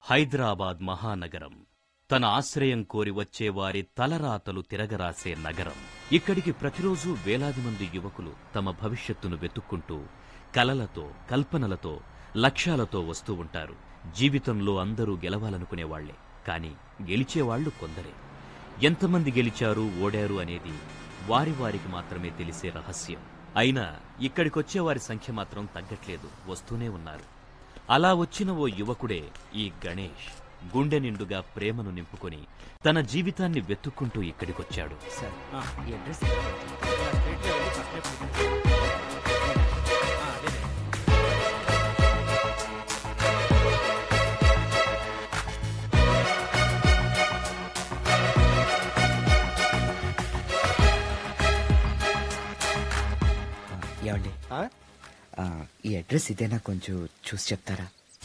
హైదరాబాద్ మహానగరం తన ఆశ్రయం కోరి వచ్చేవారి తలరాతలు తిరగరాసే నగరం. ఇక్కడికి ప్రతిరోజూ వేలాది మంది యువకులు తమ భవిష్యత్తును వెతుక్కుంటూ కలలతో, కల్పనలతో, లక్ష్యాలతో వస్తూ ఉంటారు. జీవితంలో అందరూ గెలవాలనుకునేవాళ్లే, కాని గెలిచేవాళ్లు కొందరే. ఎంతమంది గెలిచారు, ఓడారు అనేది వారి వారికి మాత్రమే తెలిసే రహస్యం. అయినా ఇక్కడికొచ్చేవారి సంఖ్య మాత్రం తగ్గట్లేదు, వస్తూనే ఉన్నారు. అలా వచ్చిన ఓ యువకుడే ఈ గణేష్. గుండె నిండుగా ప్రేమను నింపుకొని తన జీవితాన్ని వెతుక్కుంటూ ఇక్కడికొచ్చాడు. ఏమండి, ఈ అడ్రస్ ఇదేనా, కొంచెం చూసి చెప్తారా?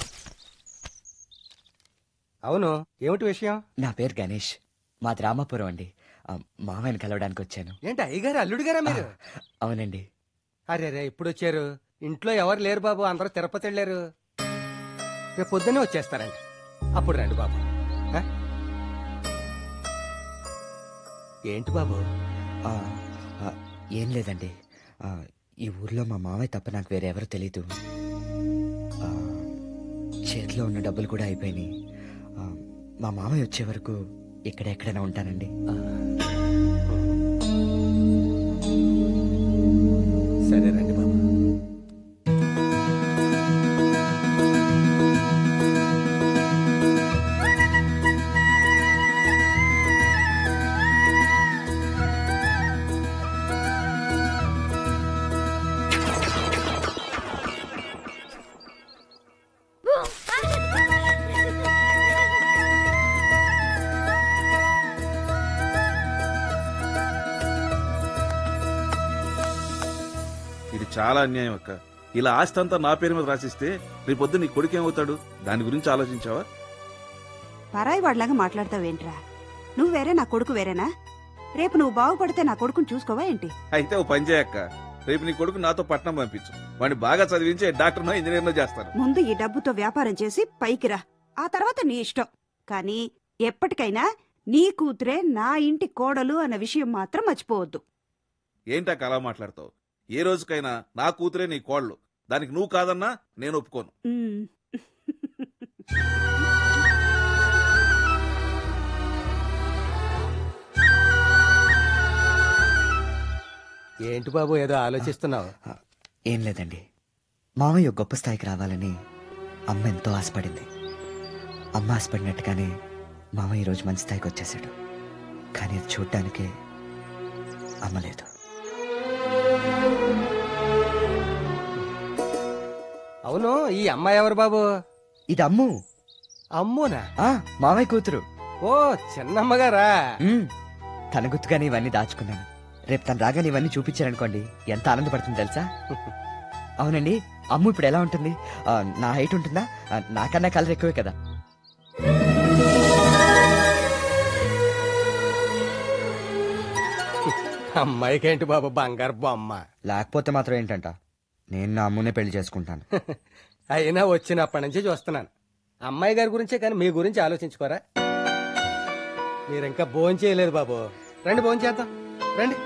అవును, ఏమిటి విషయం? నా పేరు గణేష్, మాది రామాపురం అండి. మామయ్యని కలవడానికి వచ్చాను. ఏంటి అయ్యగారు, అల్లుడు గారా మీరు? అవునండి. అరే రే, ఇప్పుడు వచ్చారు? ఇంట్లో ఎవరు లేరు బాబు, అందరూ తిరుపతి వెళ్ళారు. రేపు పొద్దున్నే వచ్చేస్తారండి, అప్పుడు రండి బాబు. ఏంటి బాబు? ఏం లేదండి, ఈ ఊర్లో మా మామయ్య తప్ప నాకు వేరే ఎవరో తెలీదు. చేతిలో ఉన్న డబ్బులు కూడా అయిపోయినాయి. మా మామయ్య వచ్చే వరకు ఎక్కడెక్కడైనా ఉంటానండి. సరే రండి బాబు. ఇది చాలా అన్యాయం అక్క. ఇలా ఆస్తి అంతా నా పేరు మీద రాసిస్తే రేపొద్దు నీ కొడుకేమవుతాడు? దాని గురించి ఆలోచించావా? పరాయి వాడిలాగా మాట్లాడతావేంట్రా? నువ్వు వేరే, నా కొడుకు వేరేనా? రేపు నువ్వు బాగుపడితే నా కొడుకుని చూసుకోవా ఏంటి? అయితే ఓ పని చేయక్క, రేపు నీ కొడుకు నాతో పట్నం పంపించు. వాడిని బాగా చదివించి డాక్టర్నో ఇంజనీర్నో చేస్తాను. ముందు ఈ డబ్బుతో వ్యాపారం చేసి పైకి రా, ఆ తర్వాత నీ ఇష్టం. కానీ ఎప్పటికైనా నీ కూతురే నా ఇంటి కోడలు అన్న విషయం మాత్రం మర్చిపోవద్దు. ఏంటక్క అలా మాట్లాడతావు? ఏ రోజుకైనా నా కూతురే నీ కోళ్ళు. దానికి నువ్వు కాదన్నా నేను ఒప్పుకోను. ఏంటి బాబు, ఏదో ఆలోచిస్తున్నావు? ఏం లేదండి, మామయ్య గొప్ప స్థాయికి రావాలని అమ్మ ఎంతో ఆశపడింది. అమ్మ ఆశపడినట్టుగానే మామయ్య ఈరోజు మంచి స్థాయికి వచ్చేసాడు. కానీ అది చూడ్డానికే అమ్మ లేదు. అవును, ఈ అమ్మాయి ఎవరు బాబు? ఇది అమ్ము. అమ్మునా? మామయ్య కూతురు. ఓ, చిన్నమ్మగారా? తన గుర్తుగానే ఇవన్నీ దాచుకున్నాను. రేపు తను రాగానే ఇవన్నీ చూపించారనుకోండి, ఎంత ఆనందపడుతుంది తెలుసా? అవునండి, అమ్ము ఇప్పుడు ఎలా ఉంటుంది? నా హైట్ ఉంటుందా? నాకన్నా కలర్ ఎక్కువే కదా. అమ్మాయికేంటి బాబు, బంగారు బొమ్మ. లేకపోతే మాత్రం ఏంటంట, నేను నా అమ్మునే పెళ్లి చేసుకుంటాను. అయినా వచ్చినప్పటి నుంచి చూస్తున్నాను, అమ్మాయి గారి గురించే కానీ మీ గురించి ఆలోచించుకోరా? మీరు ఇంకా భోజనం చేయలేదు బాబు. రండి భోజనం చేద్దాం, రండి.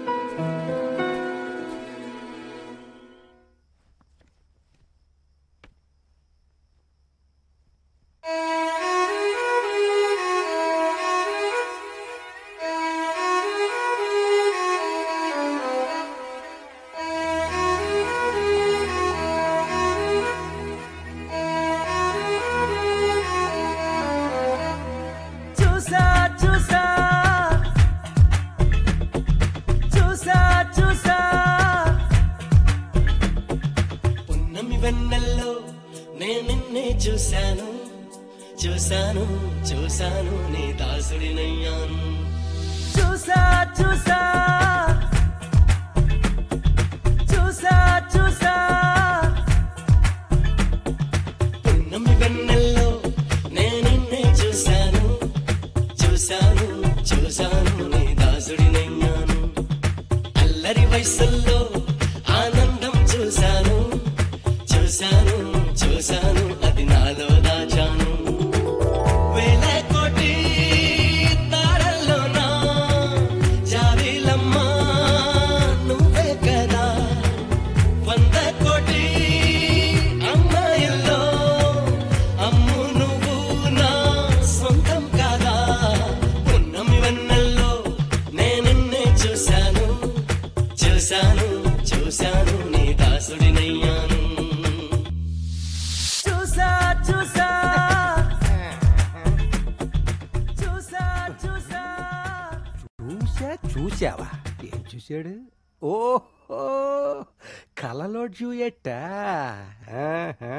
చూశాను చూశాను చూశాను నీ దాసుడినయ్యాను. చూసా చూసా చూసా చూసా పున్నమి వెన్నెల్లో నేనిన్నే చూశాను చూశాను చూశాను నీ దాసుడినయ్యాను. అల్లరి వయసుల్లో ఆనందం చూశాను చూశాను చూశాను అది నాలో దాచాను. చూసావా? ఏం చూశాడు? ఓహో, కలలో డ్యూయెట్టా? ఆహా.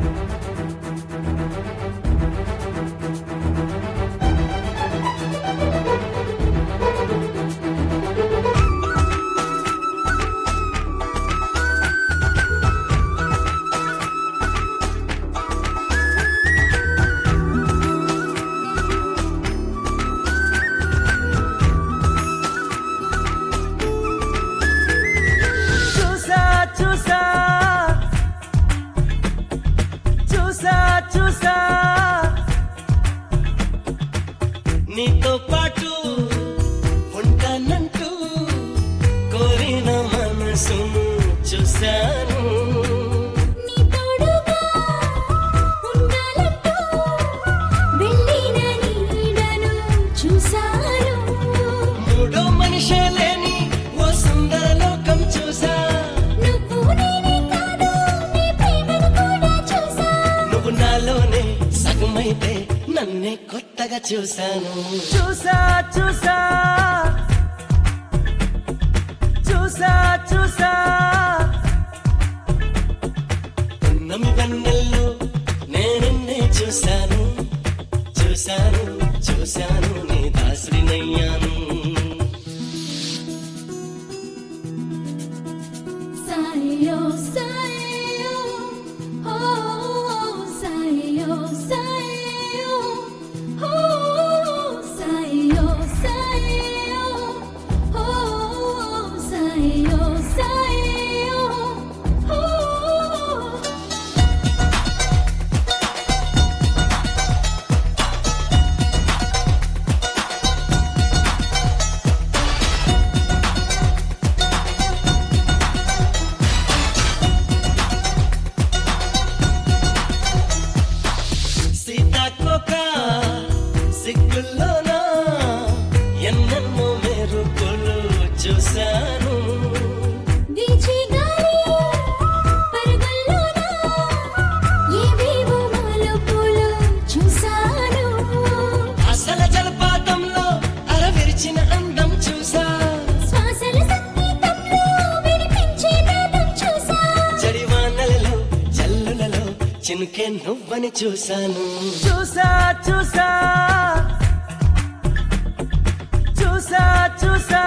నీతో పాటు ఉంటానంటూ కోరిన మనసును చూశాను. నీ తోడుగా ఉండాలంటూ వెళ్ళిన నీడను చూశాను. మూడో మనిషే లేని ఓ సుందర లోకం చూసా. నువ్వు నేనే కాదు, నీ ప్రేమను కూడా చూసా. నువ్వు నాలోనే సగమైతే నన్నే కొత్తగా చూశాను. చూసా చూసా చూసా చూసా పున్నమి వెన్నెల్లో నేనన్నే చూశాను. చూశాను చూశాను నీ దాసుడినయ్యాను. సాయో సాయో ఓ సాయో సాయో ఓ సాయో సాయో ఓ సాయో సాయో ఓ. సీతాకోక సిగ్గుల్లోనా ఎన్నెన్నో మెరుపులు చూశాను. వీచే గాలి పరుగుల్లోనా ఏవేవో మలుపులు చూశాను. అసల జలపాతంలో అరవిరిచిన అందం చూసా. శ్వాసల సంగీతంలో వినిపించే నాదం చూసా. జడివానలలో జల్లులలో చినుకే నువ్వని చూశాను. చూసా చూసా చూసా చూసా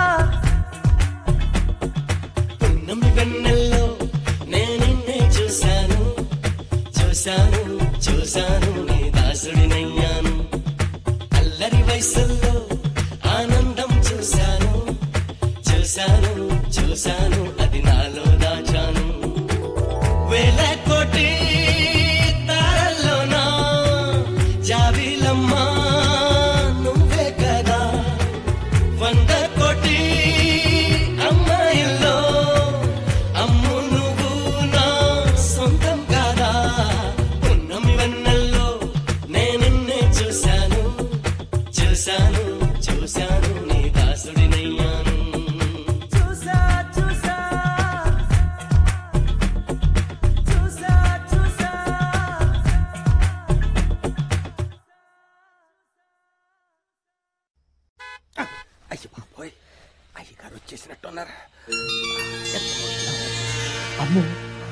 పున్నమి వెన్నెల్లో నేనిన్నే చూశాను. చూశాను చూశాను నీ దాసుడినయ్యాను. అల్లరి వయసుల్లో ఆనందం చూశాను. చూశాను చూశాను అది నాలో దాచాను. వేల కోటి తారల్లోనా జాబిలమ్మా నువ్వే కదా. 100 కోటి అమ్మాయిల్లో అమ్ము నువ్వు నా సొంతం కాదా. పున్నమి వెన్నెల్లో నేనిన్నే చూశాను. చూశాను చూశాను నీ దాసుడినయ్యాను. చూసా చూసా చూసా చూసా అయ్య బాబోయ్, అయ్యగారు వచ్చేసినట్టున్నారు. అమ్మో,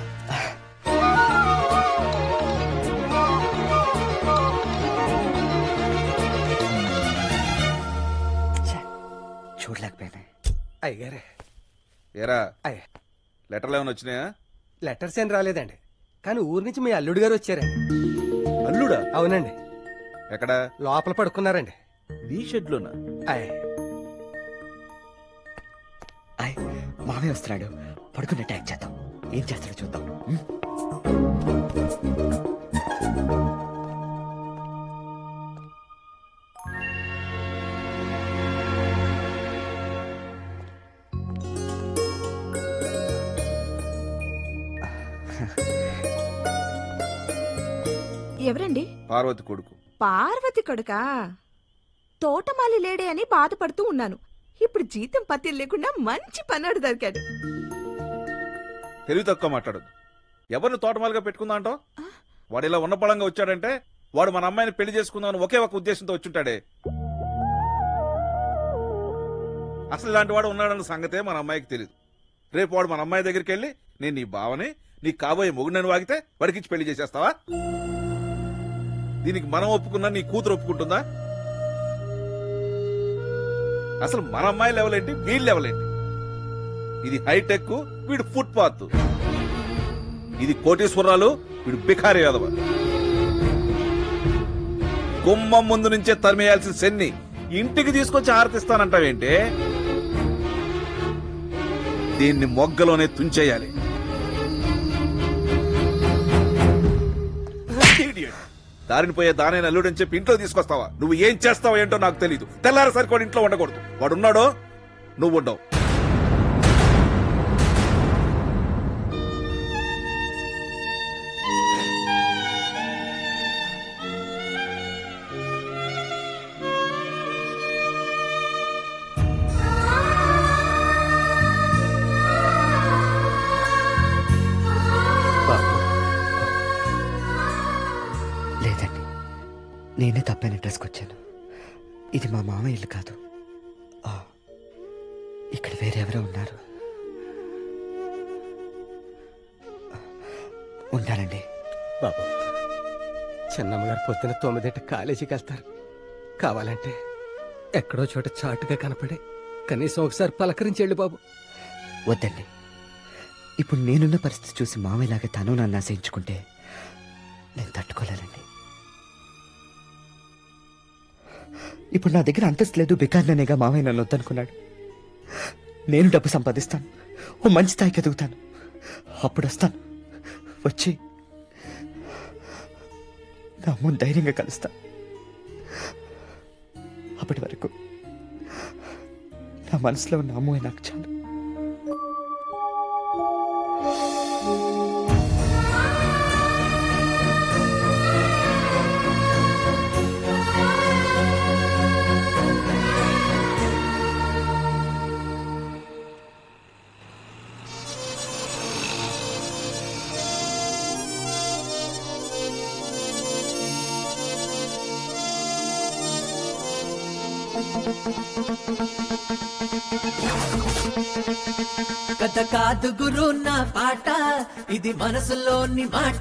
ఛే, చూడలేకపోయానే. అయ్యగారే, ఏరా అయ్య లెటర్లు ఏమైనా వచ్చినాయా? లెటర్స్ ఏం రాలేదండి, కానీ ఊరి నుంచి మీ అల్లుడు గారు వచ్చారండి. అల్లుడా? అవునండి, ఎక్కడా? లోపల పడుకున్నారండి. నీ షెడ్లోనా? అయ్య ఆయ్, మామయ్య వస్తున్నాడు, పడుకుని అటాక్ చేద్దాం. ఏం చేస్తాడో చూద్దాం. ఎవరండి? పార్వతి కొడుకు. పార్వతి కొడుకా? తోటమాలి లేడే అని బాధపడుతూ ఉన్నాను. ఇప్పుడు జీతం పత్తి లేకుండా మంచి పన్నాడు దొరికాడు. తెలివి తక్కువ మాట్లాడదు. ఎవరిని తోటమాలుగా పెట్టుకుందా అంటావు? వాడు ఇలా ఉన్న పళంగా వచ్చాడంటే వాడు మన అమ్మాయిని పెళ్లి చేసుకుందామని ఒకే ఒక ఉద్దేశంతో వచ్చుంటాడే. అసలు ఇలాంటి వాడు ఉన్నాడన్న సంగతే మన అమ్మాయికి తెలియదు. రేపు వాడు మన అమ్మాయి దగ్గరికి వెళ్ళి నేను నీ బావని, నీ కాబోయే మొగుడని వాగితే వాడికిచ్చి పెళ్లి చేసేస్తావా? దీనికి మనం ఒప్పుకున్నా నీ కూతురు ఒప్పుకుంటుందా? అసలు మన అమ్మాయి లెవెల్ ఏంటి, వీడి లెవెల్ ఏంటి? ఇది హైటెక్, వీడు ఫుట్పాత్. ఇది కోటీశ్వరాలు, వీడు బిఖారీ యాదవ. గుమ్మం ముందు నుంచే తరిమేయాల్సిన శన్ని ఇంటికి తీసుకొచ్చి ఆరతిస్తానంటావేంటే? దీన్ని మొగ్గలోనే తుంచేయాలి. దారిని పోయే దానైన అల్లుడని చెప్పి ఇంట్లో తీసుకొస్తావా? నువ్వు ఏం చేస్తావో ఏంటో నాకు తెలీదు. తెల్లారసరికి వాడు ఇంట్లో ఉండకూడదు. వాడున్నాడో నువ్వు ఉండవు. లేదండి, నేనే తప్పైన అడ్రస్కి వచ్చాను. ఇది మా మామ ఇల్లు కాదు. ఇక్కడ వేరెవరో ఉన్నారు. ఉంటానండి. బాబు, చిన్నమ్మగారు పొద్దున 9 కాలేజీకి వెళ్తారు. కావాలంటే ఎక్కడో చోట చాటుగా కనపడే కనీసం ఒకసారి పలకరించి వెళ్ళు బాబు. వద్దండి, ఇప్పుడు నేనున్న పరిస్థితి చూసి మామయ్యలాగా తను నన్ను ఆశయించుకుంటే నేను తట్టుకోలేనండి. ఇప్పుడు నా దగ్గర అంతస్తు లేదు, బికార్ననేగా మామయ్య నన్ను వద్దనుకున్నాడు. నేను డబ్బు సంపాదిస్తాను, ఓ మంచి స్థాయికి ఎదుగుతాను, అప్పుడు వస్తాను. వచ్చి నా అమ్మని ధైర్యంగా కలుస్తాను. అప్పటి వరకు నా మనసులో ఉన్న అమ్మాయి నాకు చాలు. కథ కాదు గురు నా పాట, ఇది మనసులోని మాట.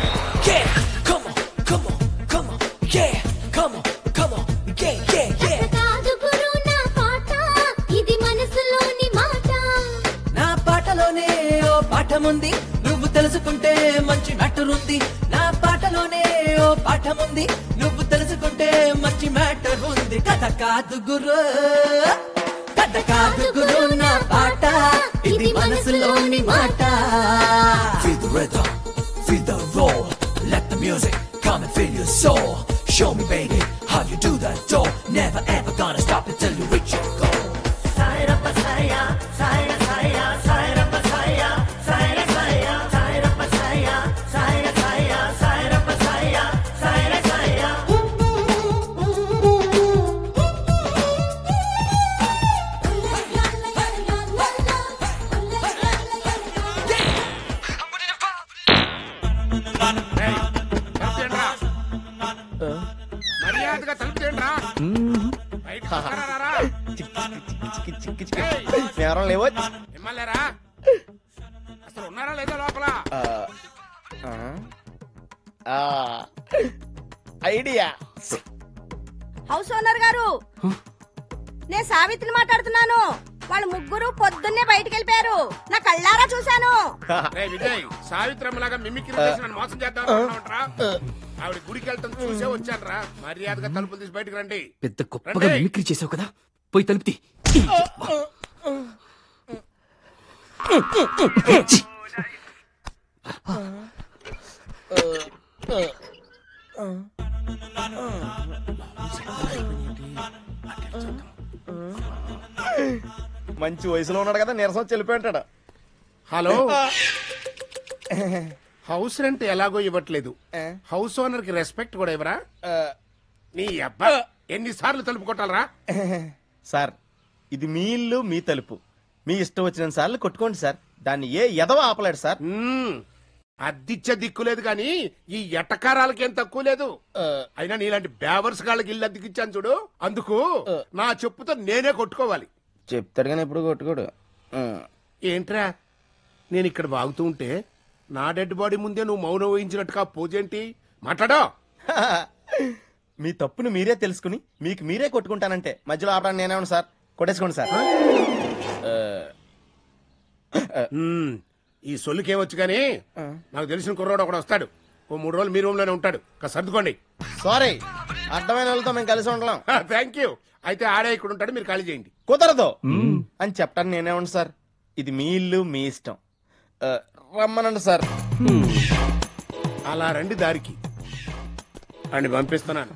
కాదు గురు నా పాట, ఇది మనసులోని మాట. నా పాటలోనే ఓ పాఠముంది, నువ్వు తెలుసుకుంటే మంచి మ్యాటర్ ఉంది. నా పాటలోనే ఓ పాఠముంది, నువ్వు తెలుసుకుంటే మంచి మ్యాటర్ ఉంది. కథ కాదు గురు, కథ కాదు గురు నా పాట, ఇది మనసులోని మాట. Feel the rhythm, feel the roll. Let the music come and fill your soul. Show me, baby, how you do that dough. Never ever gonna stop until you reach your goal. మర్యాదగా తలుపుతేండ్రా. మిమ్మల్నేరా? అసలు ఉన్నారా లేదా లోపల? Idea. House owner గారు, నేను సావిత్రిని మాట్లాడుతున్నాను. వాళ్ళు ముగ్గురు పొద్దున్నే బయటికి వెళ్ళిపోయారు, నా కళ్ళారా చూశాను. రేయ్ విజయ్, సావిత్రమ్మలాగా మిమిక్రీ చేసి నన్ను మోసం చేద్దాం అనుకుంటున్నావుంట్రా? ఆవిడ గుడికి వెళ్తాం చూసే వచ్చానురా. మర్యాదగా తలుపులు తీసి బయటకు రండి. పెద్ద గొప్పగా మిమిక్రీ చేసావు కదా, పోయి తలుపుతి. మంచి వయసులో ఉన్నాడు కదా, నీరసం వచ్చి వెళ్ళిపోయి ఉంటాడు. హలో, హౌస్ రెంట్ ఎలాగో ఇవ్వట్లేదు, హౌస్ ఓనర్ కి రెస్పెక్ట్ కూడా ఇవ్వరా? నీ అబ్బా ఎన్నిసార్లు తలుపు కొట్టాలరా? సార్, ఇది మీ ఇల్లు, మీ తలుపు, మీ ఇష్టం వచ్చిన సార్లు కొట్టుకోండి సార్. దాన్ని ఏ ఎదవ ఆపలేడు సార్. అద్దిచ్చే దిక్కు లేదు కానీ ఈ ఎటకారాలకి ఏం తక్కువ లేదు. అయినా నీలాంటి బేవర్స్ గాళ్ళకి ఇల్లు అద్దెకిచ్చాను చూడు, అందుకు నా చెప్పుతో నేనే కొట్టుకోవాలి. చెప్తాడు కానీ ఎప్పుడు కొట్టుకోడు. ఏంట్రా నేను ఇక్కడ వాగుతూ ఉంటే నా డెడ్ బాడీ ముందే నువ్వు మౌనం వహించినట్టుగా పోజేంటి? మాట్లాడా? మీ తప్పును మీరే తెలుసుకుని మీకు మీరే కొట్టుకుంటానంటే మధ్యలో ఆపడానికి నేనేమన్నా సార్? కొట్టేసుకోండి సార్. ఈ సొల్లుకేవచ్చు కానీ నాకు తెలిసిన కుర్రాడు ఒకడు వస్తాడు. ఓ 3 రోజులు మీ రూమ్ లోనే ఉంటాడు. సర్దుకోండి. సారీ, అడ్డమైన వాళ్ళతో మేము కలిసి ఉండలేం. Thank you. అయితే ఆడే ఇక్కడ ఉంటాడు, మీరు ఖాళీ చేయండి. కుదరదు అని చెప్పడానికి నేనేమన్నా సార్? ఇది మీ ఇల్లు, మీ ఇష్టం. రమ్మనండి సార్. అలా రండి దారికి అని పంపిస్తున్నాను.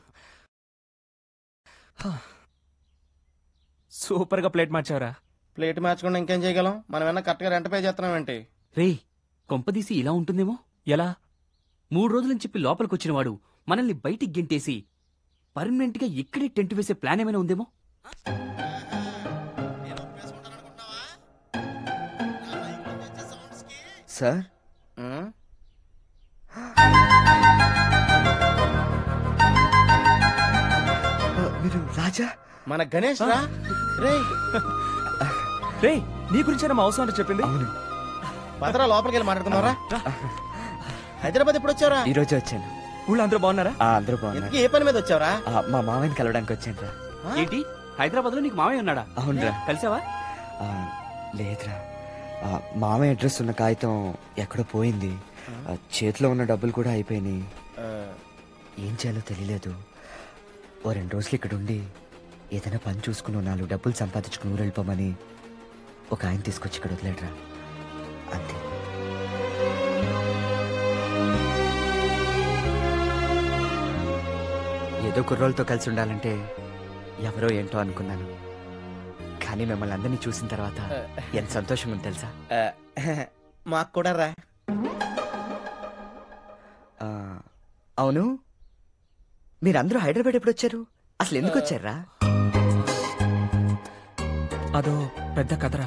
సూపర్ గా ప్లేట్ మార్చావరా. ప్లేట్ మార్చకుండా ఇంకేం చేయగలం? మనం ఏమన్నా కరెక్ట్ గా రెంట్ పే చేస్తున్నాం ఏంటి? రే కొంపదీసి ఇలా ఉంటుందేమో. ఎలా? 3 రోజులని చెప్పి లోపలికొచ్చిన వాడు మనల్ని బయటికి గెంటేసి పర్మనెంట్ గా ఇక్కడే టెంట్ వేసే ప్లాన్ ఏమైనా ఉందేమో. సార్ మీరు రాజా? మన గణేష్ రా. రే నీ గురించి మా అవసరం అంటే చెప్పింది. పదరా లోపలికి వెళ్ళి మాట్లాడుకున్నారా? హైదరాబాద్ ఎప్పుడు వచ్చారా? ఈ రోజు వచ్చాను. ఊళ్ళో అందరూ బాగున్నారా? అందరూ బాగున్నారు. ఏ పని మీద వచ్చావరా? మా మామయ్యని కలవడానికి వచ్చాను రా. ఏంటి హైదరాబాద్ లో నీకు మామయ్య ఉన్నాడా? అవునరా. కలిసావా? లేదురా, మామయ్య అడ్రస్ ఉన్న కాగితం ఎక్కడో పోయింది. చేతిలో ఉన్న డబ్బులు కూడా అయిపోయినాయి. ఏం చేయాలో తెలియలేదు. ఓ 2 రోజులు ఇక్కడ ఉండి ఏదైనా పని చూసుకుని 4 డబ్బులు సంపాదించుకుని ఊరు వెళ్ళిపోమని ఒక ఆయన తీసుకొచ్చి ఇక్కడ వదిలేడరా. అంతే. ఏదో కుర్రోళ్ళతో కలిసి ఉండాలంటే ఎవరో ఏంటో అనుకున్నాను. కానీ మిమ్మల్ని అందరినీ చూసిన తర్వాత ఎంత సంతోషంగా ఉంది తెలుసా? మాకు కూడా రా. అవును, మీరందరూ హైదరాబాద్ ఎప్పుడు వచ్చారు? అసలు ఎందుకు వచ్చారా? అదో పెద్ద కథరా.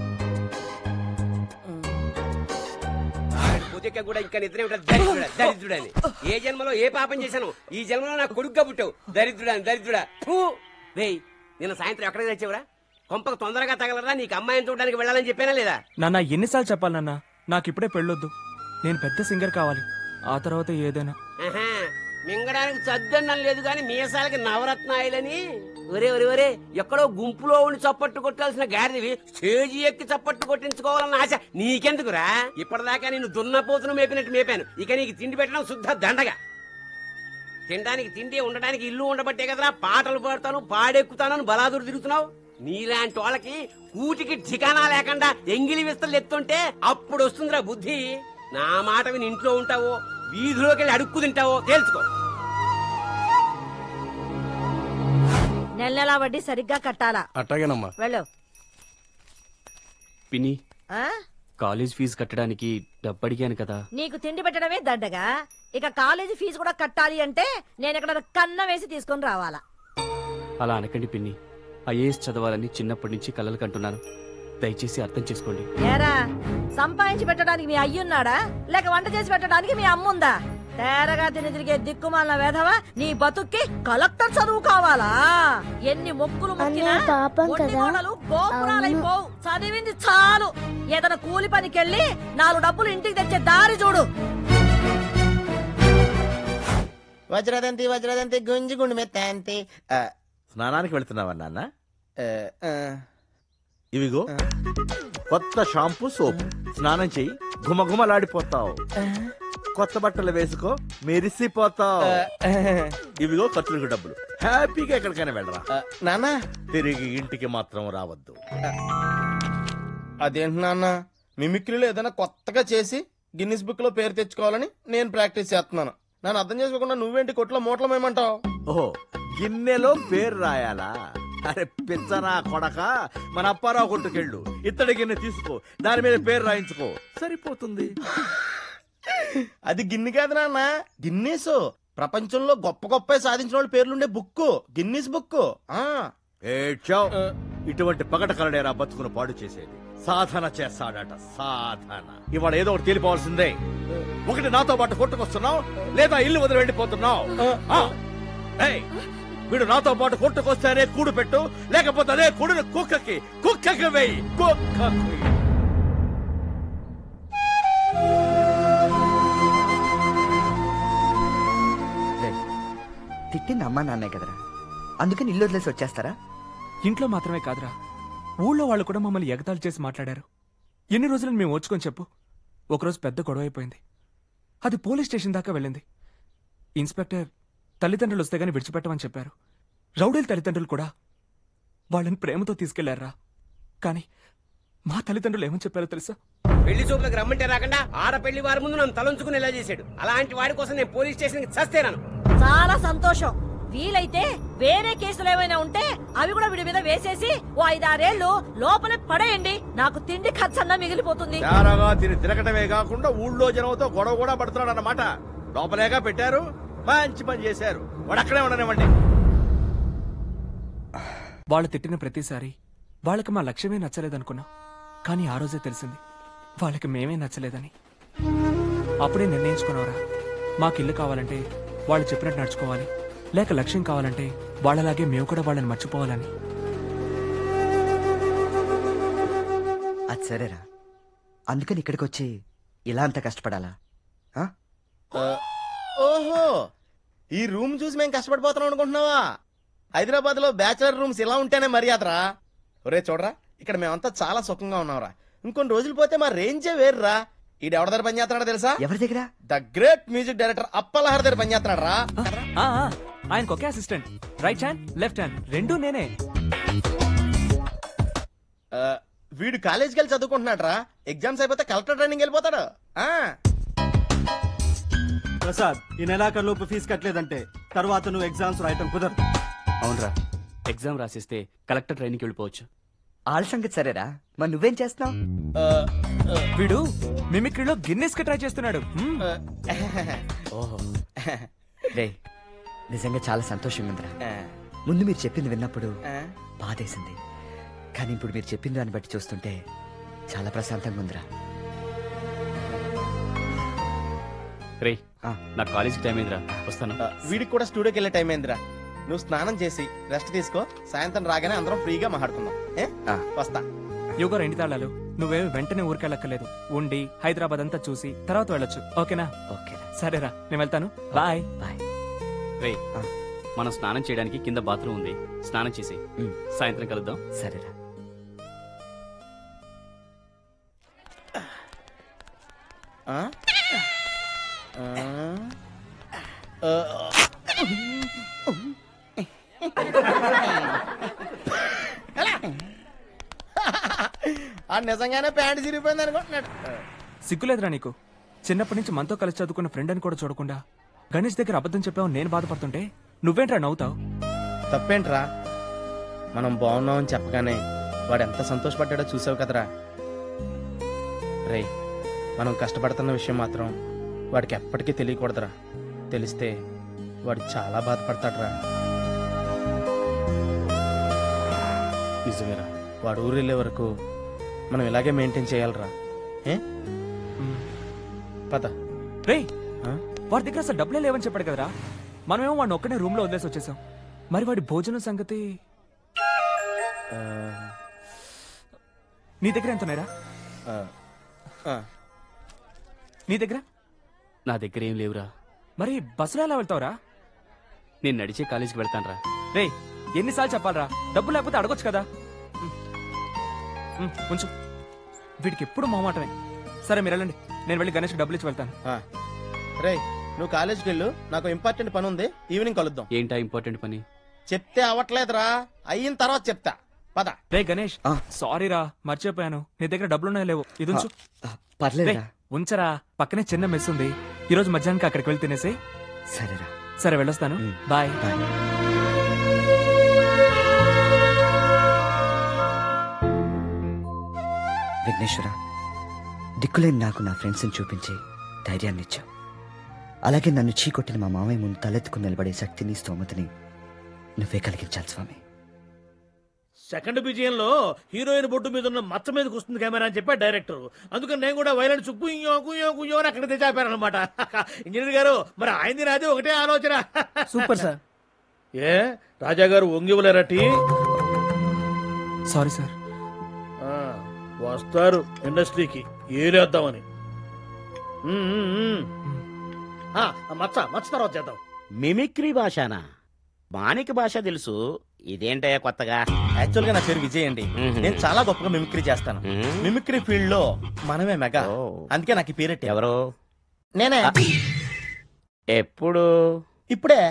కూడా ఇంకా నిద్ర దరిద్రుడని ఏ జన్మలో ఏ పాపం చేశాను? ఈ జన్మలో నాకు కొడుకుగా పుట్టావు. దరిద్రుడా. రేయ్ నిన్న సాయంత్రం ఎక్కడికి తెచ్చావురా? కొంపకు తొందరగా తగలరా? నీకు అమ్మాయిని చూడడానికి వెళ్ళాలని చెప్పానా లేదా? నాన్న ఎన్నిసార్లు చెప్పాలి నాన్న, నాకు ఇప్పుడే పెళ్ళొద్దు. నేను పెద్ద సింగర్ కావాలి, ఆ తర్వాత ఏదైనా. మింగడానికి చద్దన్నం లేదు గాని మీసాలకి నవరత్నాయిలని. ఒరే ఎక్కడో గుంపులో ఉండి చప్పట్టు కొట్టాల్సిన గాడిదివి స్టేజీ ఎక్కి చప్పట్టు కొట్టించుకోవాలన్న ఆశ నీకెందుకురా? ఇప్పటిదాకా నేను దున్నపోతును మేపినట్టు మేపాను. ఇక నీకు తిండి పెట్టడం శుద్ధ దండగా. తినడానికి తిండి, ఉండడానికి ఇల్లు ఉండబట్టే కదరా పాటలు పాడతాను, పాడెక్కుతాను, బలాదురు తిరుగుతున్నావు. నీలాంటి వాళ్ళకి కూటికి ఠికానా లేకుండా ఎంగిలి విస్తలు ఎత్తుంటే అప్పుడు వస్తుందిరా బుద్ధి. నా మాట విని ఇంట్లో ఉంటావో వీధిలోకి వెళ్ళి అడుక్కు తింటావో తేల్చుకో. నెల వడ్డీ సరిగ్గా కట్టాలా? అట్టాగేనమ్మా. వెళ్ళు. పిన్ని, కాలేజ్ ఫీజు కట్టడానికి డబ్బు అడిగాను కదా. నీకు తిండి పెట్టడమే దండగా, ఇక కాలేజీ ఫీజు కూడా కట్టాలి అంటే నేను ఇక్కడ కన్నం వేసి తీసుకొని రావాలా? అలా అనకండి పిన్ని. ఐఏఎస్ చదవాలని చిన్నప్పటి నుంచి కలలు కంటున్నాను. దయచేసి అర్థం చేసుకోండి. ఏరా, సంపాదించి పెట్టడానికి మీ అయ్యున్నాడా లేక వంట చేసి పెట్టడానికి మీ అమ్ముందా? తేరగా తిని తిరిగే దిక్కుమాలిన వేధవా, నీ బతుక్కి కలెక్టర్ చదువు కావాలా? ఎన్ని మొక్కులు మొక్కినా గోడలు గోపురాలైపోవు. చదివింది చాలు. ఏదైనా కూలి పనికెళ్ళి 4 డబ్బులు ఇంటికి తెచ్చే దారి చూడు. వజ్రదంతి గుంజి గుండు మెత్తంతి. స్నానానికి వెళ్తున్నావా నాన్న? ఇవిగో కొత్త షాంపూ, సోపు. స్నానం చెయ్యి, ఘుమఘుమలాడిపోతావు. కొత్త బట్టలు వేసుకో, మెరిసిపోతావు. ఇవిగో ఖర్చులకు డబ్బులు. హ్యాపీగా ఎక్కడికైనా వెళ్ళరా నాన్న. తిరిగి ఇంటికి మాత్రం రావద్దు. అదేంటి నాన్న, మిమిక్రీలో ఏదైనా కొత్తగా చేసి గిన్నిస్ బుక్ లో పేరు తెచ్చుకోవాలని నేను ప్రాక్టీస్ చేస్తున్నాను. నన్ను అర్థం చేసుకోకుండా నువ్వేంటి కొట్లో మూటలమేమంటావు? ఓహో, గిన్నెలో పేరు రాయాలా? అరే పిచ్చనా కొడక, మన అప్పారావు కొట్టుకెళ్ళు, ఇత్తడి గిన్నె తీసుకో, దాని మీద పేరు రాయించుకో, సరిపోతుంది. అది గిన్నె కాదు నాన్న, గిన్నీస్. ప్రపంచంలో గొప్ప గొప్ప సాధించిన వాళ్ళ పేర్లుండే బుక్, గిన్నీస్ బుక్. ఇటువంటి పగట కలడేరా బతుకును పాడు చేసేది. సాధన చేస్తాడట, సాధన. ఇవాళ ఏదో ఒకటి తేలిపోవాల్సిందే. ఒకటి నాతో పాటు కొట్టుకొస్తున్నావు, లేదా ఇల్లు వదిలి వెళ్ళిపోతున్నావు. వీడు నాతో పాటు కొట్టుకొస్తేనే కూడు పెట్టు, లేకపోతే అదే కూడుని కుక్కకి వేయి. తిట్టింది అమ్మా నాన్నే కదరా, అందుకని ఇల్లు వదిలేసి వచ్చేస్తారా? ఇంట్లో మాత్రమే కాదురా, ఊళ్ళో వాళ్ళు కూడా మమ్మల్ని ఎగతాళి చేసి మాట్లాడారు. ఎన్ని రోజులు మేము ఓర్చుకొని చెప్పు. ఒకరోజు పెద్ద గొడవ అయిపోయింది. అది పోలీస్ స్టేషన్ దాకా వెళ్ళింది. ఇన్స్పెక్టర్ తల్లిదండ్రులు వస్తే గానీ విడిచిపెట్టమని చెప్పారు. రౌడీల తల్లిదండ్రులు కూడా వాళ్ళని ప్రేమతో తీసుకెళ్లారా. కానీ మా తల్లిదండ్రులు ఏమని చెప్పారో తెలుసా? పెళ్లి చూపులకు రమ్మంటే రాకుండా ఆడపెళ్లి వారి ముందు నన్ను తలంచుకుని ఎలా చేశాడు. అలాంటి వాడి కోసం నేను పోలీస్ స్టేషన్ కి చస్తేనాను. చాలా సంతోషం. వీలైతే వేరే కేసులు ఏమైనా ఉంటే అవి కూడా వీడి మీద వేసేసి ఓ 5-6 ఏళ్లు లోపలే పడేయండి. నాకు తిండి ఖర్చన్నా మిగిలిపోతుంది. తిరగటమే కాకుండా ఊళ్ళో జనంతో గొడవ కూడా పడుతున్నాడు అన్నమాట. లోపలేగా పెట్టారు, మంచి పని చేశారు. వాడు అక్కడే ఉండనివ్వండి. వాళ్ళు తిట్టిన ప్రతిసారి వాళ్ళకి మా లక్ష్యమే నచ్చలేదనుకున్నాం. కానీ ఆ రోజే తెలిసింది వాళ్ళకి మేమే నచ్చలేదని. అప్పుడే నిర్ణయించుకున్నారా, మాకు ఇల్లు కావాలంటే వాళ్ళు చెప్పినట్టు నడుచుకోవాలి, లేక లక్ష్యం కావాలంటే వాళ్ళలాగే మేము కూడా వాళ్ళని మర్చిపోవాలని. అది సరేరా, అందుకని ఇక్కడికి వచ్చి ఇలా అంత కష్టపడాలా? ఓహో, ఈ రూమ్ చూసి మేము కష్టపడిపోతున్నాం అనుకుంటున్నావా? హైదరాబాద్ లో బ్యాచిలర్ రూమ్స్ ఇలా ఉంటేనే మర్యాదరా. ఒరే చూడరా, ఇక్కడ మేమంతా చాలా సుఖంగా ఉన్నాంరా. ఇంకొన్ని రోజులు పోతే మా రేంజే వేర్రా. ఈడు ఎవరి దగ్గర పనిచేస్తున్నాడో తెలుసా? ఎవరి దగ్గర? ద గ్రేట్ మ్యూజిక్ డైరెక్టర్ అప్పలహర్ దగ్గర పనిచేస్తున్నాడు రా. ఆయనకు ఒకే assistant, right hand left hand రెండూ నేనే. వీడు కాలేజీకి వెళ్ళి చదువుకుంటున్నాడు రా. ఎగ్జామ్స్ అయిపోతే కలెక్టర్ ట్రైనింగ్ వెళ్ళిపోతాడు. ప్రసాద్, ఈ నెలాఖరులోపు ఫీజు కట్టలేదంటే తర్వాత నువ్వు ఎగ్జామ్స్ రాయటం కుదరదు. అవునరా, ఎగ్జామ్ రాసిస్తే కలెక్టర్ ట్రైనింగ్కి వెళ్ళిపోవచ్చు. ఆళ్ళ సంగతి సరేరా, మరి నువ్వేం చేస్తున్నావు? వీడు మిమిక్రీలో గిన్నెస్ కి ట్రై చేస్తున్నాడు. ఓహో రే, నిజంగా చాలా సంతోషంగా ఉందిరా. ముందు మీరు చెప్పింది విన్నప్పుడు బాధేసింది, కానీ ఇప్పుడు మీరు చెప్పిన దాన్ని బట్టి చూస్తుంటే చాలా ప్రశాంతంగా ఉందిరా. రే, నా కాలేజీకి టైం అయిందిరా, వస్తాను. వీడికి కూడా స్టూడియోకి వెళ్ళే టైం అయిందిరా. నువ్వు స్నానం చేసి రెస్ట్ తీసుకో, సాయంత్రం రాగానే అందరం ఫ్రీగా మాట్లాడుకుందాం. వస్తా. యువగారు ఇంటి తాళాలు. నువ్వేమి వెంటనే ఊరికెళ్ళక్కర్లేదు. ఉండి హైదరాబాద్ అంతా చూసి తర్వాత వెళ్ళొచ్చు. ఓకేనా? ఓకే సరేరా, నేను వెళ్తాను. Bye bye. రే, మనం స్నానం చేయడానికి కింద బాత్రూమ్ ఉంది, స్నానం చేసి సాయంత్రం కలుద్దాం. సరేరా. నిజంగానే ప్యాంట్ చిరిగిపోయింది అనుకుంటున్నాడు. సిగ్గులేదురా నీకు? చిన్నప్పటి నుంచి మనతో కలిసి చదువుకున్న ఫ్రెండ్ అని కూడా చూడకుండా గణేష్ దగ్గర అబద్ధం చెప్పావు నేను బాధపడుతుంటే నువ్వేంట్రా నవ్వుతావు? తప్పేంట్రా, మనం బాగున్నామని చెప్పగానే వాడు ఎంత సంతోషపడ్డాడో చూసావు కదరా. రే, మనం కష్టపడుతున్న విషయం మాత్రం వాడికి ఎప్పటికీ తెలియకూడదురా. తెలిస్తే వాడు చాలా బాధపడతాడురా. నిజమేరా. వాడు ఊరు వెళ్ళే వరకు మనం ఇలాగే మెయింటైన్ చేయాలరా. పద. రే, వాడి దగ్గర అసలు డబ్బులే లేవని చెప్పాడు కదరా. మనమేమో వాడిని ఒక్కనే రూమ్ లో వదిలేసి వచ్చేసాం. మరి వాడి భోజనం సంగతి నీ దగ్గర ఎంత ఉన్నాయిరా? నీ దగ్గర? నా దగ్గర ఏం లేవురా. మరి బస్సులో ఎలా వెళ్తావురా? నేను నడిచే కాలేజీకి వెళ్తానురా. రే, ఎన్నిసార్లు చెప్పాలరా, డబ్బు లేకపోతే అడగొచ్చు కదా. ఉంచు, వీడికి ఎప్పుడు మొహమాటమే. సరే మీరు వెళ్ళండి, నేను వెళ్ళి గణేష్కి డబ్బులు ఇచ్చి వెళ్తాను. రే, నువ్వు కాలేజీకి వెళ్ళు, నాకు ఇంపార్టెంట్ పని ఉంది, ఈవినింగ్ కలుద్దాం. ఏంటా ఇంపార్టెంట్ పని? చెప్తే అవట్లేదురా, అయిన తర్వాత చెప్తా. పద. రే గణేష్, సారీరా మర్చిపోయాను, నీ దగ్గర డబ్బులున్నాయో లేవు, ఇది ఉంచు. పర్లేదురా. ఉంచరా, పక్కనే చిన్న మెస్ ఉంది, ఈ రోజు మధ్యాహ్నానికి అక్కడికి వెళ్ళి తినేసి. సరేరా. సరే వెళ్ళొస్తాను, బాయ్. విఘ్నేశ్వర, దిక్కులేని నాకు నా ఫ్రెండ్స్ని చూపించి ధైర్యాన్ని ఇచ్చావు. అలాగే నన్ను చీకొట్టిన మా మామయ్య ముందు తలెత్తుకుని నిలబడే శక్తిని స్తోమతని నువ్వే కలిగించాలి స్వామి. సెకండ్ విజయంలో హీరోయిన్ బొట్టు మీద ఉన్న మచ్చ మీదకి వస్తుంది కెమెరా అని చెప్పాడు డైరెక్టర్. అందుకని నేను కూడా వైలెన్స్ కుయ్యో కుయ్యో కుయ్యో అని అక్కడ తెచ్చాపాను అనమాట. ఇంజనీర్ గారు, మరి ఆయనది నాది ఒకటే ఆలోచన. Super sir. ఏ రాజాగారు వంగివ్వలేరా టీ? Sorry sir. ఆ, వస్తారు ఇండస్ట్రీకి ఏలేద్దామని. మచ్చ తర్వాత చేద్దాం. మిమిక్రీ భాషనా? మాణిక భాష తెలుసు, ఇదేంటయ్యా కొత్తగా? యాక్చువల్ గా నా పేరు విజయ్ అండి. నేను చాలా గొప్పగా మిమిక్రీ చేస్తాను. మిమిక్రీ ఫీల్డ్ లో మనమే మెగా, అందుకే నాకు ఈ పేరెట్టి. ఎవరు? నేనే. ఎప్పుడు? ఇప్పుడే.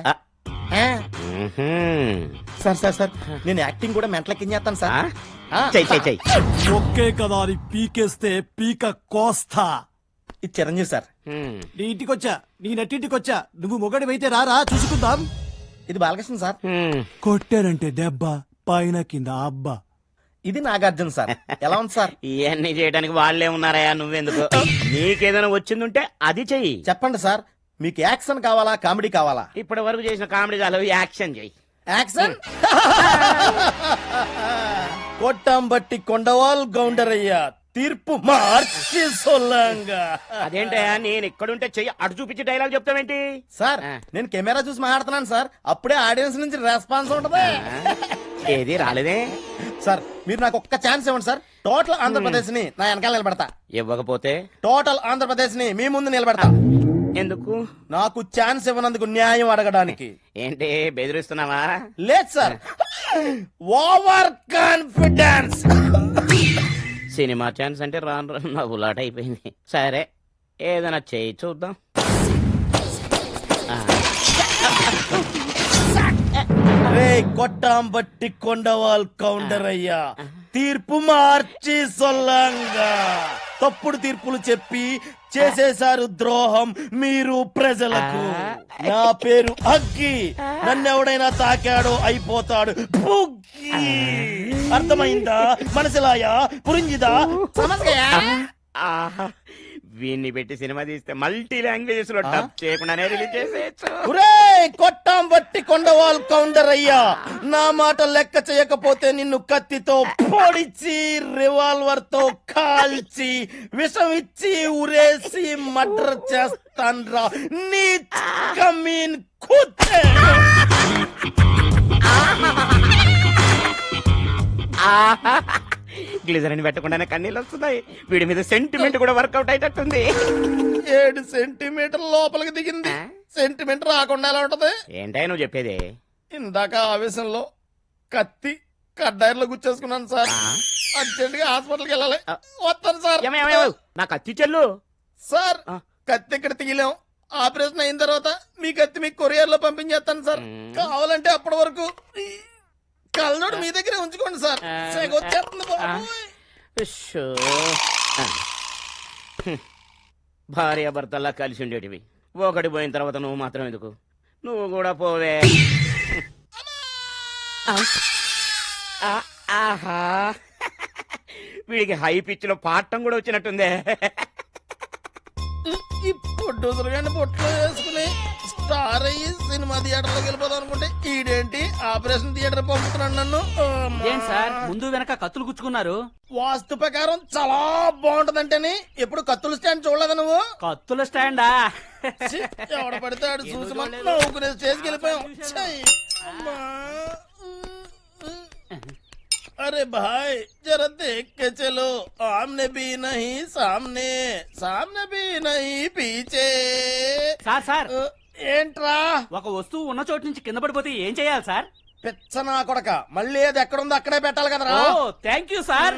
సార్ నేను యాక్టింగ్ కూడా మెంటలెక్కింగ్ చేస్తాను సార్. చెయ్యి. ఒకే కదా అని పీకేస్తే పీక కోస్తా. ఇది చిరంజీవి సార్. నీ ఇంటికొచ్చా, నీ నట్టింటికొచ్చా, నువ్వు మొగడివైతే రారా చూసుకుందాం. ఇది బాలకృష్ణ సార్. కొట్టారంటే దెబ్బ, పైన కింద అబ్బా. ఇది నాగార్జున సార్. ఎలా ఉంది సార్? ఇవన్నీ చేయడానికి వాళ్ళే ఉన్నారయ్యా, నువ్వెందుకు? నీకేదైనా వచ్చిందంటే అది చెయ్యి. చెప్పండి సార్, మీకు యాక్షన్ కావాలా కామెడీ కావాలా? ఇప్పటి వరకు చేసిన కామెడీ చాలు, యాక్షన్ చెయ్యి. యాక్షన్. కొట్టాం బట్టి కొండవాల్ గౌండరయ్యా, తీర్పు మార్చి సొల్లంగా. అదేంటయ్యా, నేను ఇక్కడుంటే చెయ్యి అటు చూపించి డైలాగ్ చెప్తావేంటి? సార్ నేను కెమెరా చూసి మాట్లాడుతున్నాను సార్, అప్పుడే ఆడియన్స్ నుంచి రెస్పాన్స్ ఉంటది. ఏది రాలేదే సార్, మీరు నాకు ఒక్క ఛాన్స్ ఇవ్వండి సార్. టోటల్ ఆంధ్రప్రదేశ్ ని నా వెనకాల నిలబెడతా. ఇవ్వకపోతే టోటల్ ఆంధ్రప్రదేశ్ ని మీ ముందు నిలబెడతా. ఎందుకు? నాకు ఛాన్స్ ఇవ్వనందుకు న్యాయం అడగడానికి. ఏంటి బెదిరిస్తున్నావా? లేదు sir, over confidence. Cinema chance అంటే రాను రాను నవ్వులాట అయిపోయింది. సరే ఏదైనా చేయి చూద్దాం. రే కొట్టాం బట్టి కొండవాల్ కౌండరయ్యా, తీర్పు మార్చి సొల్లంగా. తప్పుడు తీర్పులు చెప్పి చేసేశారు ద్రోహం మీరు ప్రజలకు. నా పేరు అగ్గి, నన్నెవడైనా తాకాడో అయిపోతాడు బుగ్గి. అర్థమైందా? మనసులాయా పురింజిదా సమస్య? వీన్ని పెట్టి సినిమా తీస్తే మల్టీ లాంగ్వేజెస్ లో డబ్ చేయకుండానే రిలీజ్ చేసేయచ్చు. కొట్టాం బట్టి కొండవాల్ కౌండరయ్యా, నా మాట లెక్క చేయకపోతే నిన్ను కత్తితో పొడిచి రివాల్వర్ తో కాల్చి విషం ఇచ్చి ఉరేసి మర్డర్ చేస్తాన్రా నీ కమీన్ కుత్తే. గ్లిజరిన్ పెట్టకుండానే కన్నీళ్ళు వస్తున్నాయి. వీడి మీద సెంటిమెంట్ కూడా వర్కౌట్ అయ్యేటట్టుంది. 7 సెంటీమీటర్ లోపలికి దిగింది. సెంటిమెంట్ రాకుండా ఎలా ఉంటది? ఏంటో నువ్వు చెప్పేది? ఇందాక ఆవేశంలో కత్తి కడ్డాయిలో గుచ్చేసుకున్నాను సార్. అర్జెంట్ గా హాస్పిటల్కి వెళ్ళాలి. వస్తాను సార్. నా కత్తి చెల్లు సార్. కత్తి ఇక్కడ తీయలేం. ఆపరేషన్ అయిన తర్వాత మీ కత్తి మీకు కొరియర్ లో పంపించేస్తాను సార్. కావాలంటే అప్పటి వరకు కళ్ళోడు మీ దగ్గరే ఉంచుకోండి సార్. వచ్చేస్తుంది భార్యాభర్తల్లా కలిసి ఉండేటివి. ఒకటి పోయిన తర్వాత నువ్వు మాత్రం ఎందుకు? నువ్వు కూడా పోవే. ఆహా, వీడికి హై పిచ్ లో పాడటం కూడా వచ్చినట్టుందే. ఈ ప్రొడ్యూసర్ గారిని పొట్లో వేసుకుని స్టార్ అయ్యి సినిమా థియేటర్ లోకి వెళ్ళిపోదాం అనుకుంటే ఈడేంటి ఆపరేషన్ థియేటర్ పంపుతున్నాడు నన్ను. ఏం సార్ ముందు వెనక కత్తులు గుచ్చుకున్నారు? వాస్తు ప్రకారం చాలా బాగుంటదంటేని ఎప్పుడు కత్తుల స్టాండ్ చూడలేదు నువ్వు? కత్తుల స్టాండా? ఎవడ పడితే ఆడు చూసి నవ్వుకునే స్టేజ్కి వెళ్ళిపోయాం. अरे भाई जरा देख के चलो, आमने भी नहीं सामने, सामने भी नहीं पीछे. సార్ సార్ ఏంట్రా? ఒక వస్తువు ఉన్న చోటు నుంచి కింద పడిపోతే ఏం చేయాలి సార్? పిచ్చనా కొడక, మళ్ళీ అది ఎక్కడుందో అక్కడే పెట్టాలి కదరా. Thank you sir.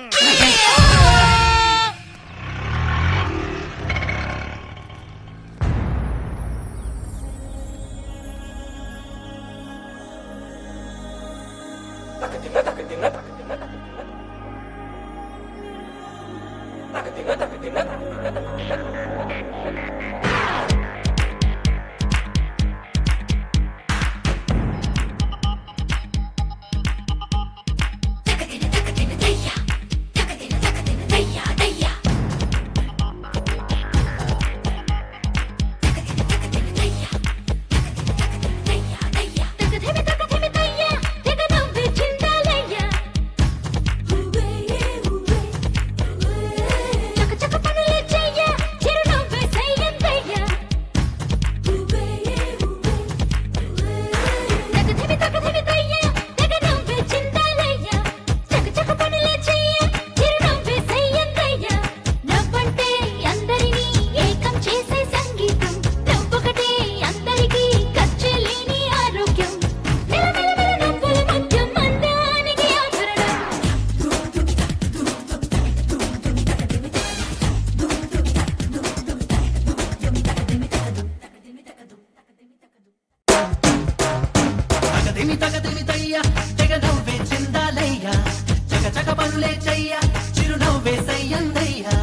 తగదిమి తగదిమి తయ్య తెగ నవ్వే చిందాలయ్య చక చక పనులే చెయ్య చిరునవ్వే సయ్యందయ్యా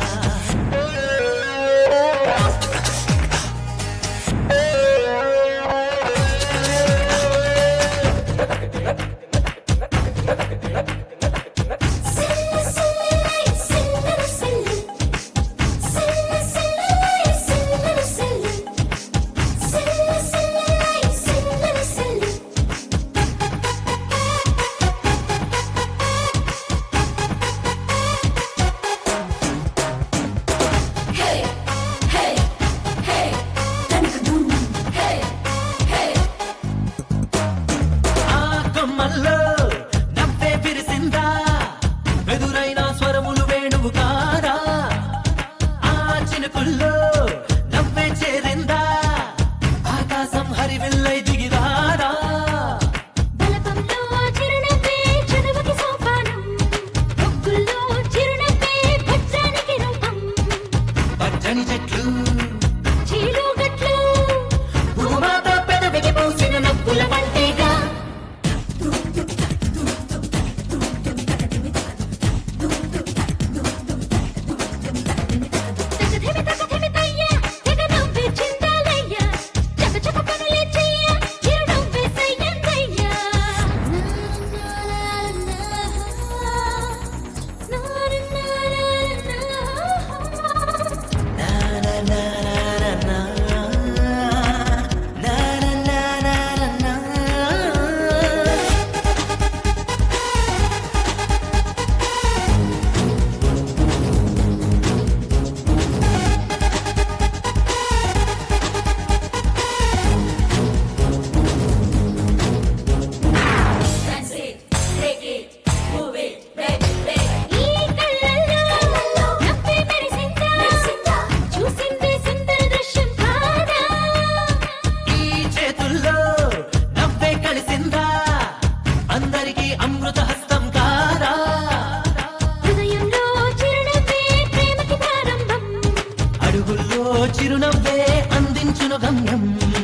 చిరునవ్వే అందించును గమ్యం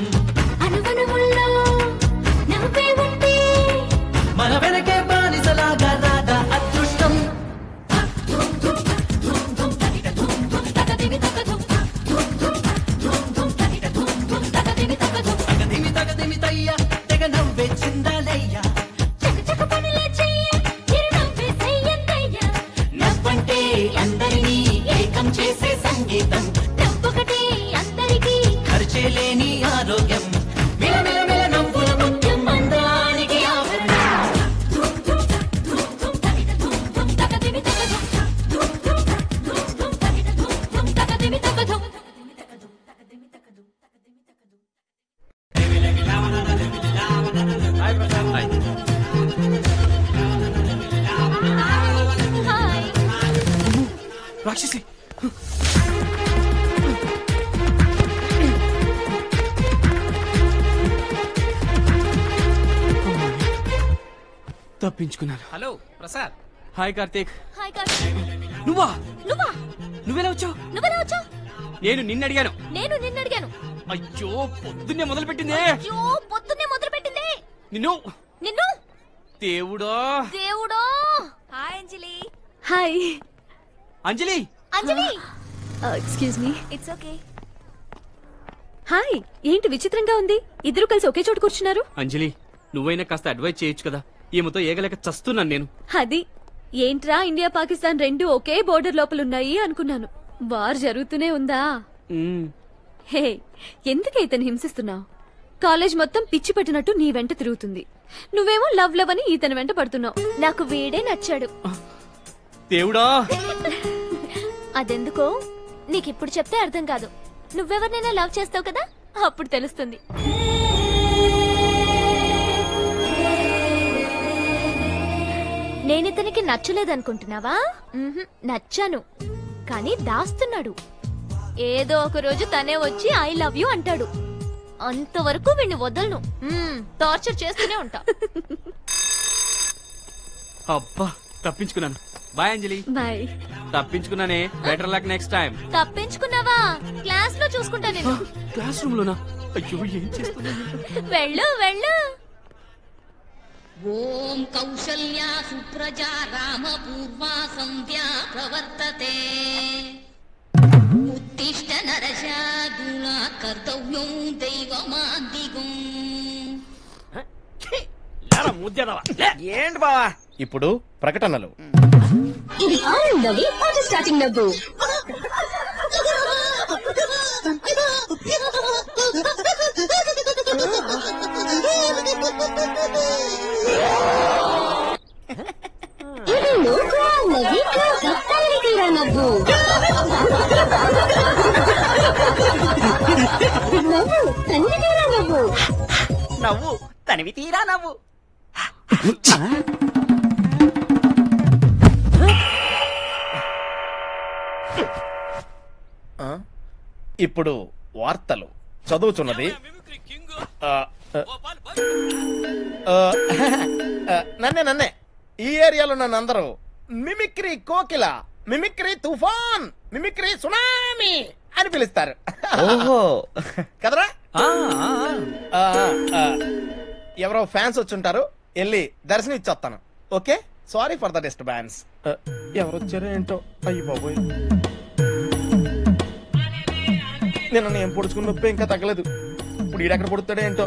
అనువనువుల్లో నవ్వే ఉంటే మన వెనకే బానిసలాగా రాదా అదృష్టం తగదిమి తగదిమి తయ్య తెగ నవ్వే చిందాలయ్య చకచక పనులే చెయ్య చిరునవ్వే సయ్యందయ్య నవ్వంటే అందరినీ ఏకం చేసే సంగీతం లేని ఆరోగ్యం మిలమిల మిల నవ్వుల ముత్యం అందానికి రాక్షసి తప్పించుకున్నాను. Hello Prasad. Hi Karthik. Hi Karthik. నువ్వా నువ్వా నువ్వెలా వచ్చావు? నువ్వెలా వచ్చావు? నేను నిన్ను అడిగాను. నేను నిన్ను అడిగాను. అయ్యో పొద్దున్నే మొదలు పెట్టిందే. అయ్యో పొద్దున్నే మొదలు పెట్టిందే. నిన్ను నిన్ను దేవుడా దేవుడా. Hi Anjali. Hi Anjali. Anjali excuse me. It's okay. Hi ఏంటి విచిత్రంగా ఉంది, ఇద్దరు కలిసి ఒకే చోటు కూర్చున్నారు. అంజలి నువ్వైనా కాస్త అడ్వైజ్ చేయొచ్చు కదా, ఈమెతో ఏగలేక చస్తున్నాను నేను. అది ఏంట్రా ఇండియా పాకిస్తాన్ రెండు ఒకే బోర్డర్ లోపలున్నాయి అనుకున్నాను. వార్ జరుగుతూనే ఉందా? హే ఎందుకైతే హింసిస్తున్నావు? కాలేజ్ మొత్తం పిచ్చి పట్టినట్టు నీ వెంట తిరుగుతుంది. నువ్వేమో లవ్ లవ్ అని ఈతని వెంట పడుతున్నావు. నాకు వీడే నచ్చాడు. దేవుడా అదెందుకో నీకిప్పుడు చెప్తే అర్థం కాదు. నువ్వెవరినైనా లవ్ చేస్తావు కదా, అప్పుడు తెలుస్తుంది. నేనితనికి నచ్చలేదనుకుంటున్నావా? నచ్చాను, కానీ దాస్తున్నాడు. ఏదో ఒక రోజు తనే వచ్చి ఐ లవ్ యూ అంటాడు. అంతవరకు వీణ్ణి వదలను. టార్చర్ చేస్తూనే ఉంటా. అబ్బా తప్పించుకున్నాను. బాయ్ అంజలి. బాయ్. తప్పించుకున్నానే, బెటర్ లక్ నెక్స్ట్ టైం. తప్పించుకున్నావా? క్లాస్ లో చూసుకుంటా నేను. క్లాస్ రూమ్ లోనా? అయ్యో ఏం చేస్తున్నా? వెళ్ళు వెళ్ళు. ఓం కౌసల్యా సుప్రజా రామ పూర్వా సంధ్యా ప్రవర్తతే ఉత్తిష్ట నరశార్దూల కర్తవ్యం దైవమాందిగం. ఏంటి బావా ఇప్పుడు ప్రకటనలు. ఇది ఆనందవి అది స్టార్టింగ్ నవ్వు. ఇది నవ్వు తల్లి తీరా నవ్వు. నవ్వు తల్లి తీరా నవ్వు. నవ్వు తనివి తీరా నవ్వు. ఇప్పుడు వార్తలు చదువుతున్నది నన్నే ఈ ఏరియాలో నన్ను అందరూ మిమిక్రీ కోకిల, మిమిక్రీ తుఫాన్, మిమిక్రీ సునామీ అని పిలుస్తారు. ఓహో కదరా? ఎవరో ఫ్యాన్స్ వచ్చుంటారు, వెళ్ళి దర్శనం ఇచ్చొస్తాను. Okay, sorry for the disturbance. ఎవరు వచ్చారో ఏంటో. అయ్యి బాబోయ్, నేను ఏం పొడుచుకున్న నొప్పి ఇంకా తగ్గలేదు. ఇప్పుడు ఈడెక్కడ పొడుతాడో ఏంటో.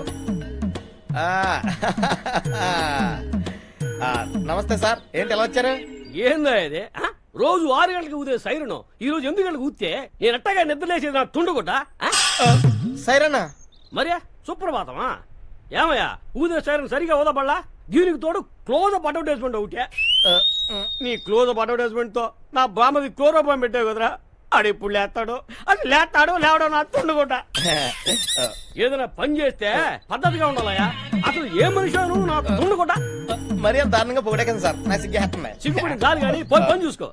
నమస్తే సార్, ఏంటి ఎలా వచ్చారు? ఏందా ఇది? రోజు 6 గంటలకు ఊదే సైరను ఈ రోజు 8 గంటలకు ఊతే నేను ఎట్టగా నిద్రలేసేది నా తుండుగుడ్డ. సైరనా? మరే సుప్రభాతమా? ఏమయ్యా ఊదే సైరన్ సరిగా ఊదబడలా? దీనికి తోడు క్లోజప్ అడ్వర్టైజ్మెంట్ ఒకటే. నీ క్లోజప్ అడ్వర్టైజ్మెంట్ తో నా బామ్మది క్లోరోబామ్ పెట్టావు కదరా. ఆడెప్పుడు లేస్తాడో అది లేస్తాడో లేవడో నా తుండుగుడ్డ. ఏదైనా పని చేస్తే పద్ధతిగా ఉండాలయ్యా. అసలు ఏ మనిషి నువ్వు నా తుండుగుడ్డ? మరీ అంత దారుణంగా పొగడేకండి సార్, నా సిగ్గేస్తున్నాయి. సిగ్గుపడి దాని కానీ పని చూసుకో.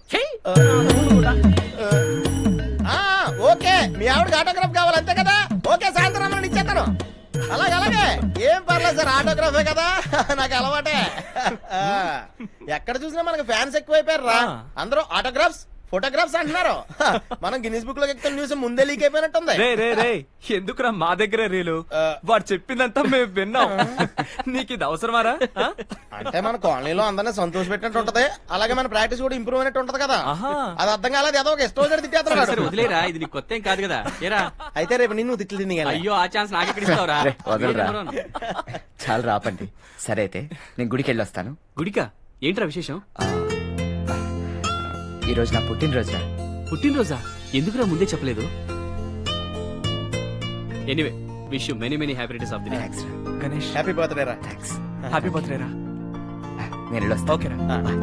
ఓకే, మీ ఆవిడకి ఆటోగ్రాఫ్ కావాలి అంతే కదా? ఓకే, సాయంత్రం రమ్మని ఇచ్చేస్తాను. అలాగే ఏం పర్లేదు సార్, ఆటోగ్రాఫే కదా నాకు అలవాటే. ఎక్కడ చూసినా మనకి ఫ్యాన్స్ ఎక్కువైపోయారు రా. అందరూ ఆటోగ్రాఫ్స్ ఫోటోగ్రాఫ్స్ అంటున్నారు. మనం గిన్నీస్ బుక్ లో ఎక్కుతున్న న్యూస్ ముందే లీక్ అయిపోయినట్టుంది. ఎందుకురా మా దగ్గర రీలు? వాడు చెప్పిందంతా మేము విన్నాం. నీకు ఇది అవసరమారా? అంటే మన కాలనీలో అందరినీ సంతోష పెట్టినట్టు ఉంటది, అలాగే మన ప్రాక్టీస్ కూడా ఇంప్రూవ్ అయినట్టు ఉంటది కదా. అది అర్థం కాలేదు, ఏదో ఒక ఇష్టం తిట్టేస్తాడు. వదిలేరా, ఇది నీకు కొత్త ఏం కాదు కదా. ఏరా అయితే రేపు నిన్ను తిట్లు తిని. అయ్యో, ఆ ఛాన్స్ నాకు ఎక్కడ ఇస్తావురా? చాలా రాపండి. సరే అయితే నేను గుడికి వెళ్ళి వస్తాను. గుడికా? ఏంట్రా విశేషం? ఈ రోజు నా పుట్టినరోజురా. పుట్టినరోజా? ఎందుకురా ముందే చెప్పలేదు? Anyway, wish you many many happy returns of the day. Ganesh, happy birthday రా. థ్యాంక్స్. హ్యాపీ బర్త్డే రా. నేను వెళ్ళొస్తా. ఓకేరా.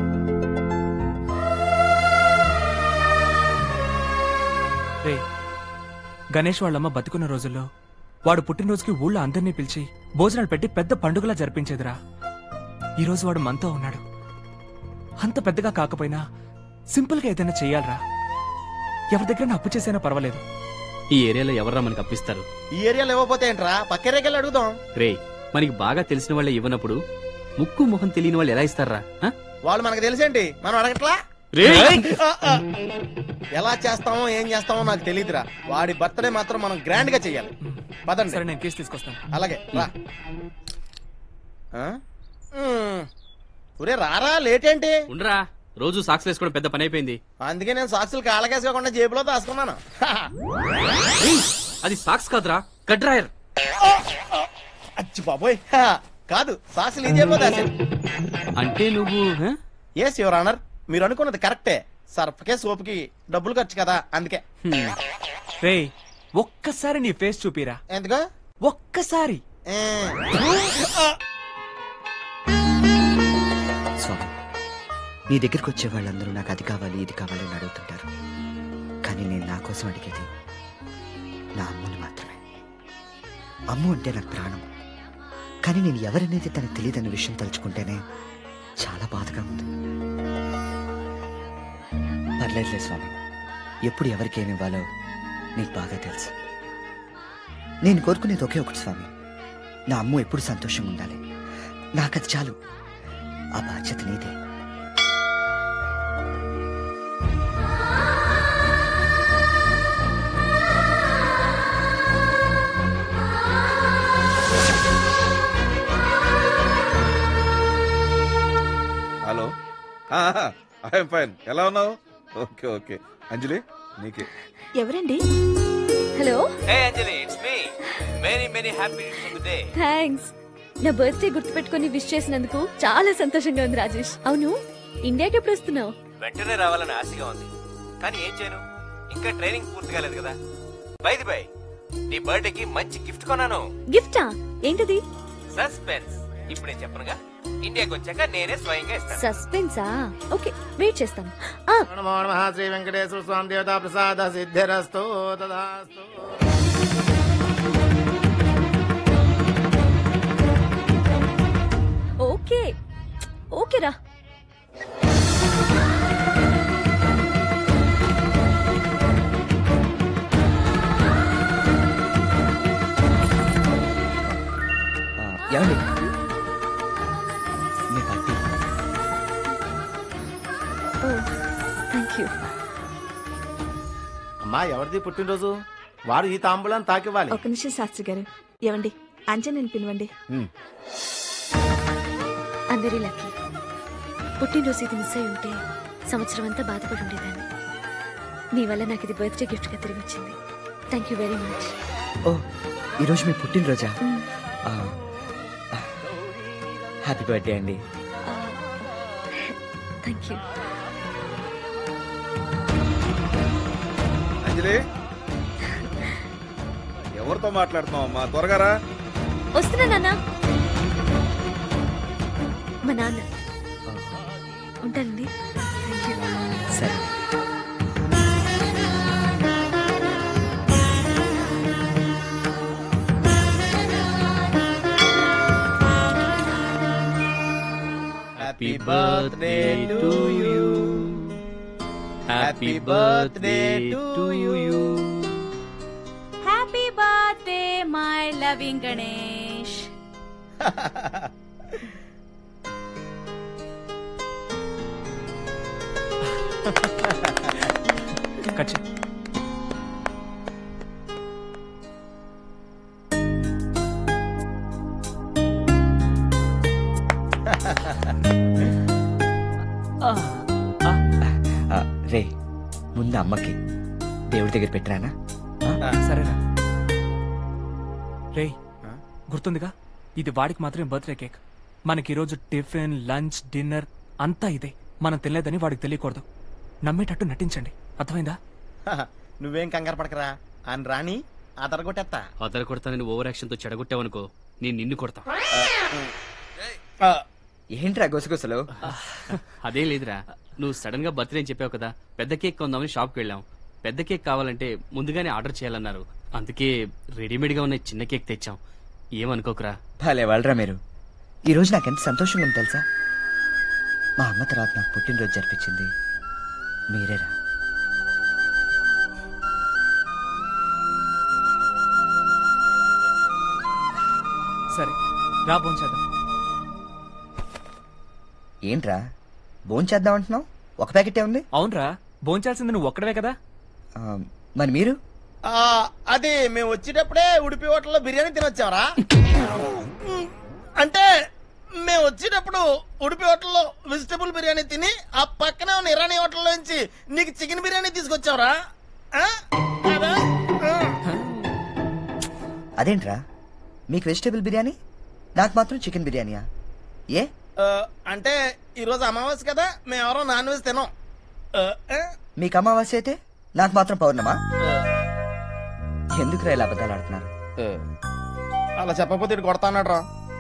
రే, గణేష్ వాళ్ళమ్మ బతుకున్న రోజుల్లో వాడు పుట్టినరోజుకి ఊళ్ళో అందరినీ పిలిచి భోజనాలు పెట్టి పెద్ద పండుగలా జరిపించేదిరా. ఈ రోజు వాడు మనతో ఉన్నాడు. అంత పెద్దగా కాకపోయినా సింపుల్ గా ఏదైనా చెయ్యాలరా. ఎవరి దగ్గర అప్పు చేసైనా పర్వాలేదు. ఈ ఏరియాలో ఎవర్రా మనకు అప్పిస్తారు? ఈ ఏరియాలో ఇవ్వకపోతే ఏంట్రా, పక్కరేకెళ్ళి అడుగుదాం. రే, మనకి బాగా తెలిసిన వాళ్ళే ఇవ్వనప్పుడు ముక్కు ముఖం తెలియని వాళ్ళు ఎలా ఇస్తారా? వాళ్ళు మనకు తెలిసేంటి, మనం అడగట్లా. ఎలా చేస్తామో ఏం చేస్తామో నాకు తెలియదురా. వాడి బర్త్డే మాత్రం మనం గ్రాండ్ గా చెయ్యాలి. పదండి. సరే, నేను కేసు తీసుకొస్తాను. అలాగే రా. ఒరే రారా, లేట్ ఏంటి? ఉండరా, రోజు సాక్స్ వేసుకోవడం పెద్ద పని అయిపోయింది. అందుకే నేను సాక్సులు కాళ్ళకేసుకోకుండా జేబులో దాచుకున్నాను. అది సాక్స్ కాదురా, కడ్రాయర్. అచ్చి బాబోయ్, కాదు సాక్సులు ఈ జేబులో దాచాను. అంటే నువ్వు? ఎస్ యువర్ ఆనర్, మీరు అనుకున్నది కరెక్టే. సర్ఫ్కే సోపుకి డబ్బులు ఖర్చు కదా, అందుకే. రే, ఒక్కసారి నీ ఫేస్ చూపిరా. ఎందుకు? ఒక్కసారి. స్వామి, నీ దగ్గరికి వచ్చే వాళ్ళందరూ నాకు అది కావాలి ఇది కావాలి అని అడుగుతుంటారు. కానీ నేను నా కోసం అడిగేది నా అమ్మని మాత్రమే. అమ్ము అంటే నాకు ప్రాణం. కానీ నేను ఎవరనేది తనకు తెలియదన్న విషయం తలుచుకుంటేనే చాలా బాధగా ఉంది. పర్లేదులే స్వామి, ఎప్పుడు ఎవరికి ఏమి ఇవ్వాలో నీకు బాగా తెలుసు. నేను కోరుకునేది ఒకే ఒకటి స్వామి, నా అమ్మ ఎప్పుడు సంతోషంగా ఉండాలి. నాకది చాలు. ఆ బాధ్యత నీదే. I'm fine. ఎలా ఉన్నావు? Okay okay. అంజలి నీకే. ఎవరండి? Hello. Hey Anjali, it's me. Many many happy returns of the day. Thanks. నా బర్త్డే గుర్తుపెట్టుకుని విష్ చేసినందుకు చాలా సంతోషంగా ఉంది రాజేష్. అవును, ఇండియాకి ఎప్పుడు వస్తున్నావు? వెంటనే రావాలని ఆశగా ఉంది, కానీ ఏం చేయను, ఇంకా ట్రైనింగ్ పూర్తి కాలేదు కదా. బై ది బై, నీ బర్త్డేకి మంచి గిఫ్ట్ కొన్నాను. గిఫ్టా? ఏంటది? సస్పెన్స్. ఇప్పుడే చెప్పనుగా, ఇండియాకి వచ్చాక నేనే స్వయంగా ఇస్తాను. సస్పెన్సా? ఓకే, వెయిట్ చేస్తాం. నమో నమః శ్రీ వెంకటేశ్వర స్వామి దేవతా ప్రసాద సిద్ధిరస్తు తదాస్తు. ఓకే ఓకేరా. ఏమండి మీ పార్టీ. Thank you. అమ్మా ఎవరిది పుట్టినరోజు? వారు ఈ తాంబూలాన్ని తాకివ్వాలి. ఒక నిమిషం శాస్త్రి గారు. ఏమండి అంజనని పిలవండి. అందరి లక్కీ. పుట్టినరోజు ఇది మిస్ అయి ఉంటే సంవత్సరం అంతా బాధపడి ఉండేదాన్ని. నీ వల్ల నాకు ఇది బర్త్డే గిఫ్ట్ గా తిరిగి వచ్చింది. Thank you very much. ఓ, ఈరోజు మీ పుట్టినరోజా? హ్యాపీ బర్త్డే అండి. Thank you. అంజలి, ఎవరితో మాట్లాడుతున్నావు అమ్మా? త్వరగా రా. వస్తున్నా నాన్న. మా నాన్న. ఉంటానండి. Thank you. సరే. Happy birthday to you. Happy birthday to you. Happy birthday my loving Ganesh. కచ్చి. రే, ముందు అమ్మకి దేవుడి దగ్గర పెట్టరానా? సరేరా. రే, గుర్తుందిగా, ఇది వాడికి మాత్రమే బర్త్డే కేక్. మనకి ఈరోజు టిఫిన్, లంచ్, డిన్నర్ అంతా ఇదే. మనం తినలేదని వాడికి తెలియకూడదు. నమ్మేటట్టు నటించండి, అర్థమైందా? నువ్వేం కంగారు పడకరా, అని రాని అదరగొట్టేస్తా. అదర కొడతానని ఓవర్ యాక్షన్ తో చెడగొట్టావనుకో, నేను నిన్ను కొడతా. ఏంట్రా గుసగుసలు? అదేం లేదురా, నువ్వు సడన్ గా బర్త్డే అని చెప్పావు కదా, పెద్ద కేక్ కొందామని షాప్కి వెళ్ళాం. పెద్ద కేక్ కావాలంటే ముందుగానే ఆర్డర్ చేయాలన్నారు. అందుకే రెడీమేడ్ గా ఉన్న చిన్న కేక్ తెచ్చాం. ఏమనుకోకురా. భలే వాళ్ళరా మీరు. ఈ రోజు నాకెంత సంతోషంగా ఉంది తెలుసా? మా అమ్మ తర్వాత నాకు పుట్టినరోజు జరిపించింది మీరేరా. సరే రా, భోంచేద్దాం. ఏంట్రా భోంచేద్దాం అంటున్నావు? ఒక ప్యాకెటే ఉంది. అవునరా, భోంచాల్సింది నువ్వు ఒక్కడవే కదా. మరి మీరు? అదే మేము వచ్చేటప్పుడే ఉడిపి హోటల్లో బిర్యానీ తినొచ్చావరా? అంటే మేము వచ్చేటప్పుడు ఉడిపి హోటల్లో వెజిటబుల్ బిర్యానీ తిని ఆ పక్కనే ఉన్న ఇరానీ హోటల్లో నుంచి నీకు చికెన్ బిర్యానీ తీసుకొచ్చావరా? అదేంట్రా, మీకు వెజిటేబుల్ బిర్యానీ, నాకు మాత్రం చికెన్ బిర్యానీయా? ఏ అంటే ఈరోజు అమావాస్య కదా, మేమెవరో నాన్ వెజ్ తినాం. మీకు అమావాస్య అయితే నాకు మాత్రం పౌర్ణమా? ఎందుకురా ఇలా అబద్ధాలు ఆడుతున్నారు? అలా చెప్పకపోతే ఇటు కొడతా అన్నాడు రా.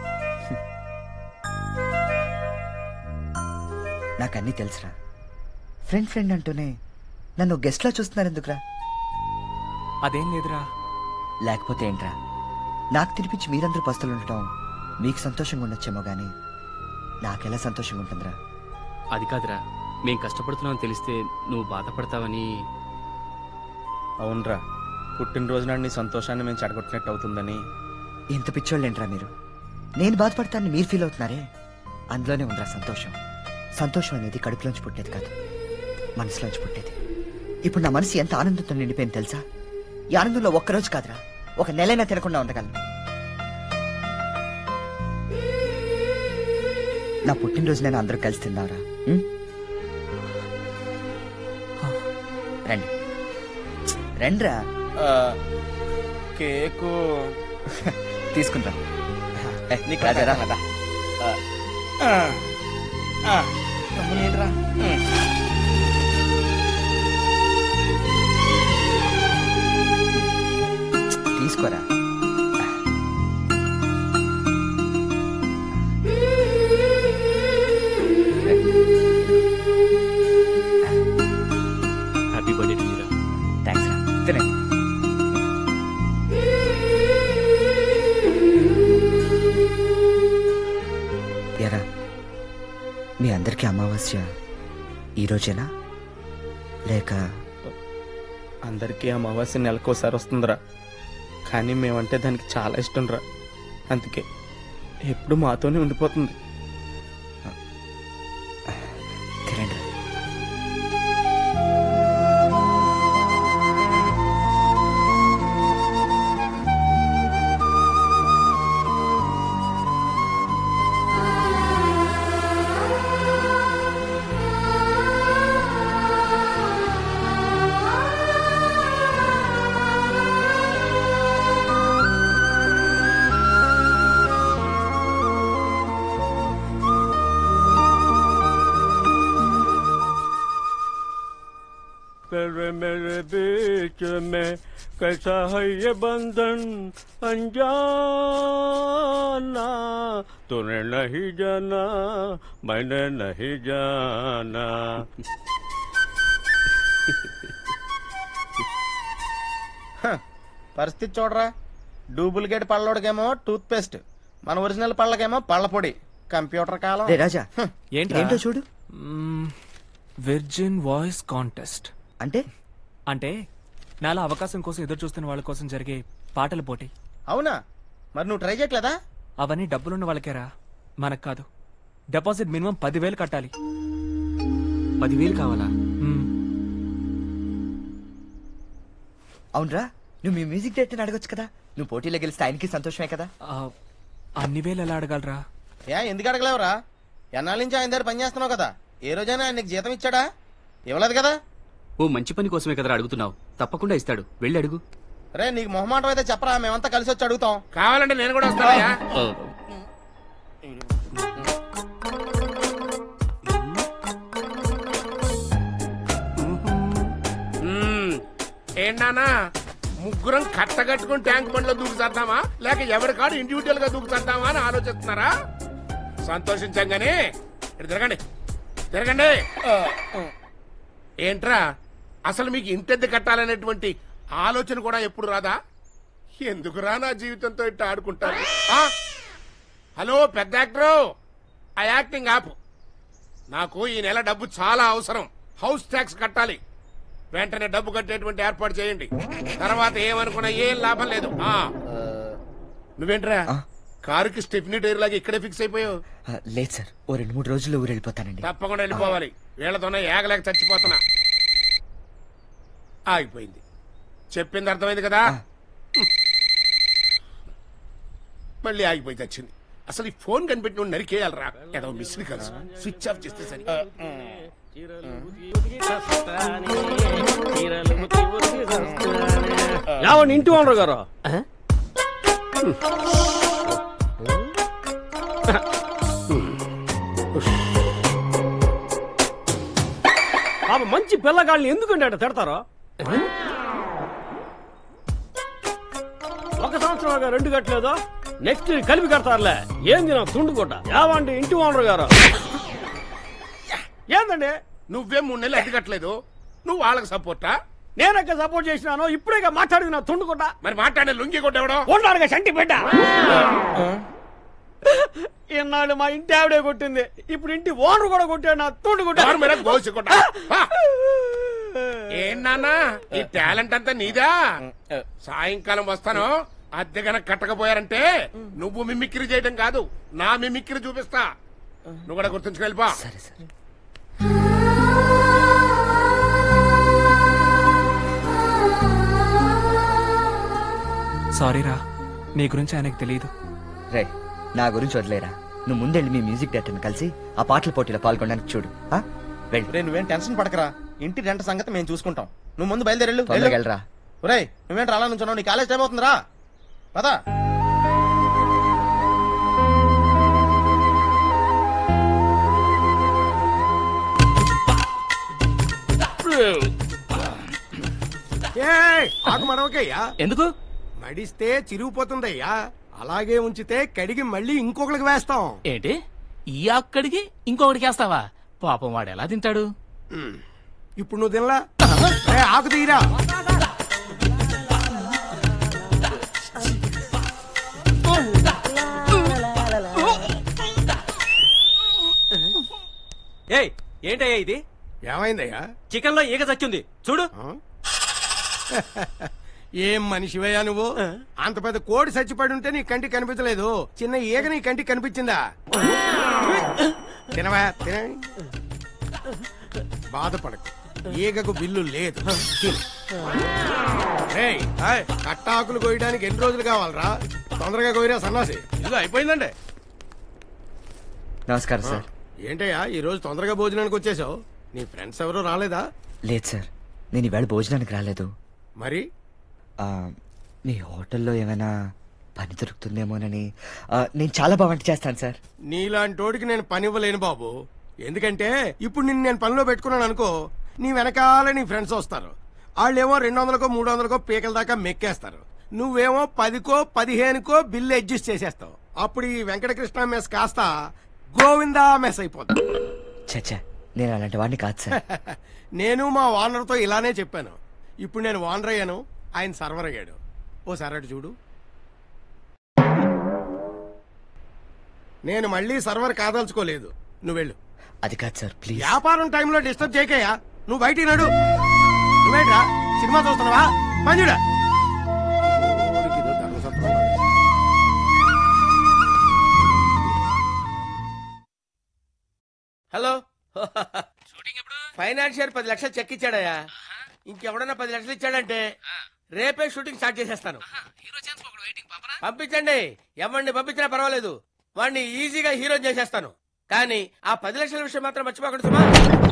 నాకు అన్నీ తెలుసురా. ఫ్రెండ్ అంటూనే నన్ను గెస్ట్ లా చూస్తున్నారు ఎందుకురా? అదేం లేదురా. లేకపోతే ఏంట్రా, నాకు తినిపించి మీరందరూ పస్తులు ఉండటం మీకు సంతోషంగా ఉండొచ్చేమో గానీ నాకెలా సంతోషంగా ఉంటుందిరా? అది కాదురా, మేం కష్టపడుతున్నామని తెలిస్తే నువ్వు బాధపడతావని. అవునరా, పుట్టినరోజు నాడు నీ సంతోషాన్ని మేము చెడగొట్టినట్టు అవుతుందని. ఇంత పిచ్చోళ్ళేంట్రా మీరు? నేను బాధపడతానని మీరు ఫీల్ అవుతున్నారే, అందులోనే ఉందిరా సంతోషం. సంతోషం అనేది కడుపులోంచి పుట్టేది కాదు, మనసులోంచి పుట్టేది. ఇప్పుడు నా మనసు ఎంత ఆనందంతో నిండిపోయింది తెలుసా? ఈ ఆనందంలో ఒక్కరోజు కాదురా, ఒక నెలైనా తినకుండా ఉండగలను. నా పుట్టినరోజు నేను అందరూ కలిసి తిందాంరా. రండి రండ్రా. కేకు తీసుకుంటా. నీకు రాజారా. ఏంట్రా తీసుకోరా. హ్యాపీ బర్త్డే టు మీరా. థ్యాంక్స్ రా. తినండి. ఎరా మీ అందరికీ అమావాస్య ఈరోజేనా లేక? అందరికీ అమావాస్య నెలకోసారి వస్తుందిరా, కానీ మేమంటే దానికి చాలా ఇష్టం రా. అందుకే ఎప్పుడు మాతోనే ఉండిపోతుంది. తినండి. मेरे बीच में कैसा है ये बंधन अनजाना, तूने नहीं जाना मैंने नहीं जाना. పరిస్థితి చూడరా, డూప్లికేట్ పళ్ళోడికేమో టూత్ పేస్ట్, మన ఒరిజినల్ పళ్ళకేమో పళ్ళ పొడి. కంప్యూటర్ కాలం. రాజా ఏంటో చూడు. విర్జిన్ వాయిస్ కాంటెస్ట్ అంటే అంటే నాలా అవకాశం కోసం ఎదురు చూస్తున్న వాళ్ళ కోసం జరిగే పాటల పోటీ. అవునా? మరి నువ్వు ట్రై చేయట్లేదా? అవన్నీ డబ్బులున్న వాళ్ళకేరా, మనకు కాదు. డిపాజిట్ మినిమం 10,000 కట్టాలి. 10,000 కావాలా? అవునరా, నువ్వు మీ మ్యూజిక్ డైరెక్టర్ని అడగొచ్చు కదా. నువ్వు పోటీలో గెలిస్తే ఆయనకి సంతోషమే కదా. అన్ని వేలు ఎలా అడగలరా? ఎందుకు అడగలేవురా? ఎన్నాళ్ళ నుంచి ఆయన దగ్గర పని చేస్తున్నావు కదా, ఏ రోజైనా ఆయన నీకు జీతం ఇచ్చాడా? ఇవ్వలేదు కదా. ఓ మంచి పని కోసమే కదా అడుగుతున్నావు, తప్పకుండా ఇస్తాడు, వెళ్ళి అడుగు. రే నీకు మొహమాటం అయితే చెప్పరా, మేమంతా కలిసి వచ్చి అడుగుతాం. కావాలంటే నేను కూడా వస్తానయ్యా. ఏంటన్నా ముగ్గురం కట్టగట్టుకుని ట్యాంక్ బండ్లో దూకు చేద్దామా, లేక ఎవరి కాడు ఇండివిజువల్ గా దూకు చేద్దామా అని ఆలోచిస్తున్నారా? సంతోషించంగానే తిరగండి తిరగండి. ఏంట్రా అసలు మీకు ఇంటెద్దు కట్టాలనేటువంటి ఆలోచన కూడా ఎప్పుడు రాదా? ఎందుకురా నా జీవితంతో ఇట్లా ఆడుకుంటారు? హలో పెద్ద యాక్టరు, ఆ యాక్టింగ్ ఆపు. నాకు ఈ నెల డబ్బు చాలా అవసరం. హౌస్ ట్యాక్స్ కట్టాలి. వెంటనే డబ్బు కట్టేటువంటి ఏర్పాటు చేయండి. తర్వాత ఏమనుకున్నా ఏం లాభం లేదు. నువ్వేంట్రా కారుకి స్టెఫ్నీ టైర్ లాగా ఇక్కడే ఫిక్స్ అయిపోయావు? లేదు సార్, ఓ 2-3 రోజుల్లో ఊరు వెళ్ళిపోతానండి. తప్పకుండా వెళ్ళిపోవాలి. వీళ్ళతోనే ఏగలేక చచ్చిపోతున్నా. ఆగిపోయింది. చెప్పింది అర్థమైంది కదా. మళ్ళీ ఆగిపోయి వచ్చింది. అసలు ఈ ఫోన్ కనిపెట్టి నువ్వు నరికేయాలరా. ఏదో మిస్డ్ కాల్స్ స్విచ్ ఆఫ్ చేస్తే సరి. యావండి ఇంటి ఓనర్ గారు, పాప మంచి పిల్లగాళ్ళని ఎందుకంటే అట్ట తిడతారో? 1 సంవత్సరం 2 కట్టలేదో నెక్స్ట్ కలిపి కడతారులే. ఏంది నా తుండు కొట్ట? యావండి ఇంటి ఓనర్ గారు. ఏందండి నువ్వేం 3 నెలలు ఎదగట్లేదు, నువ్వు వాళ్ళకి సపోర్టా? నేనక్క సపోర్ట్ చేసినాను. ఇప్పుడే మాట్లాడింది నా తుండు కొట్ట. మరి మాట్లాడే లుంగి కొట్టేవడం కొట్టాడుగా చంటి బిడ్డ. ఇన్నాళ్ళు మా ఇంటి ఆవిడే కొట్టింది, ఇప్పుడు ఇంటి ఓనర్ కూడా కొట్టాడు నా తుండు కొట్ట. ఏంటన్నా ఈ టాలెంట్ అంతా నీదా? సాయంకాలం వస్తాను. అద్దె గనక కట్టకపోయారంటే నువ్వు మిమిక్రీ చేయడం కాదు, నా మిమిక్రీ చూపిస్తా. నువ్వు కూడా గుర్తుంచుకు వెళ్ళిపో. సారీరా, నీ గురించి ఆయనకు తెలియదు. రే నా గురించి వదిలేరా. నువ్వు ముందెళ్ళి మీ మ్యూజిక్ డైరెక్టర్ని కలిసి ఆ పాటల పోటీలో పాల్గొనడానికి చూడు. రే నువ్వేం టెన్షన్ పడకరా, ఇంటి రెంట సంగతి మేము చూసుకుంటాం. నువ్వు ముందు బయలుదేరెళ్ళు. తొందరగా వెళ్ళరా. ఒరేయ్ నువ్వేంటి అలా నుంచున్నావు? నీ కాలేజ్ టైం అవుతుందిరా. పదా. ఆకు మడవకయ్యా. ఎందుకు? మడిస్తే చిరిగిపోతుందయ్యా. అలాగే ఉంచితే కడిగి మళ్ళీ ఇంకొకరికి వేస్తాం. ఏంటి ఈ అక్కడికి ఇంకొకటికి వేస్తావా? పాపం వాడు ఎలా తింటాడు? ఇప్పుడు నువ్వు తినలా? ఆకు తీరా. ఏయ్ ఏంటయ్యా ఇది? ఏమైందయ్యా? చికెన్ లో ఈగ చచ్చింది చూడు. ఏం మనిషివయ్యా నువ్వు? అంత పెద్ద కోడి చచ్చిపడి ఉంటే నీ కంటికి కనిపించలేదు, చిన్న ఈగ నీ కంటికి కనిపించిందా? తినవా? తిన. బాధపడకు, ఈగకు బిల్లు లేదు. కట్టాకులు కోయడానికి ఎన్ని రోజులు కావాలరా? తొందరగా కోయరా సన్నాసి. ఇదిగో అయిపోయిందండి. నమస్కారం సార్. ఏంటయ్యా ఈ రోజు తొందరగా భోజనానికి వచ్చేసావు? నీ ఫ్రెండ్స్ ఎవరూ రాలేదా? లేదు సార్, నేను ఈవేళ భోజనానికి రాలేదు. మరి మీ హోటల్లో ఏమైనా పని దొరుకుతుందేమోనని. నేను చాలా బాగా వంట చేస్తాను సార్. నీలాంటోడికి నేను పని ఇవ్వలేను బాబు. ఎందుకంటే ఇప్పుడు నిన్ను నేను పనిలో పెట్టుకున్నాను అనుకో, నీ వెనకాల నీ ఫ్రెండ్స్ వస్తారు. వాళ్ళేమో 200కో 300కో పీకల దాకా మెక్కేస్తారు. నువ్వేమో 10కో 15కో బిల్లు అడ్జస్ట్ చేసేస్తావు. అప్పుడు ఈ వెంకటకృష్ణ మెస్ కాస్త గోవిందా మెస్ అయిపోతుంది. చచ్చా, నేను అలాంటి వాడిని కాదు సార్. నేను మా ఓనర్తో ఇలానే చెప్పాను. ఇప్పుడు నేను ఓనర్ అయ్యాను, ఆయన సర్వర్ అయ్యాడు. ఓసారి అటు చూడు. నేను మళ్ళీ సర్వర్ కాదలుచుకోలేదు, నువ్వు వెళ్ళు. అది కాదు సార్, ప్లీజ్. వ్యాపారం టైంలో డిస్టర్బ్ చేయకయ్యా. నువ్వు బయటికి నడు. నువ్వేంట్రా సినిమా చూస్తున్నావా? మంజుడా. హలో, ఫైనాన్షియర్ 10 లక్షలు చెక్ ఇచ్చాడయ్యా. ఇంకెవడన్నా 10 లక్షలు ఇచ్చాడంటే రేపే షూటింగ్ స్టార్ట్ చేసేస్తాను. పంపించండి, ఎవరిని పంపించినా పర్వాలేదు. వాడిని ఈజీగా హీరో చేసేస్తాను. కానీ ఆ 10 లక్షల విషయం మాత్రం మర్చిపోకండి సుమా.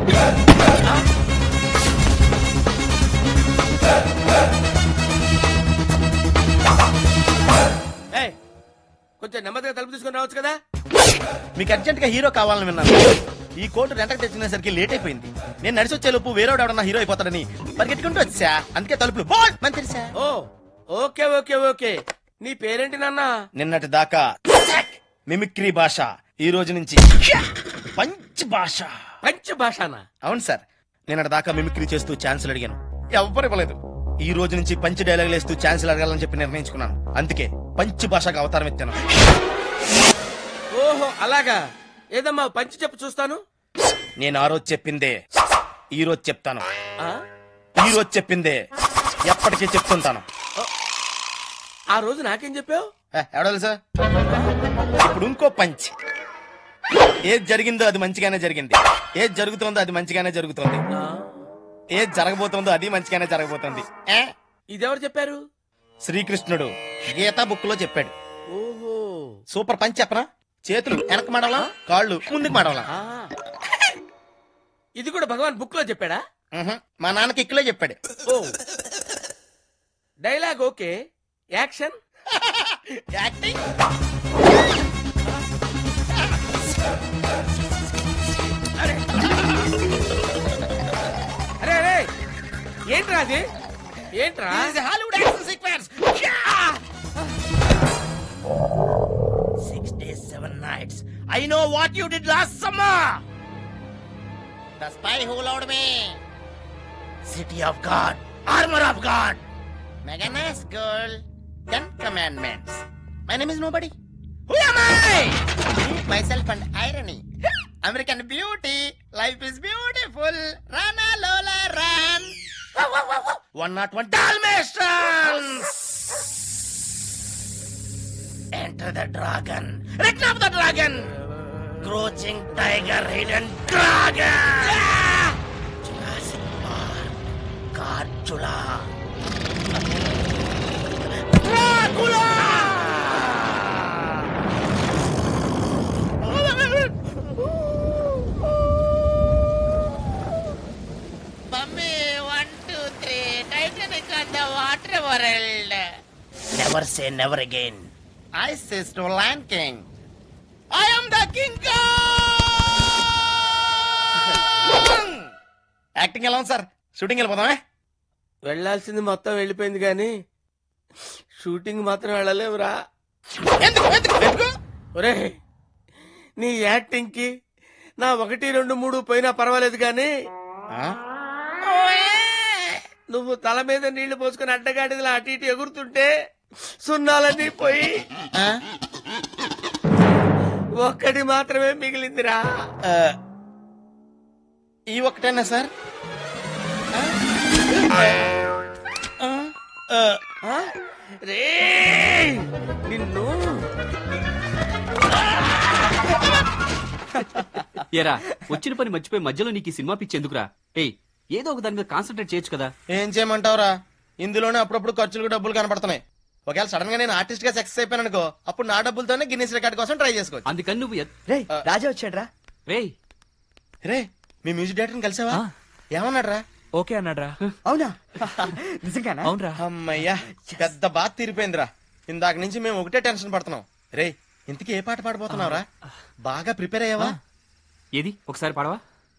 కొంచెం నెమ్మదిగా తలుపు తీసుకుని రావచ్చు కదా. మీకు అర్జెంట్ గా హీరో కావాలని విన్నాను. ఈ కోటు రెంటకు తెచ్చుకునేసరికి లేట్ అయిపోయింది. నేను నడిచి వచ్చే లోపు వేరేవాడు ఎవడన్నా హీరో అయిపోతాడని పరిగెట్టుకుంటూ వచ్చా. అందుకే తలుపులు తెరిచా. ఓ ఓకే ఓకే ఓకే. నీ పేరేంటి నాన్న? నిన్నటి దాకా మిమిక్రీ భాష, ఈ రోజు నుంచి పంచ్ భాష. పంచ్ భాషనా? అవును సార్. నిన్నటి దాకా మిమిక్రీ చేస్తూ ఛాన్సులు అడిగాను, ఎవ్వరు ఇవ్వలేదు. ఈ రోజు నుంచి పంచ్ డైలాగులు వేస్తూ ఛాన్సులు అడగాలని చెప్పి నిర్ణయించుకున్నాను. అందుకే పంచ్ భాషకు అవతారం ఎత్తాను. ఓహో అలాగా. ఏదమ్మా పంచి చెప్పు చూస్తాను. నేను ఆ రోజు చెప్పిందే ఈ రోజు చెప్తాను. ఈ రోజు చెప్పిందే ఎప్పటికీ చెప్తుంటాను. ఆ రోజు నాకేం చెప్పావు? ఎవడాలి సార్. ఇప్పుడు ఇంకో పంచ్. ఏది జరిగిందో అది మంచిగానే జరిగింది, ఏది జరుగుతోందో అది మంచిగానే జరుగుతోంది, ఏది జరగబోతోందో అది మంచిగానే జరగబోతోంది. ఇదెవరు చెప్పారు? శ్రీకృష్ణుడు గీతా బుక్ లో చెప్పాడు. ఓహో సూపర్ పంచ్ చెప్పనా? చేతులు వెనక మడవలా, కాళ్ళు ముందుకు మడవలా. ఇది కూడా భగవాన్ బుక్ లో చెప్పాడా? మా నాన్నకి ఇక్కడే చెప్పాడు. ఓ డైలాగ్ ఓకే, యాక్షన్ యాక్టింగ్. అరే అరే ఏంట్రా అది? ఏంట్రా? Hollywood action sequence. 6 days 7 nights. I know what you did last summer. The spy who loved me. City of God, armor of God. Mega nice girl. 10 commandments. My name is nobody. Who am I? Me, myself and irony. American beauty. Life is beautiful. Rana Lola run. 101 Dalmatians. Enter the dragon. Return of the dragon. Crouching tiger, hidden dragon. Jurassic Park. Godzilla. Dracula. Bambi, 1, 2, 3. say never again. I say to Lion King. I am the King Kong! Acting ఎలా ఉంది sir? Shooting వెళ్ళిపోదామే? వెళ్ళాల్సింది మొత్తం వెళ్ళిపోయింది కానీ shooting మాత్రం వెళ్ళలేవురా. ఒరే, నీ acting కి నా 1, 2, 3 పోయినా పర్వాలేదు కానీ నువ్వు తల మీద నీళ్లు పోసుకుని అడ్డగాడిలా అటు ఇటు ఎగురుతుంటే సున్నాలన్నీ పోయి ఒక్కటి మాత్రమే మిగిలిందిరా. ఈ ఒక్కటేనా సార్? రే నిన్ను ఏరా, వచ్చిన పని మర్చిపోయి మధ్యలో నీకు ఈ సినిమా పిచ్చి ఎందుకురా? ఏయ్, ఏదో ఒక దాని మీద కాన్సన్ట్రేట్ చేయొచ్చు కదా. ఏం చేయమంటావురా? ఇందులోనే అప్పుడప్పుడు ఖర్చులకు డబ్బులు కనపడుతున్నాయి. ఒకవేళ సడన్ గా నేను ఆర్టిస్ట్ గా సక్సెస్ అయిపోయాను అనుకో, అప్పుడు నా డబ్బులతోనే గిన్నెస్ రికార్డ్ కోసం ట్రై చేసుకోవచ్చు. అందుకని నువ్వు రాజా వచ్చాడ్రా. రే మీ మ్యూజిక్ డైరెక్టర్ కలిసావా? ఏమన్నాడ్రా? ఓకే అన్నాడ్రా. అవునా? నిజంగానా? అవునరా. అమ్మయ్యా, పెద్ద బాధ తీరిపోయిందిరా. ఇందాక నుంచి మేము ఒకటే టెన్షన్ పడుతున్నాం. రే, ఇంతకీ ఏ పాట పాడబోతున్నావురా? బాగా ప్రిపేర్ అయ్యావా? ఏది ఒకసారి పాడవా?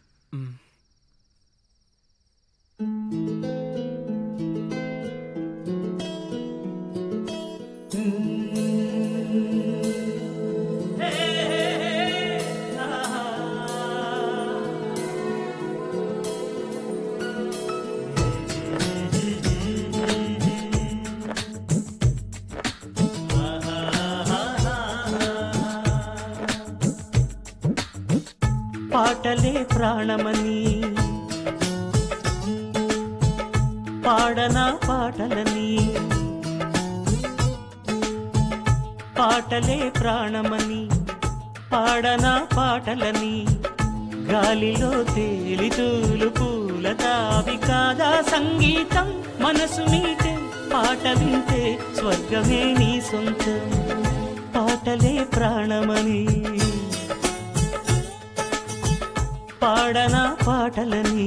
పాటలే ప్రాణమని పాడనా పాటలని, పాటలే ప్రాణమని పాడనా పాటలని, గాలిలో తేలితూలు పూల తావి కాదా సంగీతం. మనసు మీటే పాట వింటే స్వర్గమే నీ సొంతం. పాటలే ప్రాణమని పాడనా పాటలని.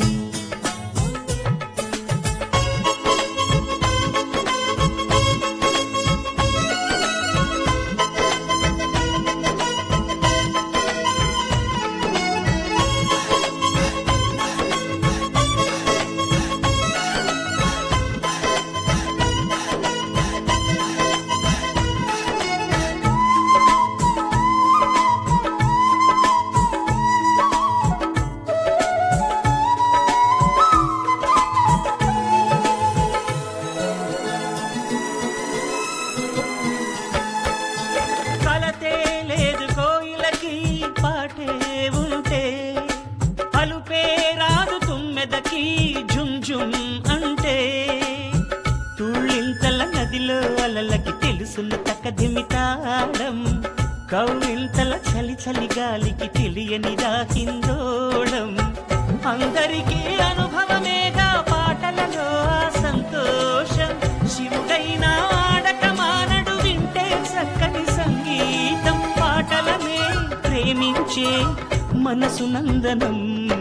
కౌవింతల చలి చలి గాలికి తెలియని హిందోళం. అందరికీ అనుభవమేగా పాటలలో ఆ సంతోషం. శివుడైనా ఆడక మానడు వింటే చక్కని సంగీతం. పాటలనే ప్రేమించే మనసు నందనం.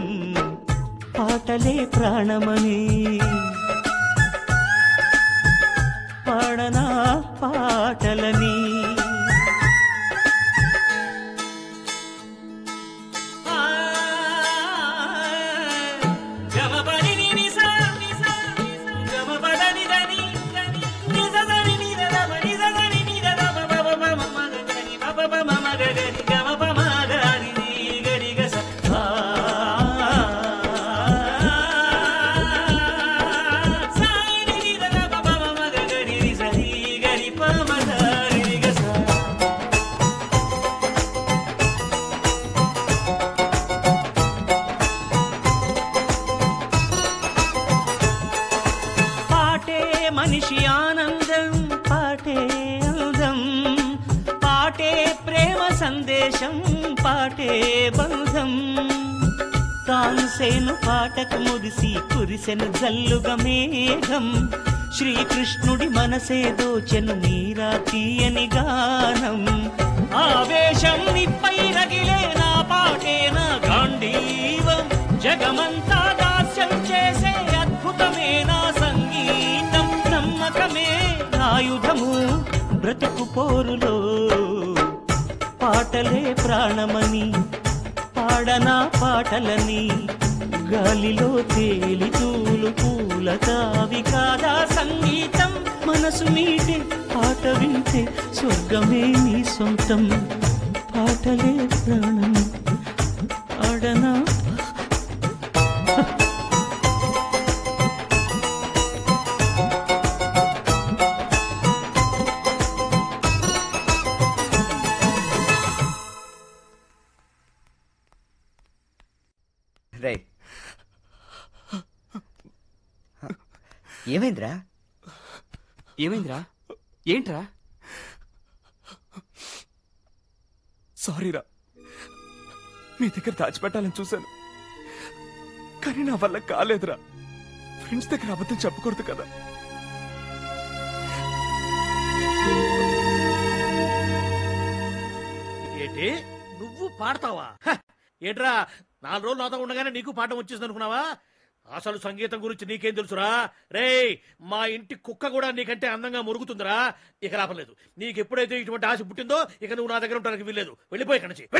పాటలే ప్రాణమని పాడనా పాటలని. మనిషి ఆనందం, పాటే అందం. పాటే ప్రేమ సందేశం, పాటే బంధం. తాన్సేను పాటకు మురిసి కురిసెను జల్లుగా మేఘం. శ్రీకృష్ణుడి మనసే దోచెను మీరా తీయని గానం. ఆవేశం నిప్పై రగిలే నా పాటే నా గాంధీవం. జగమంతా దాస్యం చేసే అద్భుతమే నా సంగీతం. నమ్మకమే ఆయుధము, బ్రతుకు పోరులో పాటలే ప్రాణమని పాడనా పాటలని గాలిలో తేలి తూలు పూల తావి కాదా సంగీతం మనసు మీటే పాట వింటే స్వర్గమే నీ సొంతం పాటలే ప్రాణం పాడనా రే ఏమైందిరా ఏమైందిరా ఏంట్రా సారీరా మీ దగ్గర దాచిపెట్టాలని చూశాను కానీ నా వల్ల కాలేదురా ఫ్రెండ్స్ దగ్గర అబద్ధం చెప్పకూడదు కదా ఏంటి నువ్వు పాడతావా ఏంట్రా 4 రోజులు నాతో ఉండగానే నీకు పాఠం వచ్చేసింది అనుకున్నావా అసలు సంగీతం గురించి నీకేం తెలుసురా రేయ్ మా ఇంటి కుక్క కూడా నీకంటే అందంగా మురుగుతుందిరా ఇక లాభలేదు నీకు ఎప్పుడైతే ఇటువంటి ఆశ పుట్టిందో ఇక నువ్వు నా దగ్గర ఉండడానికి వీల్లేదు వెళ్ళిపోయి ఇక్కడి నుంచి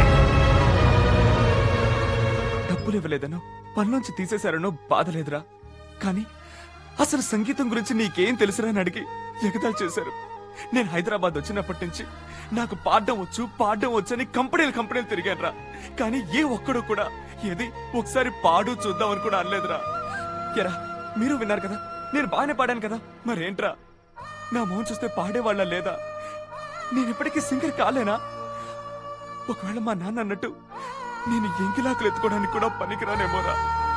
డబ్బులు ఇవ్వలేదనో పనిలోంచి తీసేశారనో బాధ లేదురా కానీ అసలు సంగీతం గురించి నీకేం తెలుసురా అని అడిగి ఎగతాళి చేశారు నేను హైదరాబాద్ వచ్చినప్పటి నుంచి నాకు పాడడం వచ్చు అని కంపెనీలు తిరిగాను రా కానీ ఏ ఒక్కడు కూడా ఏది ఒకసారి పాడు చూద్దాం అని కూడా అనలేదురా ఎరా మీరు విన్నారు కదా నేను బాగానే పాడాను కదా మరేంట్రా నా మొహం చూస్తే పాడేవాళ్ళ లేదా నేను ఇప్పటికీ సింగర్ కాలేనా ఒకవేళ మా నాన్న అన్నట్టు నేను ఎంగిలాకులు ఎత్తుకోవడానికి కూడా పనికిరానేమోరా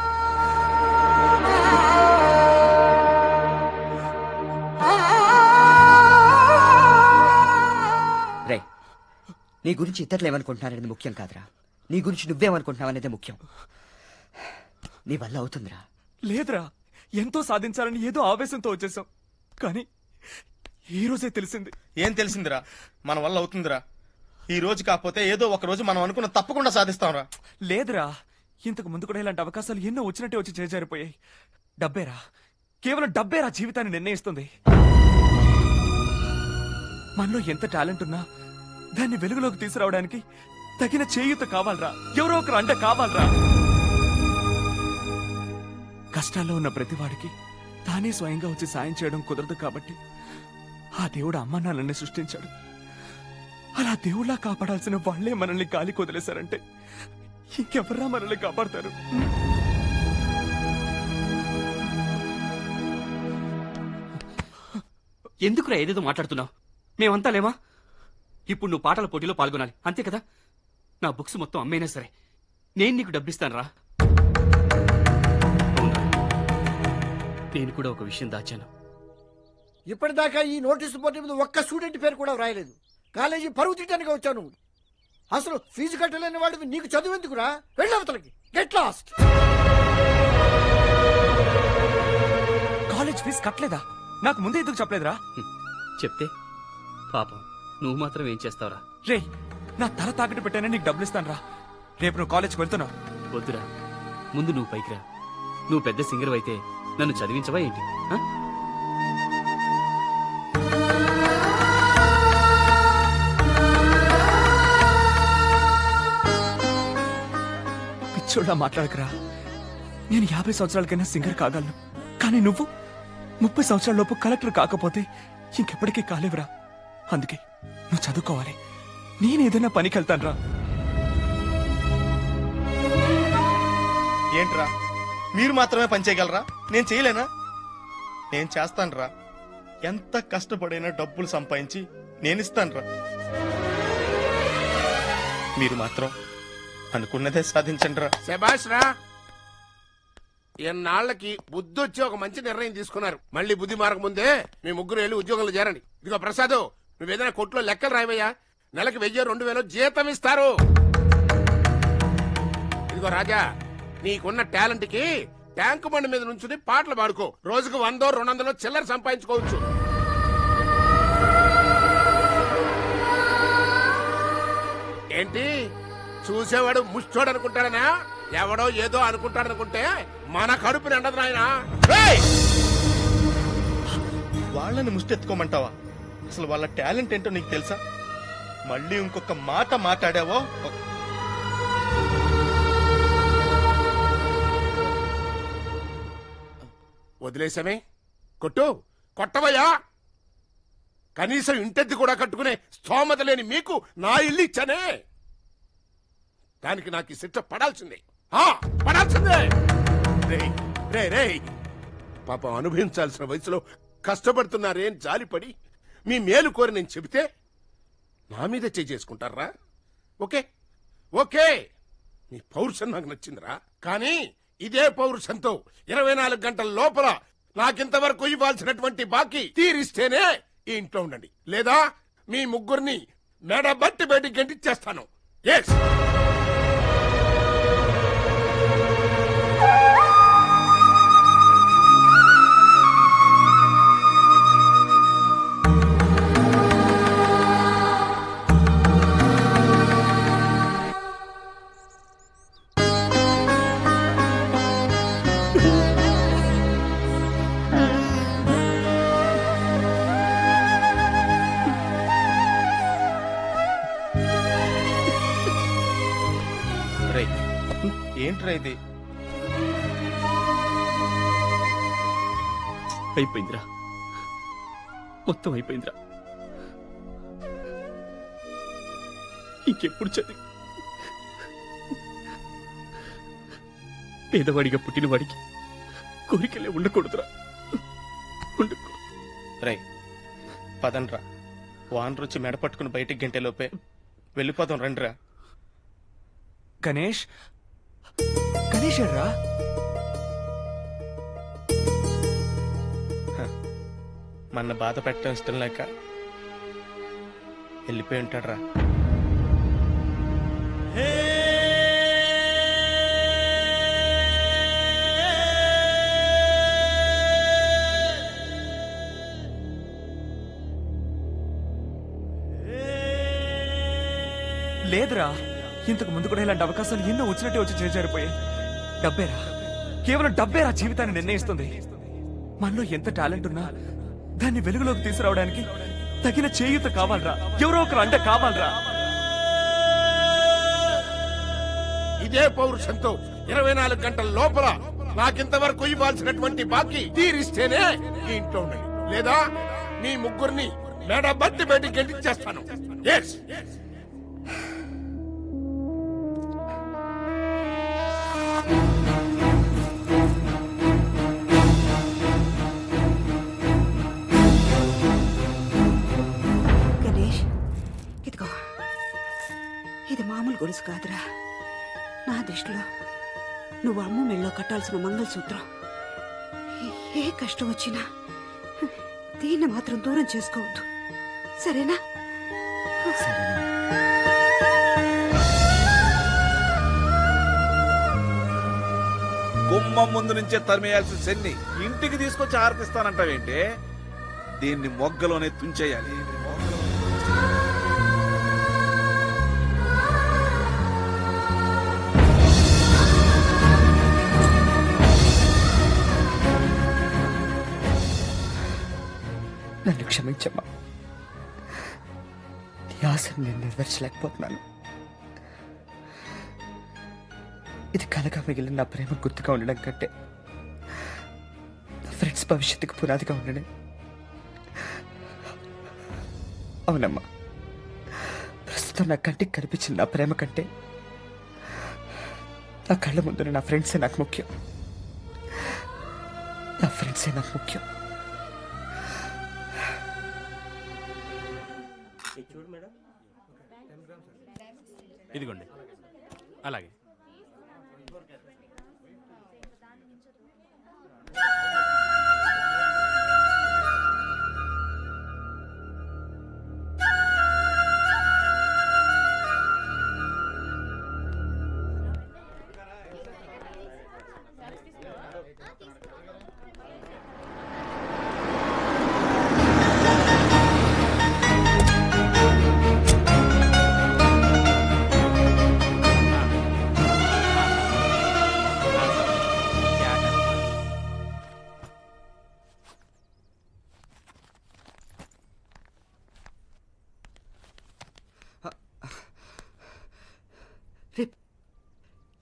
రే నీ గురించి ఇతరులు ఏమనుకుంటున్నారనేది ముఖ్యం కాదురా నీ గురించి నువ్వేమనుకుంటున్నావు అనేది ముఖ్యం నీ వల్ల అవుతుందిరా లేదురా ఎంతో సాధించాలని ఏదో ఆవేశంతో వచ్చేసాం కానీ ఈ రోజే తెలిసింది ఏం తెలిసిందిరా మన వల్ల అవుతుందిరా ఈ రోజు కాకపోతే ఏదో ఒక రోజు మనం అనుకున్న తప్పకుండా సాధిస్తాంరా లేదురా ఇంతకు ముందు కూడా ఇలాంటి అవకాశాలు ఎన్నో వచ్చినట్టే వచ్చి చేజారిపోయాయి డబ్బేరా కేవలం డబ్బేరా జీవితాన్ని నిర్ణయిస్తుంది మనలో ఎంత టాలెంట్ ఉన్నా దాన్ని వెలుగులోకి తీసుకురావడానికి తగిన చేయూత కావాలరా ఎవరో ఒకరు అండ కావాలరా కష్టాల్లో ఉన్న ప్రతివాడికి తానే స్వయంగా వచ్చి సాయం చేయడం కుదరదు కాబట్టి ఆ దేవుడు అమ్మా నాన్నల్ని సృష్టించాడు అలా దేవుళ్ళా కాపాడాల్సిన వాళ్లే మనల్ని గాలి కొదిలేశారంటే ఇంకెవర్రా మనల్ని కాపాడతారు ఎందుకురా ఏదేదో మాట్లాడుతున్నావు మేమంతా లేమా ఇప్పుడు నువ్వు పాటల పోటీలో పాల్గొనాలి అంతే కదా నా బుక్స్ మొత్తం అమ్మేనా సరే నేను నీకు డబ్బిస్తాను రా నేను కూడా ఒక విషయం దాచాను ఇప్పటిదాకా ఈ నోటీసు బోర్డు మీద ఒక్క స్టూడెంట్ పేరు కూడా వ్రాయలేదు కాలేజీ పరువు తీయడానికి వచ్చాను అసలు ఫీజు కట్టలేని వాడివి నీకు చదువెందుకురా వెళ్ళవతలకి గెట్ లాస్ట్ కాలేజ్ ఫీజు కట్టలేదా నాకు ముందే ఎందుకు చెప్పలేదురా చెప్తే పాపం నువ్వు మాత్రం ఏం చేస్తావురా రే నా తల తాకట్టు పెట్టానే నీకు డబ్బులు ఇస్తాను రా రేపు నువ్వు కాలేజ్కి వెళ్తున్నావు వద్దురా ముందు నువ్వు పైకి రా నువ్వు పెద్ద సింగర్ అయితే నన్ను చదివించవా ఏంటి ఆ? పిచ్చోళ్ళ మాట్లాడకరా నేను 50 సంవత్సరాలకైనా సింగర్ కాగలను కానీ నువ్వు 30 సంవత్సరాల లోపు కలెక్టర్ కాకపోతే ఇంకెప్పటికీ కాలేవురా అందుకే నువ్వు చదువుకోవాలి నేనేదైనా పనికి వెళ్తాను రా ఏంట్రా మీరు మాత్రమే పని చేయగలరా నేను చేయలేనా నేను చేస్తానురా ఎంత కష్టపడైనా డబ్బులు సంపాదించి నేనిస్తానురా మీరు మాత్రం అనుకున్నదే సాధించండి రా శభాష్ రా ఎన్నాళ్లకి బుద్ధి వచ్చి ఒక మంచి నిర్ణయం తీసుకున్నారు మళ్ళీ బుద్ధి మారక ముందే మీ ముగ్గురు వెళ్ళి ఉద్యోగంలో చేరండి ఇదిగో ప్రసాద్ నువ్వేదైనా కొట్లో లెక్కలు రాయవయ్యా నెలకి 1000-2000 జీతం ఇస్తారు ఇదిగో రాజా నీకున్న టాలెంట్ కి ట్యాంకు బండి మీద నుంచుని పాటలు పాడుకో రోజుకు 100-200 చిల్లర సంపాదించుకోవచ్చు ఏంటి చూసేవాడు ముష్టోడు అనుకుంటాడనా ఎవడో ఏదో అనుకుంటాడనుకుంటే మన కడుపు నిండదు నాయనా వాళ్ళని ముష్టెత్తుకోమంటావా అసలు వాళ్ళ టాలెంట్ ఏంటో నీకు తెలుసా? మళ్ళీ ఇంకొక మాట మాట్లాడావో వదిలేసామే. కొట్టు, కొట్టవయ్యా. కనీసం ఇంటెద్ది కూడా కట్టుకునే స్తోమత లేని మీకు నా ఇల్లు ఇచ్చానే, దానికి నాకు ఈ శిక్ష పడాల్సిందే. పడాల్సిందే. రే పాపం అనుభవించాల్సిన వయసులో కష్టపడుతున్నారేం జాలిపడి మీ మేలు కోరి నేను చెబితే నా మీద చేసుకుంటారా? ఓకే ఓకే, మీ పౌరుషం నాకు నచ్చిందిరా. కానీ ఇదే పౌరుషంతో 24 గంటల లోపల నాకింతవరకు ఇవ్వాల్సినటువంటి బాకీ తీరిస్తేనే ఈ ఇంట్లో ఉండండి, లేదా మీ ముగ్గురిని మెడ బట్టి బయటికి గంటిచ్చేస్తాను. ఎస్. ఏంట్రా ఇది? అయిపోయిందిరా, మొత్తం అయిపోయిందిరా. ఇంకెప్పుడు చదివి పేదవాడిగా పుట్టినవాడికి కోరికలే ఉండకూడదురా. రై పదండ్రా, వాన్ రుచి మెడ పట్టుకుని బయటికి గంటలోపే వెళ్ళిపోతాం. రండిరా. గణేష్ రా. మన బాధ పెట్టడం ఇష్టం లేక వెళ్ళిపోయి ఉంటాడు రా. లేదురా, ఇంతకు ముందు కూడా ఇలాంటి అవకాశాలు ఎన్నో వచ్చినట్టే వచ్చి చేజారిపోయాయి. డబ్బేరా, కేవలం డబ్బేరా జీవితాన్ని నిర్ణయిస్తుంది. మనలో ఎంత టాలెంట్ ఉన్నా దాన్ని వెలుగులోకి తీసుకురావడానికి తగిన చేయూత కావాలరా, ఎవరో ఒకరు అండ కావాలరా. ఇదే పౌరుషంతో 24 గంటల లోపల నాకింతవరకు ఇవ్వాల్సినటువంటి బాకీ తీరిస్తేనే ఈ ఇంట్లో ఉండండి, లేదా మీ ముగ్గురిని మెడ బట్టి బయటికి గెంటిచ్చేస్తాను. ఎస్. గణేష్, ఇదిగో, ఇది మామూలు గొలుసు కాదురా. నా దృష్టిలో నువ్వు అమ్మ మెళ్ళో కట్టాల్సిన మంగళసూత్రం. ఏ కష్టం వచ్చినా దీన్ని మాత్రం దూరం చేసుకోవద్దు, సరేనా? గుమ్మం ముందు నుంచే తరిమేయాల్సిన శన్ని ఇంటికి తీసుకొచ్చి ఆర్పిస్తానంటావేంటి? దీన్ని మొగ్గలోనే తుంచేయాలి. నన్ను క్షమించమ్మా, నీ ఆశను నేను నెరవేర్చలేకపోతున్నాను. ఇది కలగా మిగిలిన నా ప్రేమ గుర్తుగా ఉండడం కంటే నా ఫ్రెండ్స్ భవిష్యత్తుకు పునాదిగా ఉండడే. అవునమ్మా, ప్రస్తుతం నా కంటికి కనిపించిన నా ప్రేమ కంటే నా కళ్ళ ముందున నా ఫ్రెండ్సే నాకు ముఖ్యం. నా ఫ్రెండ్సే నాకు ముఖ్యం. ఇదిగోండి. అలాగే.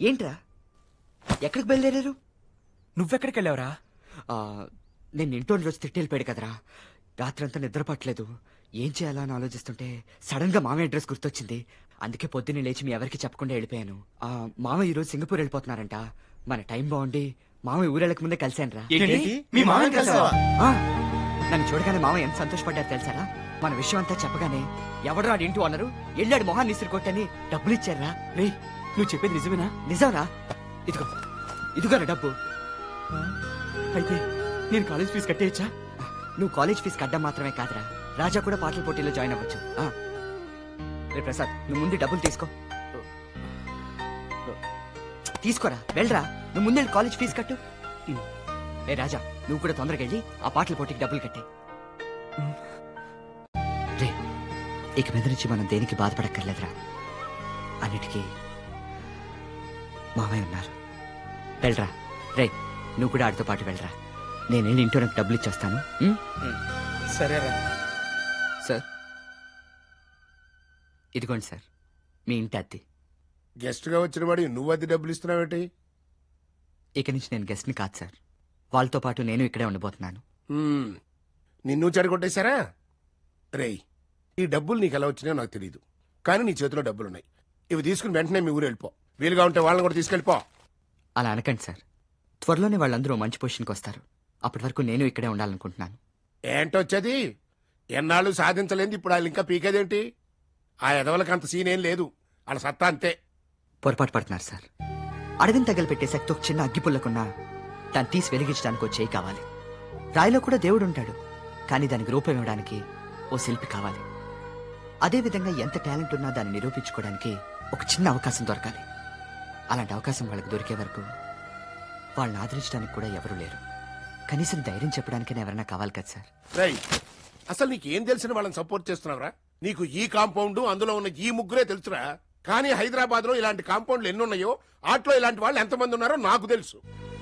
ఏంట్రా ఎక్కడికి బయలుదేరారు? నువ్వెక్కడికి వెళ్ళావురా? నేను ఇంట్లో రోజు తిట్టి వెళ్ళిపోయాడు కదరా. రాత్రంతా నిద్ర పట్టలేదు. ఏం చేయాలా అని ఆలోచిస్తుంటే సడన్ గా మామయ్య అడ్రస్ గుర్తొచ్చింది. అందుకే పొద్దున్నే లేచి మీ ఎవరికి చెప్పకుండా వెళ్ళిపోయాను. మామ ఈరోజు సింగపూర్ వెళ్ళిపోతున్నారంట. మన టైం బాగుండి మామయ్య ఊరెళ్ళక ముందే కలిశాను రా. నన్ను చూడగానే మామ ఎంత సంతోషపడ్డారు తెలుసారా? మన విషయం అంతా చెప్పగానే ఎవడరా ఇంటూ అన్నారు, వెళ్ళాడు మొహాన్ని ఇసురు కొట్టని డబ్బులు ఇచ్చారా. రే నువ్వు చెప్పేది నిజమేనా? నిజంరా. ఇదిగోరా డబ్బు. అయితే నేను కాలేజ్ ఫీజు కట్టేయచ్చా? నువ్వు కాలేజ్ ఫీజు కట్టడం మాత్రమే కాదురా, రాజా కూడా పాటల పోటీలో జాయిన్ అవ్వచ్చు. రే ప్రసాద్, నువ్వు ముందు డబ్బులు తీసుకోరా. వెళ్ళరా, నువ్వు ముందు కాలేజ్ ఫీజు కట్టు. రే రాజా, నువ్వు కూడా తొందరగా వెళ్ళి ఆ పాటల పోటీకి డబ్బులు కట్టే. రే ఇక మీద నుంచి మనం దేనికి బాధపడక్కర్లేదురా. అన్నిటికీ మామయ్య ఉన్నారు. వెళ్ళరా. రే నువ్వు కూడా ఆడితో పాటు వెళ్ళరా. నేను వెళ్ళి ఇంట్లో నాకు డబ్బులు ఇచ్చేస్తాను. సరేరా. సార్ ఇదిగోండి సార్ మీ ఇంటి అద్దె. గెస్ట్ గా వచ్చిన వాడి నువ్వు అద్దె డబ్బులు ఇస్తున్నావేంటి? ఇక నుంచి నేను గెస్ట్ ని కాదు సార్, వాళ్ళతో పాటు నేను ఇక్కడే ఉండబోతున్నాను. నిన్ను చెడగొట్టేశారా? రేయ్, ఈ డబ్బులు నీకు ఎలా వచ్చినాయో నాకు తెలియదు, కానీ నీ చేతిలో డబ్బులున్నాయి. ఇవి తీసుకుని వెంటనే మీ ఊరు వెళ్ళిపో. వీలుగా ఉంటే వాళ్ళని కూడా తీసుకెళ్ళిపో. అలా అనకండి సార్, త్వరలోనే వాళ్ళందరూ మంచి పొజిషన్కి వస్తారు. అప్పటి వరకు నేను ఇక్కడే ఉండాలనుకుంటున్నాను. ఏంటొచ్చేది? ఎన్నాళ్ళు సాధించలేదు, ఇప్పుడు వాళ్ళు ఇంకా పీకేదేంటి? ఆ ఎదవలకు అంత సీన్ ఏం లేదు, వాళ్ళ సత్తా అంతే. పొరపాటు పడుతున్నారు సార్. అడవిని తగలపెట్టే శక్తి ఒక చిన్న అగ్గిపుల్లకున్నా దాన్ని తీసి వెలిగించడానికి ఓ చేయి కావాలి. రాయిలో కూడా దేవుడు ఉంటాడు, కానీ దానికి రూపం ఇవ్వడానికి ఓ శిల్పి కావాలి. అదేవిధంగా ఎంత టాలెంట్ ఉన్నా దాన్ని నిరూపించుకోవడానికి ఒక చిన్న అవకాశం దొరకాలి. అలాంటి అవకాశం వాళ్ళకి దొరికే వరకు వాళ్ళని ఆదరించడానికి కూడా ఎవరూ లేరు. కనీసం ధైర్యం చెప్పడానికైనా ఎవరైనా కావాలి కదా సార్. రేయ్, అసలు నీకేం తెలిసిన వాళ్ళని సపోర్ట్ చేస్తున్నావురా? నీకు ఈ కాంపౌండ్, అందులో ఉన్న ఈ ముగ్గురే తెలుసురా. కానీ హైదరాబాద్ లో ఇలాంటి కాంపౌండ్లు ఎన్నున్నాయో, ఆటలో ఇలాంటి వాళ్ళు ఎంతమంది ఉన్నారో నాకు తెలుసు.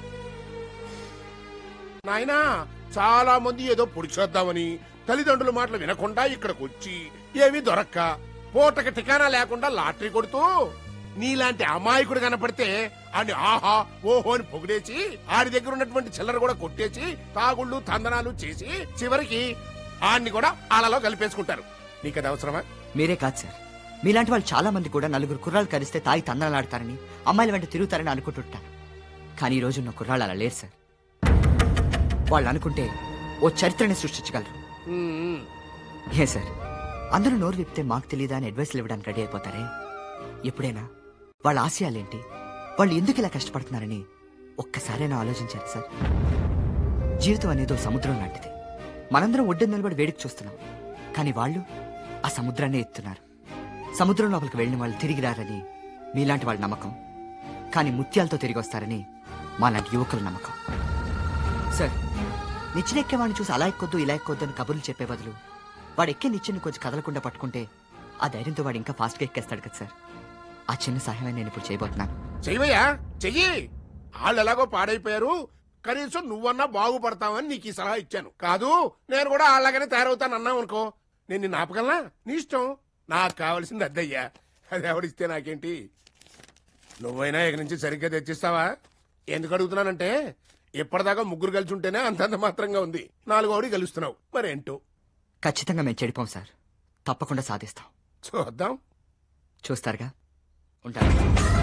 నాయనా, చాలా మంది ఏదో పొడిచేద్దామని తల్లిదండ్రుల మాటలు వినకుండా ఇక్కడికి వచ్చి ఏమీ దొరక్క పూటకి ఠికానా లేకుండా లాటరీ కొడుతూ నీలాంటి అమాయకుడు కనపడితే ఆడిని ఆహా ఓహో అని పొగిడేసి ఆడి దగ్గర ఉన్నటువంటి చిల్లర కూడా కొట్టేసి తాగుళ్ళు తందనాలు చేసి చివరికి ఆడిని కూడా ఆలలో కలిపేసుకుంటారు. నీకది అవసరమా? మీరే కాదు సార్, మీలాంటి వాళ్ళు చాలా మంది కూడా నలుగురు కుర్రాళ్ళు కలిస్తే తాగి తందనాలాడతారని, అమ్మాయిల వెంట తిరుగుతారని అనుకుంటుంటారు. కానీ ఈ రోజున్న కుర్రాళ్ళు అలా లేరు సార్. వాళ్ళు అనుకుంటే ఓ చరిత్రని సృష్టించగలరు. ఏ సార్, అందరూ నోరు విప్పితే మాకు తెలియదా అని అడ్వైస్లు ఇవ్వడానికి రెడీ అయిపోతారే. ఎప్పుడైనా వాళ్ళ ఆశయాలేంటి, వాళ్ళు ఎందుకు ఇలా కష్టపడుతున్నారని ఒక్కసారైనా ఆలోచించారు సార్. జీవితం అనేది సముద్రం లాంటిది. మనందరం ఒడ్డు నిలబడి వేడికి చూస్తున్నాం, కానీ వాళ్ళు ఆ సముద్రాన్ని ఎత్తున్నారు. సముద్రం లోపలికి వెళ్ళిన వాళ్ళు తిరిగి రారని మీలాంటి వాళ్ళ నమ్మకం, కానీ ముత్యాలతో తిరిగి వస్తారని మాలాంటి యువకుల నమ్మకం. సార్, నిచ్చెనెక్కేవాడిని చూసి అలా ఎక్కొద్దు ఇలా ఎక్కొద్దు అని కబుర్లు చెప్పే బదులు వాడు ఎక్కే నిచ్చెని కొంచెం కదలకుండా పట్టుకుంటే ఆ ధైర్యంతో వాడు ఇంకా ఫాస్ట్గా ఎక్కేస్తాడు కదా సార్. ఆ చిన్న సహాయమే నేను ఇప్పుడు చేయబోతున్నాను. చెయ్యవయ్యా, చెయ్యి. వాళ్ళు ఎలాగో పాడైపోయారు, కనీసం నువ్వన్నా బాగుపడతావని నీకు ఈ సలహా ఇచ్చాను. కాదు నేను కూడా అలాగనే తయారవుతాను అన్నావు అనుకో, నేను నిన్ను ఆపగలనా? నీ ఇష్టం. నాకు కావాల్సింది అద్దయ్యా, అది ఎవడిస్తే నాకేంటి? నువ్వైనా ఇక నుంచి సరిగ్గా తెచ్చిస్తావా? ఎందుకు అడుగుతున్నానంటే ఇప్పటిదాకా ముగ్గురు కలిసి ఉంటేనే అంతంత మాత్రంగా ఉంది, 4వ గెలుస్తున్నావు, మరేంటో. ఖచ్చితంగా మేము చెడిపోం సార్, తప్పకుండా సాధిస్తాం. చూద్దాం. చూస్తారుగా. ఉంటాను.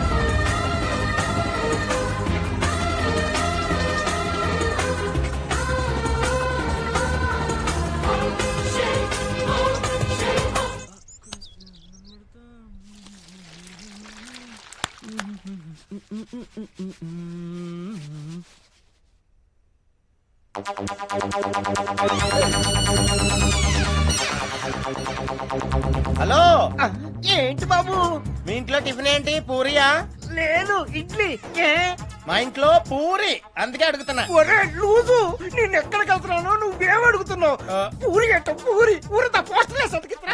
హలో, ఏంటి బాబు మీ ఇంట్లో టిఫిన్ ఏంటి? పూరియా? లేదు, ఇడ్లీ. మా ఇంట్లో పూరి, అందుకే అడుగుతున్నా. ఒరే లూజు, నేను ఎక్కడికి వెళ్తున్నానో నువ్వేం అడుగుతున్నావు? పూరి అంట పూరి, ఊరంతా పోస్టర్లే సతికిస్తా.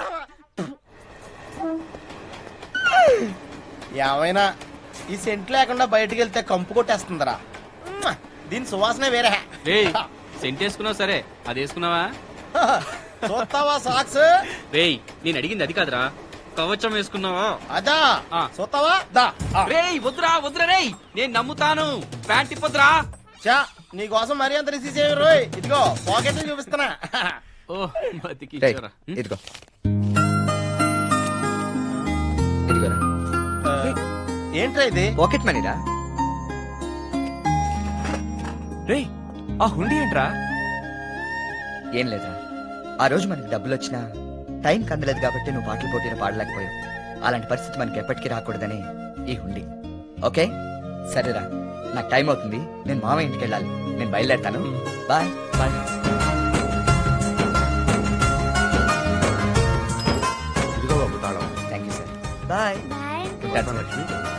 ఏమైనా ఈ సెంట్ లేకుండా బయటికి వెళ్తే కంపు కొట్టేస్తుందిరా. దీని సువాసనే వేరే. సెంట్ వేసుకున్నావు సరే, అది వేసుకున్నావా? చూస్తావా సాక్స్? రేయ్, నేను అడిగింది అది కాదురా, కవచం వేసుకున్నావా? అదా చూస్తావా? దా రేయ్ వద్దురా వద్దురా రేయ్, నేను నమ్ముతాను. ప్యాంట్ ఇప్పొద్దురా. చా నీకోసం మరీ అంత రిసీవ్ చేయరు రోయ్. ఇదిగో పాకెట్ చూపిస్తున్నా. ఓ బతికించారా. ఇదిగో ఇదిగోరా. ఏంట్రా ఇది? పాకెట్ మనీరా. రే ఆ హుండీ ఏంట్రా? ఏం లేదురా, ఆ రోజు మనకి డబ్బులు వచ్చినా టైంకి అందలేదు కాబట్టి నువ్వు పాటలు పోటీలో పాడలేకపోయావు. అలాంటి పరిస్థితి మనకి ఎప్పటికీ రాకూడదని ఈ హుండీ. ఓకే సరేరా, నాకు టైం అవుతుంది, నేను మామయ్య ఇంటికి వెళ్ళాలి. నేను బయలుదేరుతాను. Bye bye. ఇదిగో బాబు తాళం. Thank you sir. బాయ్. ఉంటాను సార్.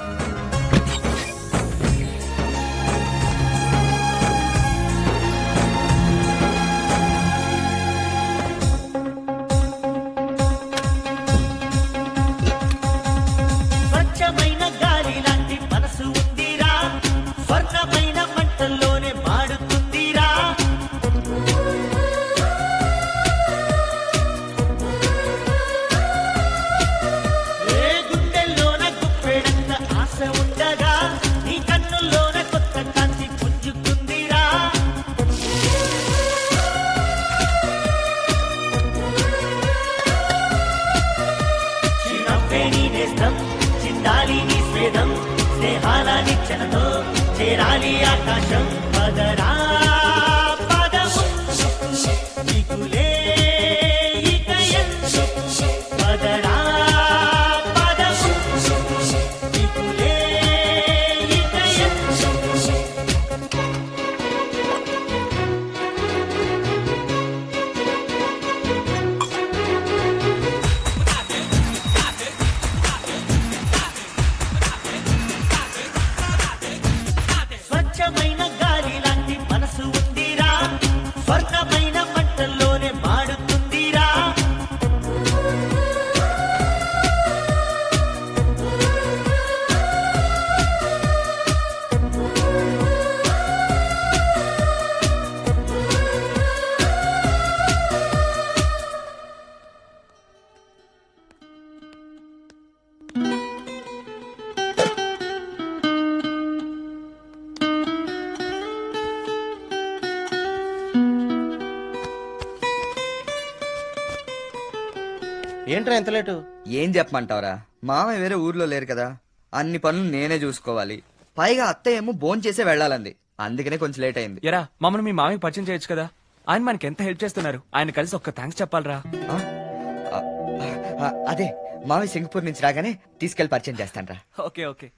స్వచ్ఛమైన గాలి లాంటి మనసు ఉందిరా, స్వర్ణమైన మంటల్లోనే మాడుతుందిరా. ఏ గుండెల్లోన గుప్పెడంత ఆశ ఉండగా నీ కన్నుల్లోన కొత్త కాంతి పుంజుకుందిరా. చిన్నప్పే నీ నేస్తం, చిందాలి నీ స్వేదం, స్నేహాల నిచ్చెనతో చేరాలి ఆకాశం. పదరా పదము దిగులే ఇక ఎందుకు. పదరా పదము దిగులే ఇక ఎందుకు. స్వచ్ఛమైన గాలి లాంటి మనసు ఉందిరా, స్వర్ణమైన మంటల్లోనే మాడుతుందిరా. ఏంట్రా ఎంత లేటు? ఏం చెప్పమంటావురా, మామయ్య వేరే ఊర్లో లేరు కదా, అన్ని పనులు నేనే చూసుకోవాలి. పైగా అత్తయ్య ఏమో భోన్ చేసే వెళ్ళాలంది, అందుకనే కొంచెం లేట్ అయింది. ఎరా మమ్మల్ని మీ మామయ్య పరిచయం చేయొచ్చు కదా, ఆయన మనకి ఎంత హెల్ప్ చేస్తున్నారు. ఆయన కలిసి ఒక్క థ్యాంక్స్ చెప్పాలరా. అదే మామయ్య సింగపూర్ నుంచి రాగానే తీసుకెళ్లి పరిచయం చేస్తానరా. Okay okay.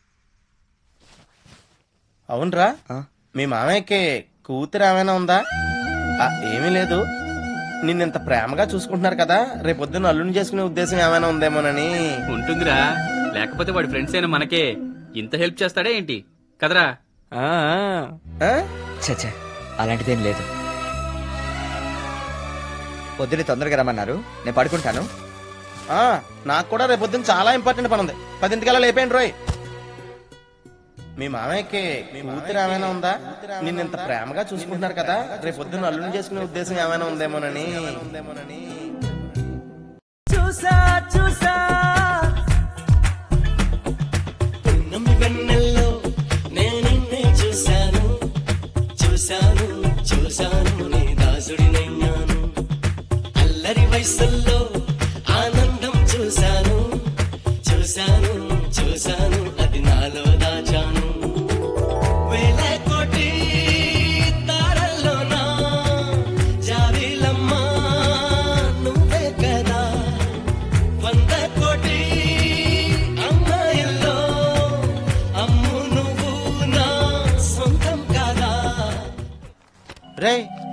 అవునరా, మీ మామయ్యకి కూతురు ఏమైనా ఉందా? ఏమీ లేదు, నిన్నింత ప్రేమగా చూసుకుంటున్నారు కదా, రేపొద్దున అల్లుని చేసుకునే ఉద్దేశం ఏమైనా ఉందేమోనని. ఉంటుందిరా, లేకపోతే వాడి ఫ్రెండ్స్ అయినా మనకే ఇంత హెల్ప్ చేస్తాడే ఏంటి కదరా? చచ్చా అలాంటిదేం లేదు. పొద్దున్నే తొందరగా రమ్మన్నారు, నేను పడుకుంటాను. నాకు కూడా రేపొద్దున చాలా ఇంపార్టెంట్ పని ఉంది, 10ంటికల్లా లేపేయండి రోయ్. మీ మామయ్యకి కూతురు ఏమైనా ఉందా? నిన్నింత ప్రేమగా చూసుకుంటున్నారు కదా, రేపొద్దున అల్లుని చేసుకునే ఉద్దేశం ఏమైనా ఉందేమోనని. చూసా చూసా వెన్నెల్లో నేనిన్నే చూశాను, చూశాను చూశాను నీ దాసుడినైనాను. అల్లరి వయసుల్లో ఆనందం చూశాను, చూశాను చూశాను అది నాలో దాచాను. వేల కోటి తారల్లోనా జాబిలమ్మా నువ్వే కదా. 100 కోటి అమ్మాయిల్లో అమ్ము నువ్వు నా సొంతం కాదా. రే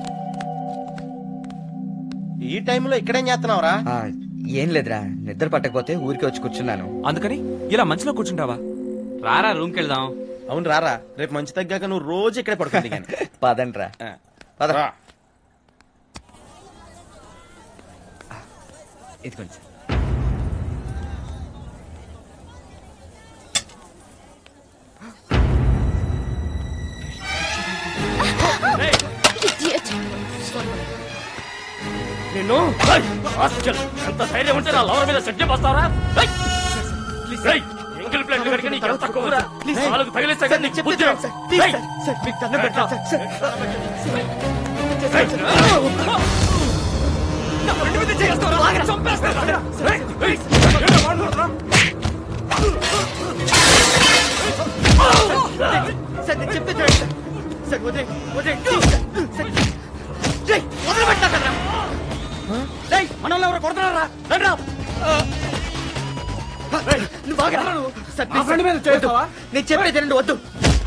ఈ టైంలో ఇక్కడేం చేస్తున్నావురా? ఏం లేదురా, నిద్ర పట్టకపోతే ఊరికి వచ్చి కూర్చున్నాను. అందుకని ఇలా మంచిలో కూర్చుంటావా? రారా రూమ్కి వెళ్దాం. అవును రారా, రేపు మంచి తగ్గాక నువ్వు రోజు ఇక్కడే పడుకుంది. పదండ్రా పద. ఇదిగోండి. నిన్ను ఎంత ధైర్యం ఉంటే నా లవర్ మీద చెడ్డ వస్తారా? ఎంగిల్ ప్లేట్ కడిగి నీకు ఎంత కొవ్వురా? నాలుగు తగిలేసాక నీకు బుద్ధి రాదు. మనల్ని ఎవరు కొడుతున్నారా? నేను చెప్పేది రెండు వద్దు.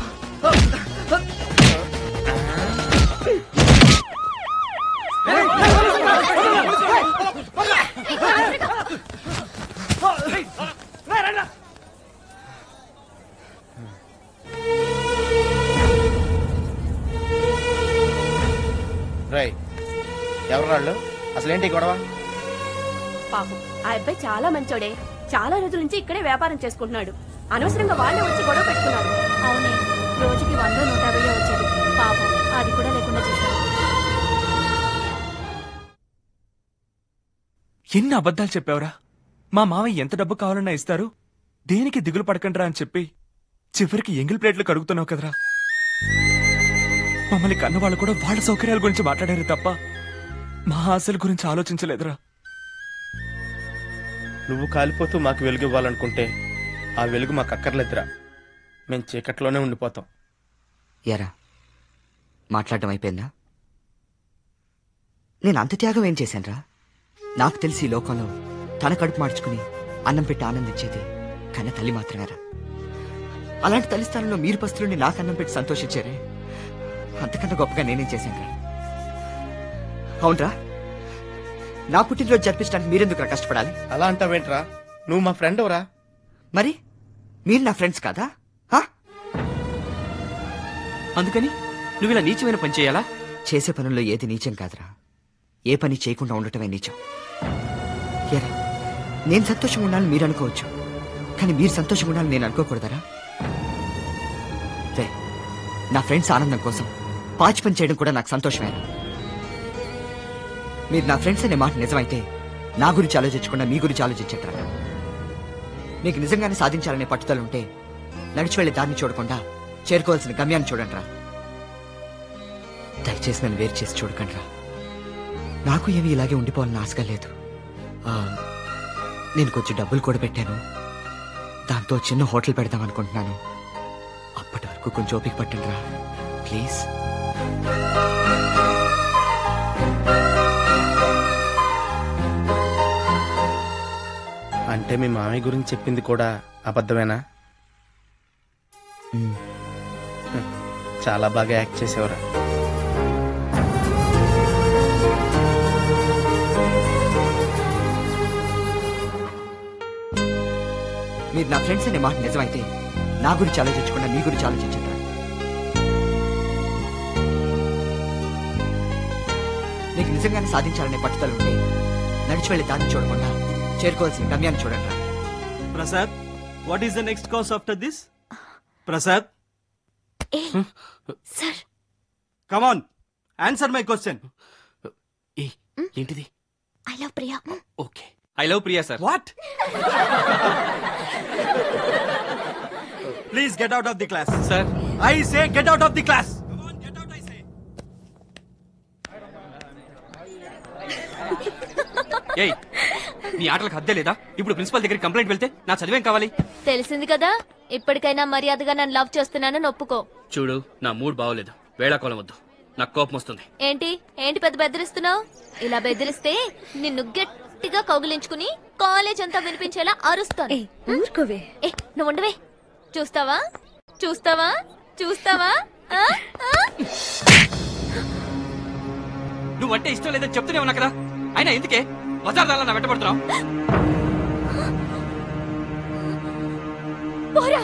రై ఎవరు వాళ్ళు? అసలేంటి గొడవ? పాపం ఆ అబ్బాయి చాలా మంచోడే. చాలా రోజుల నుంచి ఇక్కడే వ్యాపారం చేసుకుంటున్నాడు. అనవసరంగా వాళ్ళే వచ్చి గొడవ పెట్టుకున్నారు. అవునే, రోజుకి 100-150 వచ్చేది. పాపం అది కూడా లేకుండా చేశారు. ఎన్ని అబద్ధాలు చెప్పావురా? మా మావయ్య ఎంత డబ్బు కావాలన్నా ఇస్తారు, దేనికి దిగులు పడకండ్రా అని చెప్పి చివరికి ఎంగిల్ ప్లేట్లు కడుగుతున్నావు కదరా. మమ్మల్ని కన్నవాళ్ళు కూడా వాళ్ళ సౌకర్యాల గురించి మాట్లాడారు తప్ప మా ఆశల గురించి ఆలోచించలేదురా. నువ్వు కాలిపోతూ మాకు వెలుగు ఇవ్వాలనుకుంటే ఆ వెలుగు మాకు అక్కర్లేదురా. మేము చీకట్లోనే ఉండిపోతాం. ఎరా మాట్లాడటం అయిపోయిందా? నేను అంత త్యాగం ఏం చేశానురా? నాకు తెలిసి ఈ లోకంలో తన కడుపు మార్చుకుని అన్నం పెట్టి ఆనందించేది కన్న తల్లి మాత్రమేరా. అలాంటి తల్లి స్థానంలో మీరు పస్తులుండి నాకు అన్నం పెట్టి సంతోషించారే, అంతకన్నా గొప్పగా నేనేం చేశానురా? అవునరా, నా పుట్టినరోజు జరిపించడానికి మీరెందుకు కష్టపడాలి? అలా అంటావేంట్రా? నువ్వు మా ఫ్రెండ్ ఎవరా? మరి మీరు నా ఫ్రెండ్స్ కాదా? అందుకని నువ్వు ఇలా నీచమైన పని చేయాలా? చేసే పనుల్లో ఏది నీచం కాదురా, ఏ పని చేయకుండా ఉండటమే నీచం. ఎరా, నేను సంతోషంగా ఉండాలని మీరు అనుకోవచ్చు, కానీ మీరు సంతోషంగా ఉండాలని నేను అనుకోకూడదరా? నా ఫ్రెండ్స్ ఆనందం కోసం పాచి పని చేయడం కూడా నాకు సంతోషమేనా? మీరు నా ఫ్రెండ్స్ అనే మాట నిజమైతే నా గురించి ఆలోచించకుండా మీ గురించి ఆలోచించట్రా. మీకు నిజంగానే సాధించాలనే పట్టుదల ఉంటే నడిచి వెళ్లే దాన్ని చూడకుండా చేరుకోవాల్సిన గమ్యాన్ని చూడండిరా. దయచేసి నన్ను వేరు చేసి చూడకండిరా. నాకు ఏమి ఇలాగే ఉండిపోవాలని ఆశగా లేదు. నేను కొంచెం డబ్బులు కూడా పెట్టాను, దాంతో చిన్న హోటల్ పెడదాం అనుకుంటున్నాను. అప్పటి వరకు కొంచెం ఓపిక పట్టండిరా ప్లీజ్. అంటే మీ మామయ్య గురించి చెప్పింది కూడా అబద్ధమేనా? చాలా బాగా యాక్ట్ చేసేవరా. మీరు నా ఫ్రెండ్స్ అనే మాట నిజమైతే నా గురించి ఆలోచించకుండా మీ గురించి ఆలోచించండి. నీకు నిజంగానే సాధించాలనే పట్టుదల ఉంటే నడిచి వెళ్లే దాన్ని చూడకుండా చేరుకోవాల్సిన గమ్యాన్ని చూడండి. Prasad, what is the next course after this? Prasad, sir come on, answer my question. ఏంటిది? I love Priya. Okay, I love Priya sir. What? Please get out of the class. Sir, I say get out of the class. ఏయ్, నీ ఆటలకు హద్దే లేదా? ఇప్పుడు principal దగ్గరికి complaint వెళ్తే నా చదివేం కావాలి? తెలిసింది కదా, ఇప్పటికైనా మర్యాదగా నన్ను లవ్ చేస్తున్నానని ఒప్పుకో. చూడు, నా మూడ్ బాగోలేదు, వేళాకోళం వద్దు, నాకు కోపం వస్తుంది. ఏంటి ఏంటి పెద్ద బెదిరిస్తున్నావు? ఇలా బెదిరిస్తే నిన్ను గట్టిగా కౌగిలించుకుని కాలేజ్ అంతా వినిపించేలా అరుస్తాను. ఊరుకోవే. నువ్వు ఉండవే. చూస్తావా చూస్తావా చూస్తావా? నువ్వంటే ఇష్టం లేదని చెప్తూనే ఉన్నా కదా, అయినా ఎందుకే బజార్దాలా నా వెంటబడుతున్నావు? పోరా.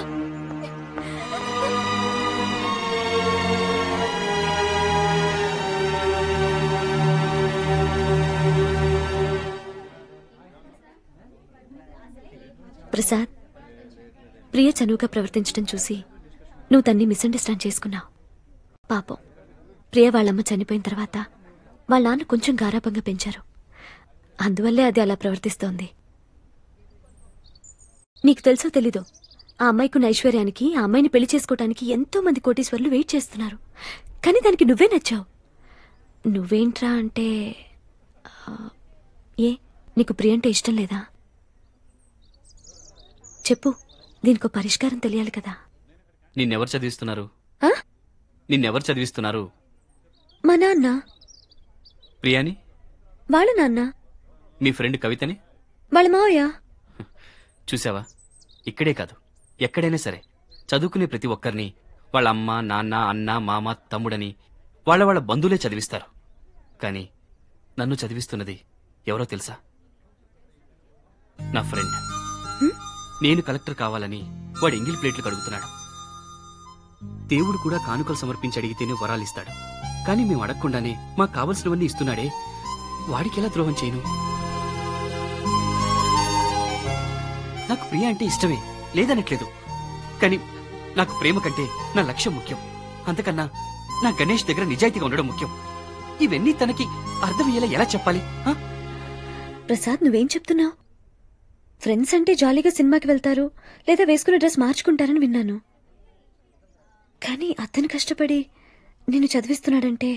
ప్రసాద్, ప్రియ చనువుగా ప్రవర్తించడం చూసి నువ్వు తన్ని మిస్అండర్స్టాండ్ చేసుకున్నావు. పాపం, ప్రియ వాళ్ళమ్మ చనిపోయిన తర్వాత వాళ్ళ నాన్న కొంచెం గారాబంగా పెంచారు. అందువల్లే అది అలా ప్రవర్తిస్తోంది. నీకు తెలుసో తెలీదో, ఆ అమ్మాయికున్న ఐశ్వర్యానికి ఆ అమ్మాయిని పెళ్లి చేసుకోవటానికి ఎంతో మంది కోటీశ్వర్లు వెయిట్ చేస్తున్నారు. కానీ దానికి నువ్వే నచ్చావు. నువ్వేంట్రా అంటే ఏ నీకు ప్రియ అంటే ఇష్టం లేదా? చెప్పు, దీనికో పరిష్కారం తెలియాలి కదా. నిన్నెవరు చదివిస్తున్నారు? నిన్నెవరు చదివిస్తున్నారు? మా నాన్న. ప్రియాని? వాళ్ళ నాన్న. మీ ఫ్రెండ్ కవితని? వాళ్ళ మావయ్య. చూసావా, ఇక్కడే కాదు ఎక్కడైనా సరే చదువుకునే ప్రతి ఒక్కరిని వాళ్ళ అమ్మ, నాన్న, అన్న, మామ, తమ్ముడని వాళ్ళ వాళ్ళ బంధువులే చదివిస్తారు. కానీ నన్ను చదివిస్తున్నది ఎవరో తెలుసా? నా ఫ్రెండ్. నేను కలెక్టర్ కావాలని వాడు ఎంగిల్ ప్లేట్లు కడుగుతున్నాడు. దేవుడు కూడా కానుకలు సమర్పించి అడిగితేనే వరాలిస్తాడు. కానీ మేము అడగకుండానే మాకు కావలసినవన్నీ ఇస్తున్నాడే, వాడికి ఎలా ద్రోహం చేయను? నాకు ప్రియ అంటే ఇష్టమే, లేదనట్లేదు. కానీ నాకు ప్రేమ కంటే నా లక్ష్యం ముఖ్యం. అంతకన్నా నా గణేష్ దగ్గర నిజాయితీగా ఉండడం ముఖ్యం. ఇవన్నీ తనకి అర్థమయ్యేలా ఎలా చెప్పాలి? ప్రసాద్, నువ్వేం చెప్తున్నావు? ఫ్రెండ్స్ అంటే జాలీగా సినిమాకి వెళ్తారు, లేదా వేసుకునే డ్రెస్ మార్చుకుంటారని విన్నాను. కానీ అతను కష్టపడి నిన్ను చదివిస్తున్నాడంటే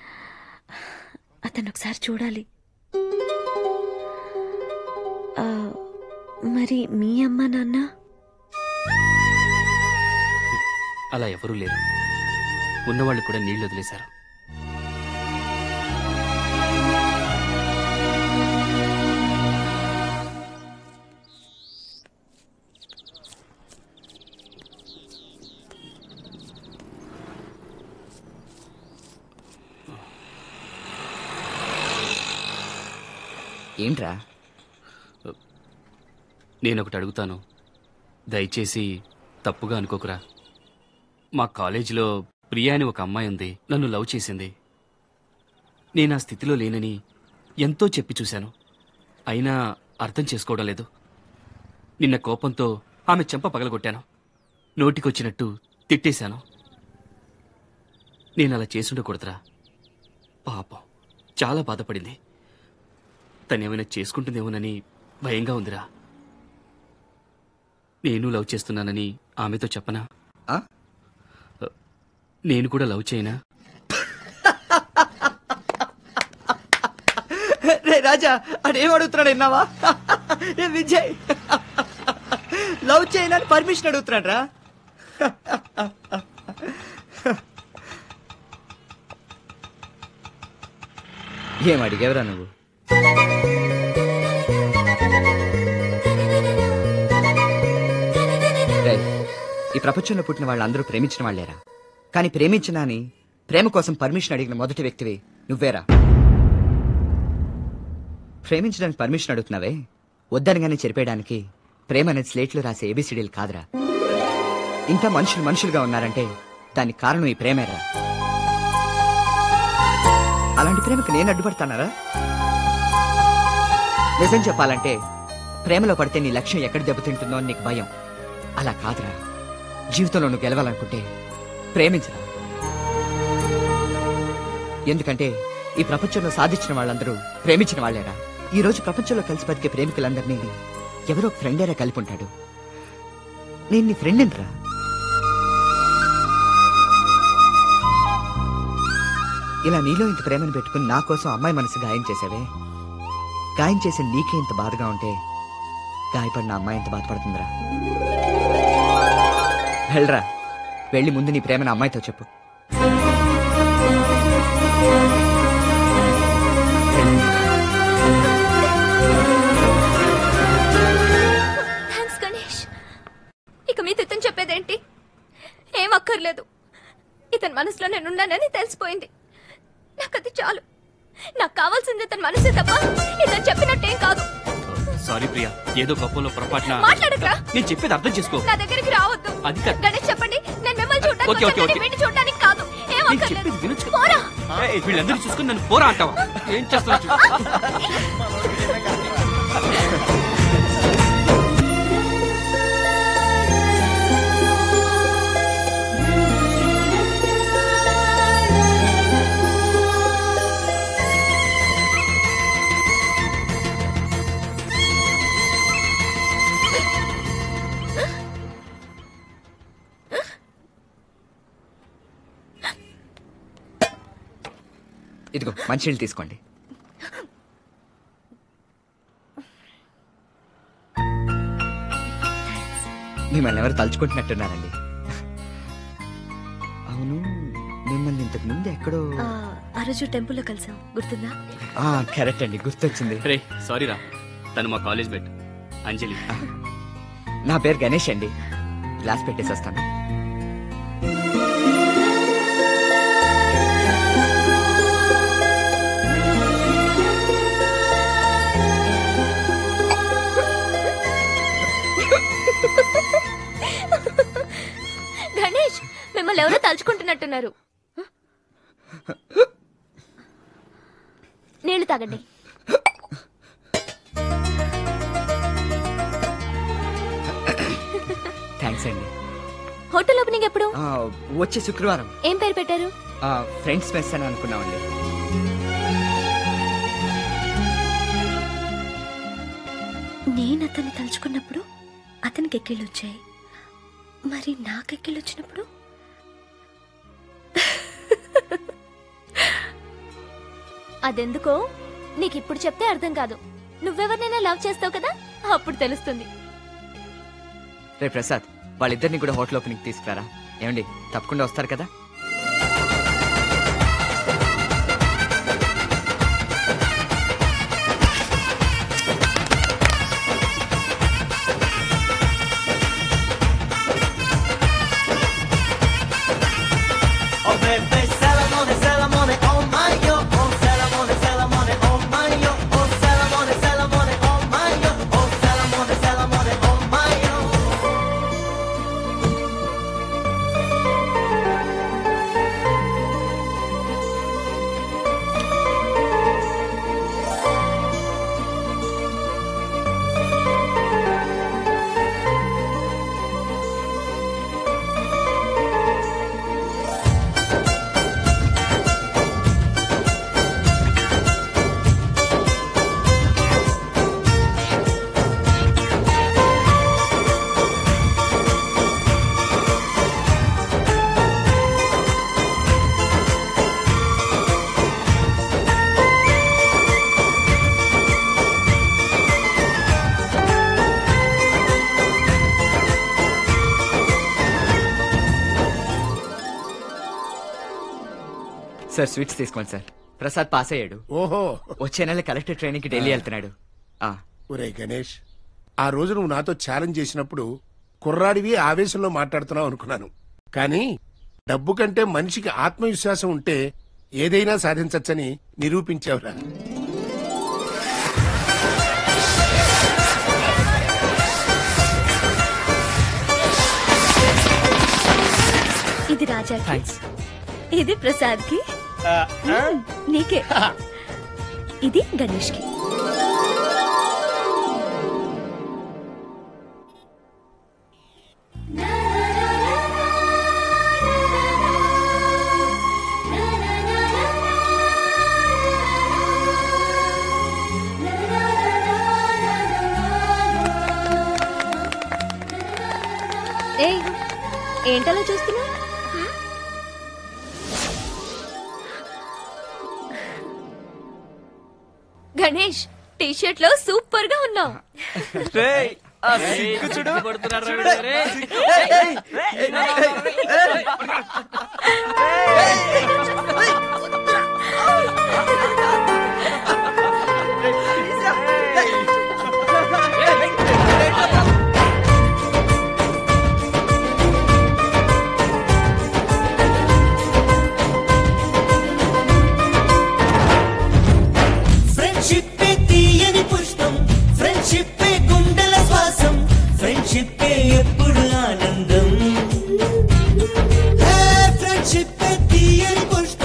అతను ఒకసారి చూడాలి. మరి మీ అమ్మ నాన్న? అలా ఎవరూ లేరు. ఉన్నవాళ్ళు కూడా నీళ్లు వదిలేశారు. ఏంట్రా? నేనొకటి అడుగుతాను, దయచేసి తప్పుగా అనుకోకురా. మా కాలేజీలో ప్రియా అని ఒక అమ్మాయి ఉంది. నన్ను లవ్ చేసింది. నేను ఆ స్థితిలో లేనని ఎంతో చెప్పి చూశాను. అయినా అర్థం చేసుకోవడం లేదు. నిన్న కోపంతో ఆమె చెంప పగలగొట్టాను. నోటికొచ్చినట్టు తిట్టేశాను. నేను అలా చేసుండకూడదురా. పాపం చాలా బాధపడింది. తనేమైనా చేసుకుంటుందేమోనని భయంగా ఉందిరా. నేను లవ్ చేస్తున్నానని ఆమెతో చెప్పనా? నేను కూడా లవ్ చేయనా? రే రాజా, అడేం అడుగుతున్నాడు విన్నావా? ఏ విజయ్, లవ్ చేయనని పర్మిషన్ అడుగుతున్నాడు రా. ఏం అడిగేవరా నువ్వు? ఈ ప్రపంచంలో పుట్టిన వాళ్ళందరూ ప్రేమించిన వాళ్ళేరా. కానీ ప్రేమించినా అని ప్రేమ కోసం పర్మిషన్ అడిగిన మొదటి వ్యక్తివి నువ్వేరా. ప్రేమించడానికి పర్మిషన్ అడుగుతున్నావే, వద్దనగానే చెరిపేయడానికి ప్రేమ అనేది స్లేట్లు రాసే ఏబిసిడీలు కాదురా. ఇంకా మనుషులు మనుషులుగా ఉన్నారంటే దానికి కారణం ఈ ప్రేమేరా. అలాంటి ప్రేమకు నేను అడ్డుపడతానారా? నిజం చెప్పాలంటే ప్రేమలో పడితే నీ లక్ష్యం ఎక్కడ దెబ్బతింటుందో అని నీకు భయం. అలా కాదురా. జీవితంలో నువ్వు గెలవాలనుకుంటే ప్రేమించరా. ఎందుకంటే ఈ ప్రపంచంలో సాధించిన వాళ్ళందరూ ప్రేమించిన వాళ్లేరా. ఈ రోజు ప్రపంచంలో కలిసి బతికే ప్రేమికులందరినీ ఎవరో ఫ్రెండేరా కలిపి ఉంటాడు. నేను నీ ఫ్రెండ్రా. ఇలా నీలో ఇంత ప్రేమను పెట్టుకుని నా కోసం అమ్మాయి మనసు గాయం చేసావే. గాయం చేసి నీకే ఇంత బాధగా ఉంటే గాయపడిన అమ్మాయి ఎంత బాధపడుతుందిరా. వెళ్ళరా, వెళ్ళి ముందు నీ ప్రేమను అమ్మాయితో చెప్పు. థ్యాంక్స్ గణేష్. ఇక మీద ఇతను చెప్పేదేంటి? ఏం అక్కర్లేదు. ఇతని మనసులో నేనున్నానని తెలిసిపోయింది. నాకది చాలు. నాకు కావాల్సింది ఇతని మనసే తప్ప ఇతను చెప్పినట్టేం కాదు. సారీ ప్రియా, ఏదో కోపంలో పొరపాటున మాట్లాడకరా. నేను చెప్పేది అర్థం చేసుకో. నా దగ్గరికి రావద్దు. అది కాదు. గణేష్ చెప్పండి, నేను మిమ్మల్ని చూడడానికి ఓకే, ఓకే, వచ్చాను, ఓకే. వీడిని చూడడానికి కాదు. ఏం నేను అక్కర్లేదు. చెప్పేది వినొచ్చు. పోరా. వీళ్ళందరూ చూసుకుని నన్ను పోరా అంటావా? ఏం చేస్తున్నా ఇదిగో మంచినీళ్ళు తీసుకోండి. మిమ్మల్ని ఎవరు తలుచుకుంటున్నట్టున్నారండి. అవును, మిమ్మల్ని ఇంతకు ముందు ఎక్కడో ఆ రోజు టెంపుల్లో కలిసాం, గుర్తుందా? కరెక్ట్ అండి, గుర్తొచ్చింది. రే సారీ రా, తను మా కాలేజ్ బెట్ అంజలి. నా పేరు గణేష్ అండి. గ్లాస్ పెట్టేసి వస్తాను. గణేష్, మిమ్మల్ని ఎవరో తలుచుకుంటున్నట్టున్నారు. నీళ్లు తాగండి. థ్యాంక్స్ అండి. హోటల్ ఓపెనింగ్ ఎప్పుడు? వచ్చే శుక్రవారం. ఏం పేరు పెట్టారు? ఫ్రెండ్స్ మెస్ అని అనుకున్నామండి. నేను అతన్ని తలుచుకున్నప్పుడు అతనికి ఎక్కిళ్ళు వచ్చాయి, మరి నాకు ఎక్కిళ్ళు వచ్చినప్పుడు? అదెందుకో నీకు ఇప్పుడు చెప్తే అర్థం కాదు. నువ్వెవరినైనా లవ్ చేస్తావు కదా, అప్పుడు తెలుస్తుంది. రే ప్రసాద్, వాళ్ళిద్దరిని కూడా హోటల్ ఓపెనింగ్ తీసుకురారా. ఏమండి, తప్పకుండా వస్తారు కదా? సార్ స్వీట్స్ తీసుకోండి సార్. ప్రసాద్ పాస్ అయ్యాడు. ఓహో, వచ్చే నెల కలెక్టర్ ట్రైనింగ్ కి ఢిల్లీ వెళ్తున్నాడు. ఒరే గణేష్, ఆ రోజు నువ్వు నాతో ఛాలెంజ్ చేసినప్పుడు కుర్రాడివి ఆవేశంలో మాట్లాడుతున్నావు అనుకున్నాను. కానీ డబ్బు కంటే మనిషికి ఆత్మవిశ్వాసం ఉంటే ఏదైనా సాధించచ్చని నిరూపించావురా. ఇది రాజాకి, ఇది ప్రసాద్ కి, నీకే, ఇది గణేష్ కి. ఏయ్, ఏంటలా చూస్తున్నా? గణేష్, టీ షర్ట్ లో సూపర్ గా ఉన్నావు. ఫ్రెండ్షిప్పే తీయని పుష్పం, ఫ్రెండ్షిప్పే గుండెల శ్వాసం, ఫ్రెండ్షిప్పే ఎప్పుడు ఆనందం. ఫ్రెండ్షిప్పే తీయని పుష్పం.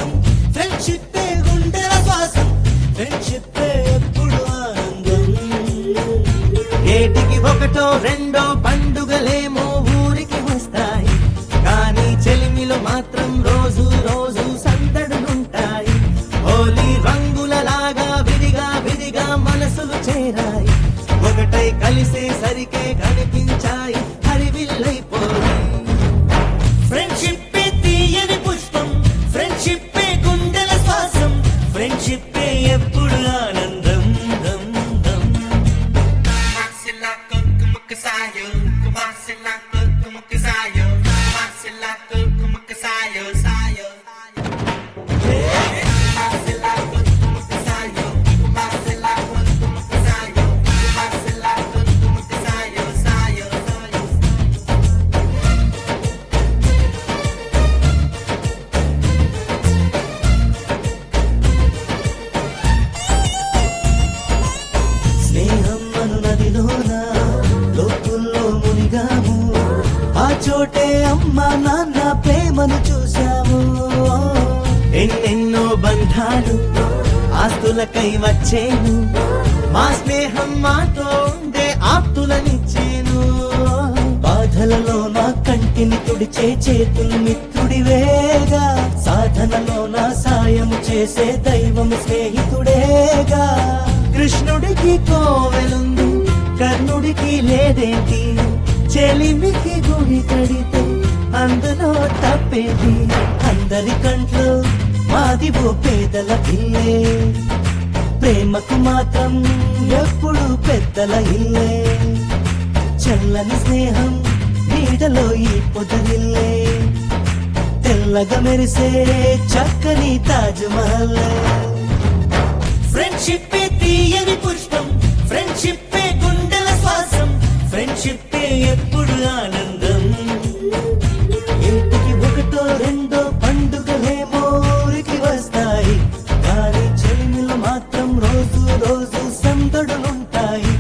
స్నేహం అను నదిలోన లోతుల్లో మునిగాము, ఆ చోటే అమ్మ నాన్న ప్రేమను చూశాము. ఎన్నెన్నో బంధాలు ఆస్తులకై వచ్చేను, మా స్నేహం మాతో ఉండే ఆప్తులనిచ్చేను. బాధలలో నా కంటిని తుడిచే చేతులు మిత్రుడివేగా, సాధనలో నా సాయము చేసే దైవం స్నేహితుడేగా. కృష్ణుడికి కోవెలుంది, కర్ణుడికి లేదేంటి, చెలిమికి గుడి కడితే అందులో తప్పేది. అందరి కంట్లో మాది ఓ పేదల ఇల్లే, ప్రేమకు మాత్రం ఎప్పుడు పెద్దల ఇల్లే. చల్లని స్నేహం నీడలో ఈ పొదరిల్లే, తెల్లగా మెరిసే చక్కని తాజ్ మహల్. ఫ్రెండ్షిప్ తీయని పుష్పం, ఫ్రెండ్షిప్ గుండెల శ్వాసం, ఫ్రెండ్షిప్ ఎప్పుడు ఆనందం. ఇంటికి ఒకటో రెండో పండుగలేమో ఊరికి వస్తాయి, కానీ చెలిమిలో మాత్రం రోజు రోజు సందడులుంటాయి.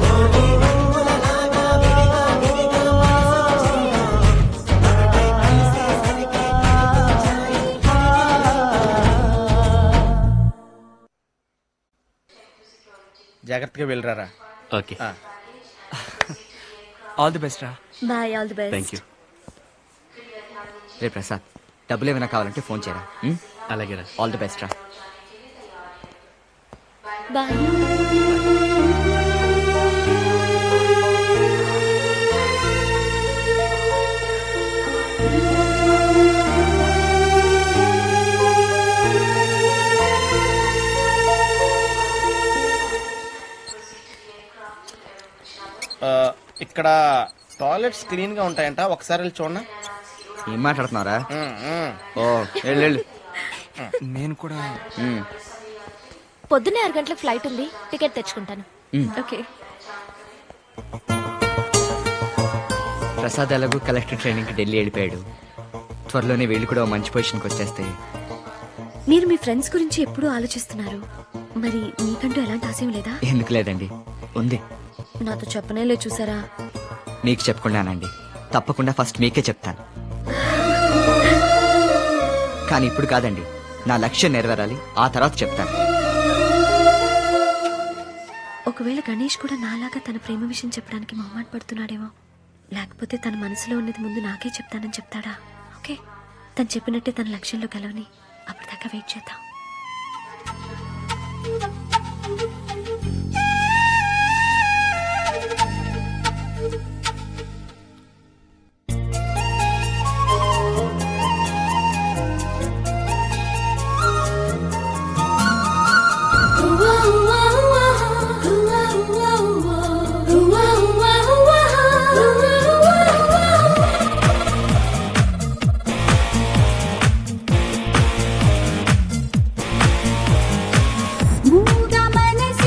జాగ్రత్తగా వెళ్ళరారా. ఓకే. ఆల్ ది బెస్ట్ రా. Bye, all the best. Thank you. రే ప్రసాద్, డబ్బులు ఏమైనా కావాలంటే ఫోన్ చేయరా. అలాగే రా. ఆల్ ది బెస్ట్ రా. బాయ్. ఇక్కడ టాయిలెట్స్ క్లీన్ గా ఉంటాయంట, ఒకసారి వెళ్ళి చూడనా. ఏం మాట్లాడుతున్నారా? ఓ వెళ్ళు. నేను కూడా పొద్దున్నే 6 గంటలకు ఫ్లైట్ ఉంది, టికెట్ తెచ్చుకుంటాను. ఓకే. ప్రసాద్ ఎలాగూ కలెక్టర్ ట్రైనింగ్కి ఢిల్లీ వెళ్ళిపోయాడు. త్వరలోనే వీళ్ళు కూడా ఓ మంచి పొజిషన్కి వచ్చేస్తే. మీరు మీ ఫ్రెండ్స్ గురించి ఎప్పుడూ ఆలోచిస్తున్నారు, మరి మీకంటూ ఎలాంటి ఆశయం లేదా? ఎందుకు లేదండి, ఉంది. నాతో చెప్పనే లేదు చూసారా. మీకు చెప్పకుండానండి, తప్పకుండా ఫస్ట్ మీకే చెప్తాను. కానీ ఇప్పుడు కాదండి, నా లక్ష్యం నెరవేరాలి, ఆ తర్వాత చెప్తాను. ఒకవేళ గణేష్ కూడా నాలాగా తన ప్రేమ విషయం చెప్పడానికి మొహమాట పడుతున్నాడేమో, లేకపోతే తన మనసులో ఉన్నది ముందు నాకే చెప్తానని చెప్తాడా? ఓకే, తను చెప్పినట్టే తన లక్ష్యంలో గెలవని, అప్పటిదాకా వెయిట్ చేద్దాం. మూగ మనసు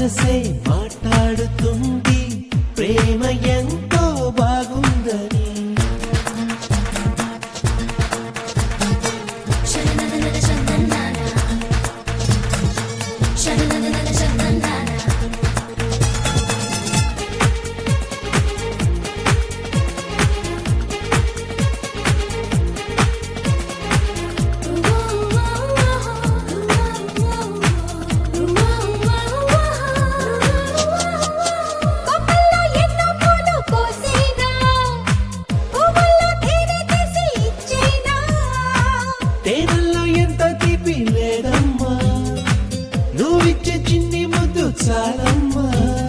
మనసే మాట్లాడుతుంది ప్రేమ ఎంతో బాగుందని తేనెల్లో ఎంత తీపి లేదమ్మా నువ్విచ్చే చిన్ని ముద్దు చాలమ్మా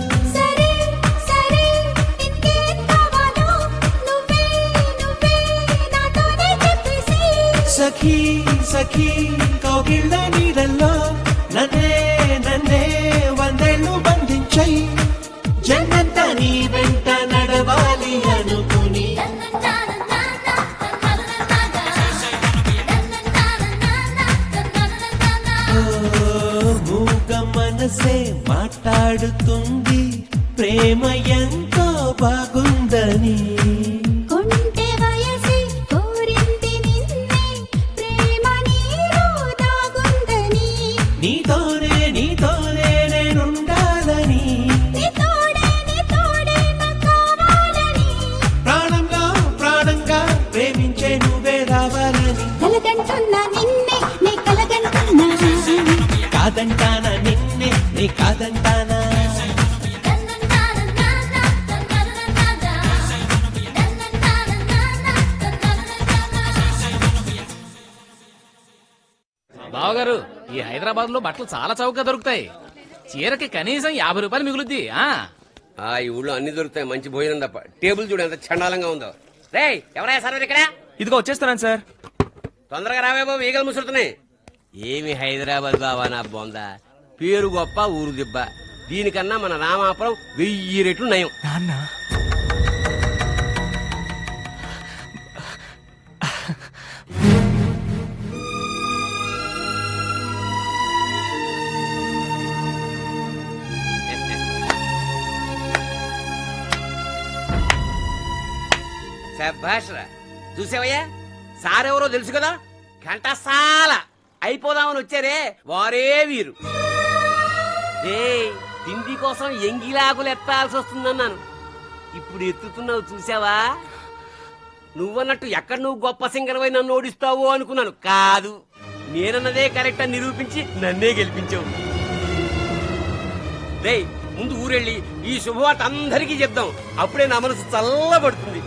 సఖీ సఖీ కౌగిళ్ళ నీడల్లో నన్నే నన్నే వందేళ్ళు బంధించై జన్నంత నీ వెంట నడవాలి అనుకుని మూగ మనసే మాట్లాడుతుంది ప్రేమ ఎంతో బాగుందని నీతోనే నీతోనే నేనుండాలని ప్రాణంలో ప్రాణంగా ప్రేమించే నువ్వే రావాలని కాదంటానా నిన్నే నీ కాదంటానా బావగారు ఈ హైదరాబాద్ లో బట్టలు చాలా చౌకగా దొరుకుతాయి. చీరకి కనీసం 50 రూపాయలు మిగులుద్ది. ఈ ఊళ్ళో అన్ని దొరుకుతాయి, మంచి భోజనం తప్ప. టేబుల్ చూడు ఎంత చండాలంగా ఉందో. రే ఎవరయ్యా సర్వర్ ఇక్కడ? ఇదిగో వచ్చేస్తున్నాను సార్. తొందరగా రావే బాబు, ఈగలు ముసురుతున్నాయి. ఏమి హైదరాబాద్ బావా నా బొందా, పేరు గొప్ప ఊరు దిబ్బ. దీనికన్నా మన రామాపురం 1000 రెట్లు నయం. నాన్న శభాష్రా, చూసావయ్యా సారెవరో తెలుసు కదా, ఘంటసాల అయిపోదామని వచ్చారే వారే వీరు. తిండి కోసం ఎంగిలాకులు ఎత్తాల్సి వస్తుందన్నాను, ఇప్పుడు ఎత్తుతున్నావు చూసావా. నువ్వన్నట్టు ఎక్కడ నువ్వు గొప్ప సింగర్వై నన్ను ఓడిస్తావో అనుకున్నాను, కాదు నేనన్నదే కరెక్ట్ అని నిరూపించి నన్నే గెలిపించావు. రే ముందు ఊరెళ్ళి ఈ శుభవార్త అందరికీ చెప్దాం, అప్పుడే నా మనసు చల్లబడుతుంది.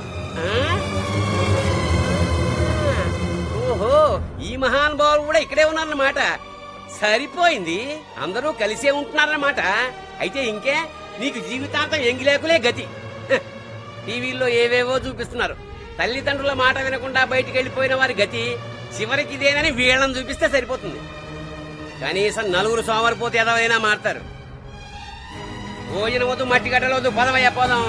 ఓహో, ఈ మహానుభావులు కూడా ఇక్కడే ఉన్నారన్నమాట. సరిపోయింది, అందరూ కలిసే ఉంటున్నారన్నమాట. అయితే ఇంకే నీకు జీవితాంతం ఎంగిలేకులే గతి. టీవీల్లో ఏవేవో చూపిస్తున్నారు, తల్లిదండ్రుల మాట వినకుండా బయటికి వెళ్లిపోయిన వారి గతి చివరికి ఇదేనని వీళ్ళని చూపిస్తే సరిపోతుంది. కనీసం 4 సోమరిపోతే ఏదైనా మారుతారు. భోజనం వద్దు, మట్టి గడ్డలవద్దు, పదవయ్యా పోదాం.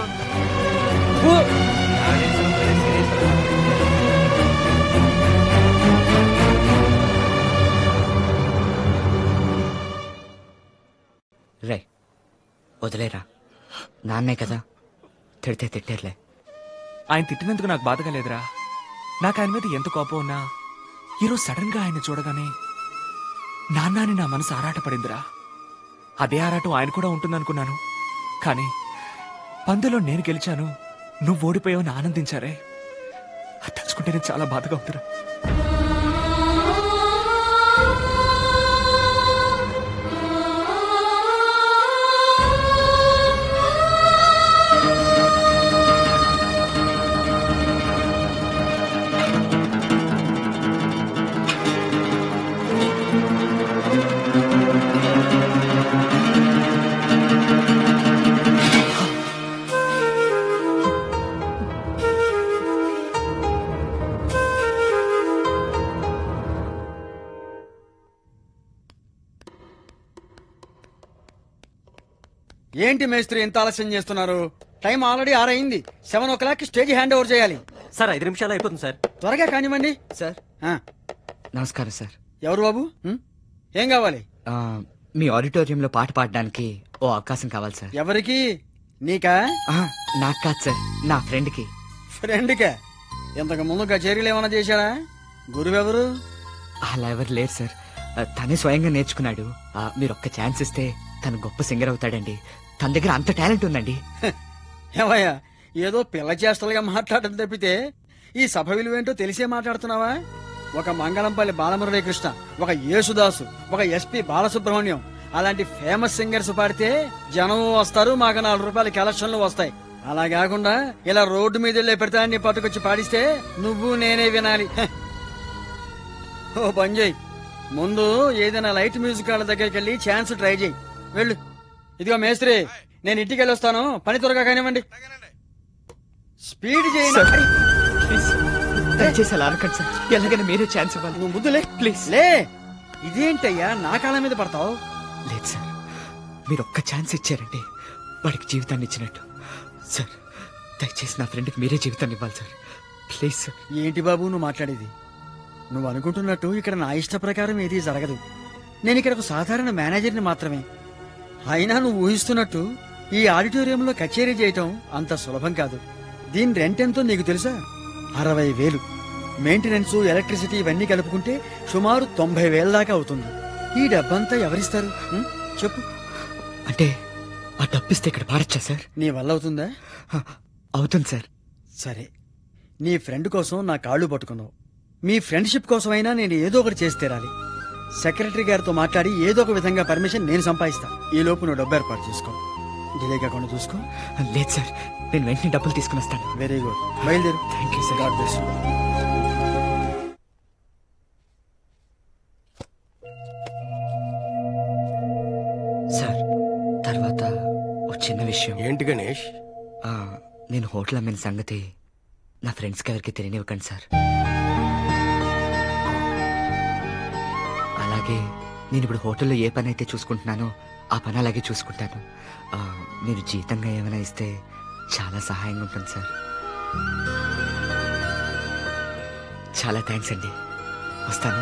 రే వదిలేరా, నాన్నే కదా, తిడితే తిట్టేర్లే. ఆయన తిట్టినందుకు నాకు బాధగా లేదురా. నాకు ఆయన మీద ఎంత కోపం ఉన్నా ఈరోజు సడన్ గా ఆయన చూడగానే నాన్నని నా మనసు ఆరాటపడిందిరా. అదే ఆరాటం ఆయన కూడా ఉంటుందనుకున్నాను, కానీ పందులో నేను గెలిచాను, నువ్వు ఓడిపోయావని ఆనందించారే, అది తలుచుకుంటేనే చాలా బాధగా ఉందిరా. ఏంటి మేస్త్రి ఇంత ఆలస్యం చేస్తున్నారు? టైం ఆల్రెడీ 6 అయింది. 7 o'clock స్టేజ్ హ్యాండ్ ఓవర్ చేయాలి. సార్ 5 నిమిషాలు అయిపోతుంది సార్. త్వరగా కానివ్వండి. సార్ నమస్కారం సార్. ఎవరు బాబు, ఏం కావాలి? మీ ఆడిటోరియంలో పాట పాడడానికి ఓ అవకాశం కావాలి సార్. ఎవరికి? నీకా? నాకు కాదు సార్, నా ఫ్రెండ్కి. ఫ్రెండ్కా? ఇంతకు ముందు కచేరీలు ఏమైనా చేశాడా? గురువెవరు? అలా ఎవరు లేరు సార్, తనే స్వయంగా నేర్చుకున్నాడు. మీరు ఒక్క ఛాన్స్ ఇస్తే తను గొప్ప సింగర్ అవుతాడండి. తన దగ్గర అంత టాలెంట్ ఉందండి. ఏమయ్యా, ఏదో పిల్ల చేష్టలుగా మాట్లాడడం తప్పితే ఈ సభ విలువేంటో తెలిసే మాట్లాడుతున్నావా? ఒక మంగళంపల్లి బాలమురళీకృష్ణ, ఒక యేసుదాసు, ఒక ఎస్పి బాలసుబ్రహ్మణ్యం అలాంటి ఫేమస్ సింగర్స్ పాడితే జనం వస్తారు, మాకు 4 రూపాయల కలెక్షన్లు వస్తాయి. అలా కాకుండా ఇలా రోడ్డు మీద వెళ్ళే ప్రతిదాన్ని పట్టుకొచ్చి పాడిస్తే నువ్వు నేనే వినాలి. ఓ పని చేయి, ముందు ఏదైనా లైట్ మ్యూజిక్ వాళ్ళ దగ్గరికి వెళ్ళి ఛాన్స్ ట్రై చేయి. వెళ్ళు. ఇదిగో మేస్త్రి, నేను ఇంటికి వెళ్ళి వస్తాను, పని త్వరగా కానివ్వండి. స్పీడ్ చేయండి. దయచేసి అలా అనకండి సార్, ఎలాగైనా మీరే ఛాన్స్ ఇవ్వాలి. నువ్వు ముందు లే, ప్లీజ్. లే. ఇదేంటయ్యా నా కాళ్ళ మీద పడతావు? లేదు సార్, మీరు ఒక్క ఛాన్స్ ఇచ్చారంటే వాడికి జీవితాన్ని ఇచ్చినట్టు. సార్ దయచేసి నా ఫ్రెండ్కి మీరే జీవితాన్ని ఇవ్వాలి సార్, ప్లీజ్ సార్. ఏంటి బాబు నువ్వు మాట్లాడేది? నువ్వు అనుకుంటున్నట్టు ఇక్కడ నా ఇష్ట ప్రకారం ఏదీ జరగదు. నేను ఇక్కడ ఒక సాధారణ మేనేజర్ని మాత్రమే. అయినా నువ్వు ఊహిస్తున్నట్టు ఈ ఆడిటోరియంలో కచేరీ చేయటం అంత సులభం కాదు. దీని రెంట్ ఎంతో నీకు తెలుసా? 60,000. మెయింటెనెన్స్, ఎలక్ట్రిసిటీ ఇవన్నీ కలుపుకుంటే సుమారు 90,000 దాకా అవుతుంది. ఈ డబ్బంతా ఎవరిస్తారు చెప్పు? అంటే ఆ డబ్బిస్తే ఇక్కడ పాడచ్చా సార్? నీ వల్ల అవుతుందా? అవుతుంది సార్. సరే, నీ ఫ్రెండ్ కోసం నా కాళ్ళు పట్టుకున్నావు. మీ ఫ్రెండ్షిప్ కోసమైనా నేను ఏదో ఒకటి చేసి తీరాలి. సెక్రటరీ గారితో మాట్లాడి ఏదో ఒక విధంగా పర్మిషన్ నేను సంపాదిస్తా. ఈ లోపు నువ్వు డబ్బు ఏర్పాటు చేసుకో. డిలే కాకుండా చూసుకో. లేదు సార్, నేను వెంటనే డబ్బులు తీసుకుని వస్తాను. వెరీ గుడ్, బయలుదేరు. Thank you sir. God bless you. Sir తర్వాత ఒక చిన్న విషయం. ఏంటి గణేష్? నేను హోటల్ అమ్మిన సంగతి నా ఫ్రెండ్స్కి ఎవరికి తెలియనివ్వకండి సార్. అలాగే నేను ఇప్పుడు హోటల్లో ఏ పని అయితే చూసుకుంటున్నానో ఆ పని అలాగే చూసుకుంటాను. మీరు జీతంగా ఏమైనా ఇస్తే చాలా సహాయంగా ఉంటుంది సార్. చాలా థ్యాంక్స్ అండి, వస్తాను.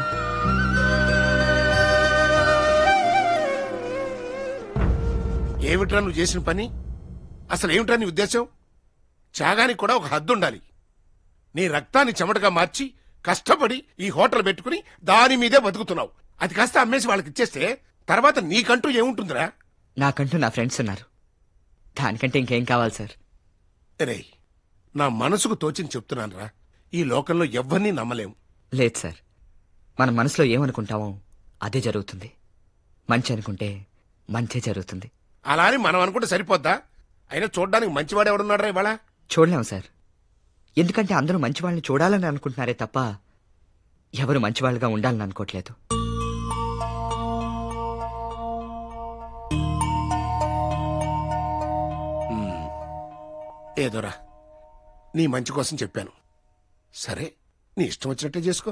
ఏమిట్రా నువ్వు చేసిన పని? అసలు ఏమిట్రా నీ ఉద్దేశం? త్యాగానికి కూడా ఒక హద్దు ఉండాలి. నీ రక్తాన్ని చెమటగా మార్చి కష్టపడి ఈ హోటల్ పెట్టుకుని దాని మీదే బతుకుతున్నావు. అది కాస్త అమ్మేసి వాళ్ళకి ఇచ్చేస్తే తర్వాత నీకంటూ ఏముంటుందిరా? నాకంటూ నా ఫ్రెండ్స్ ఉన్నారు, దానికంటే ఇంకేం కావాలి సార్? రే, నా మనసుకు తోచింది చెప్తున్నానురా. ఈ లోకంలో ఎవ్వరినీ నమ్మలేము. లేదు సార్, మన మనసులో ఏమనుకుంటామో అదే జరుగుతుంది. మంచి అనుకుంటే మంచే జరుగుతుంది. అలా అని మనం అనుకుంటే సరిపోద్దా? అయినా చూడ్డానికి మంచివాడు ఎవడున్నాడురా ఇవాళ? చూడలేము సార్, ఎందుకంటే అందరూ మంచి వాళ్ళని చూడాలని అనుకుంటున్నారే తప్ప ఎవరు మంచివాళ్ళుగా ఉండాలని అనుకోవట్లేదు. ఏదోరా, నీ మంచి కోసం చెప్పాను. సరే, నీ ఇష్టం వచ్చినట్టే చేసుకో.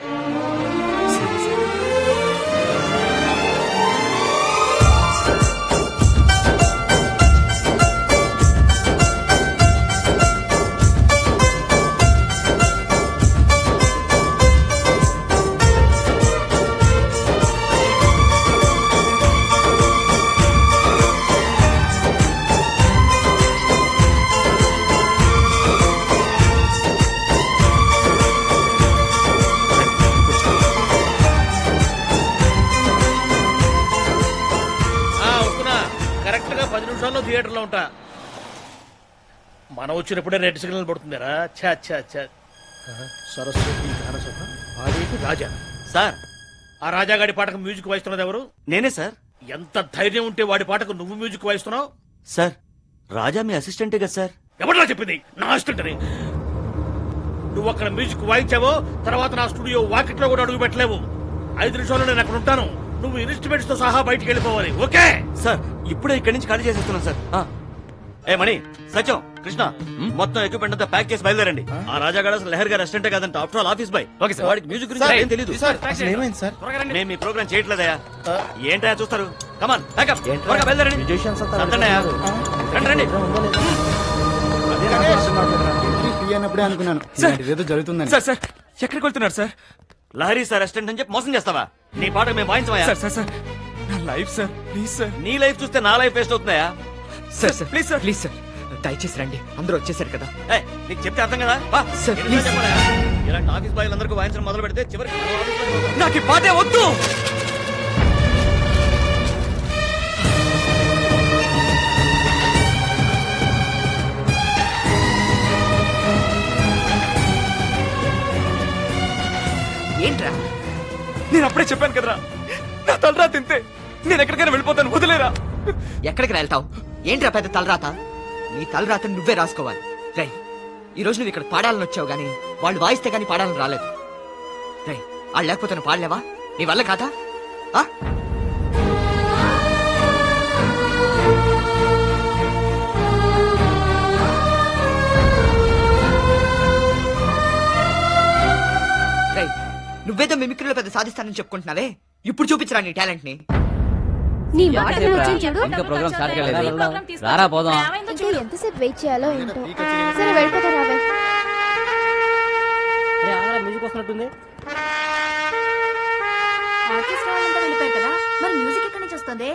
థియేటర్లో ఉంటా. మనం వచ్చినప్పుడే రెడ్ సిగ్నల్ పడుతుందిరా. సరస్వతి గానసభ పాడేటి రాజా. సార్, ఆ రాజాగాడి పాటకు మ్యూజిక్ వాయిస్తున్నది ఎవరు? నేనే సార్. ఎంత ధైర్యం ఉంటే వాడి పాటకు నువ్వు మ్యూజిక్ వాయిస్తున్నావు? సార్, రాజా మీ అసిస్టెంటే కదా సార్. ఎవరిలా చెప్పింది? నా అసిస్టెంట్ అని. నువ్వు అక్కడ మ్యూజిక్ వాయించావో తర్వాత నా స్టూడియో వాకిట్లో కూడా అడుగు పెట్టలేవు. 5 నిమిషాల్లో నేను అక్కడ ఉంటాను. నువ్వు ఇన్స్ట్రుమెంట్స్ తో సహా బయటికి వెళ్ళిపోవాలి. ఓకే సార్, ఇప్పుడే ఇక్కడి నుంచి ఖాళీ చేసేస్తున్నాను సార్. ఏ మణి, సత్యం, కృష్ణ, మొత్తం ఎక్విప్మెంట్ అంతా ప్యాక్ చేసి బయలుదేరండి. ఆ రాజాగాడ అసలు లహర్ గారు రెస్టారెంట్ కాదంట, after all office boy. Okay sir. వాడికి మ్యూజిక్ గురించి ఏం తెలియదు. మేము మీ ప్రోగ్రామ్ చేయట్లేదయా. ఏంటయా చూస్తారు? కమాన్ ప్యాకప్, త్వరగా బయలుదేరండి. రండి. అన్నప్పుడే అనుకున్నాను ఏదో జరుగుతుందని. సార్ సార్, ఎక్కడికి వెళ్తున్నారు సార్? లహరీ సార్ రెస్టారెంట్ అని చెప్పి మోసం చేస్తావా? నీ పాట మేము వాయించమయ్యా. సార్ సార్ సార్, నా లైఫ్ సార్ ప్లీజ్ సార్. నీ లైఫ్ చూస్తే నా లైఫ్ వేస్ట్ అవుతుందా? Sir sir please sir please sir దయచేసి రండి, అందరూ వచ్చేసారు కదా. నీకు చెప్తే అర్థం కదా? Sir please. ఇలాంటి ఆఫీస్ బాయ్లు అందరికీ వాయించడం మొదలు పెడితే చివరికి నాకు ఈ పాటే వద్దు. ఏంట్రా? నేను అప్పుడే చెప్పాను కదరా, నా తలరా తింటే నేను ఎక్కడికైనా వెళ్ళిపోతాను, వదిలేరా. ఎక్కడికి వెళ్తావు? ఏంట్రా పెద్ద తలరాత? నీ తలరాతను నువ్వే రాసుకోవాలి. రై, ఈ రోజు నువ్వు ఇక్కడ పాడాలని వచ్చావు గానీ వాళ్ళు వాయిస్తే గానీ పాడాలని రాలేదు. రై, వాళ్ళు లేకపోతే నువ్వు పాడలేవా? నీ వల్ల కాదా? రై, నువ్వేదో మిమిక్రీలో పెద్ద సాధిస్తానని చెప్పుకుంటున్నావే, ఇప్పుడు చూపించరా నీ టాలెంట్ ని. నీ మాటలు వచ్చి చూడు. ఇంకా ప్రోగ్రామ్ స్టార్ట్ కాలేదు. రారా పోదాం. ఇంకా ఎంతసేపు వెయిట్ చేయాలో ఏంటో. సరే వెళ్ళిపోతా రావే. మ్యూజిక్ వస్తున్నట్టుంది. ఆర్కెస్ట్రా వాళ్ళంతా వెళ్ళిపోయారు కదా, మరి మ్యూజిక్ ఎక్కడి నుంచి వస్తుంది?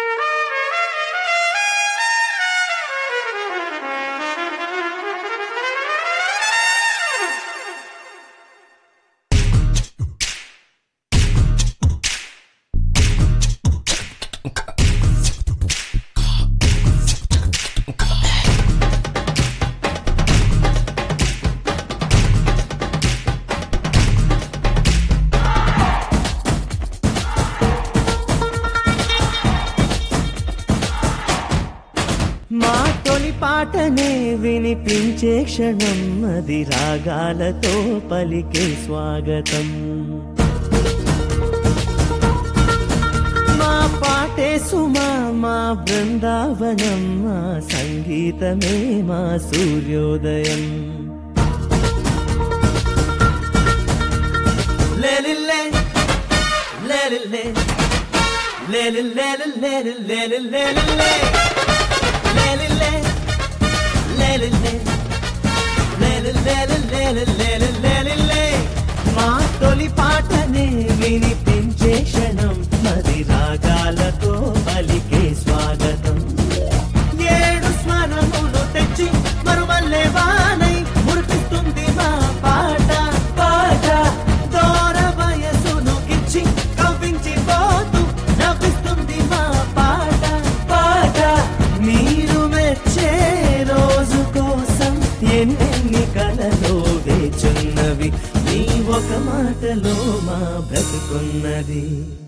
మా తొలి పాటనే వినిపించే క్షణం, అది రాగాలతో పలికే స్వాగతం. మా పాటే సుమా మా బృందావనం, మా సంగీతమే మా సూర్యోదయం. లేలిల్లే లేలిల్లే లేలిల్లే లేలిల్లే లేలిల్లే మా తొలి పాటనే వినిపించే క్షణం, అది రాగాలతో పలికే స్వాగతం. ఏడు స్వరములు తెచ్చి మరుమల్లే వానై మురిపిస్తుంది మా పాట. పాట దూర వయసును కిచ్చి కవ్వించి పోతూ నవ్విస్తుంది మా పాట. పాట మీరు మెచ్చే రోజు కోసం ఎన్నెన్ని కలలో వేచున్నవి, నీ ఒక మాటలో మా బ్రతుకున్నది.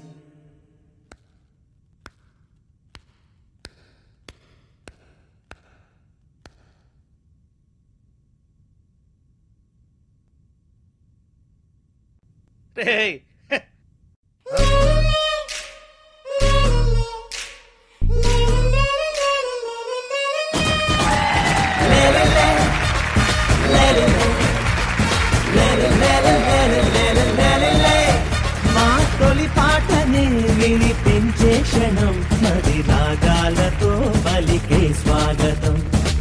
రేయ్, మా తొలి పాటనే వినిపించే క్షణం, మరి రాగాలతో పలికే స్వాగతం.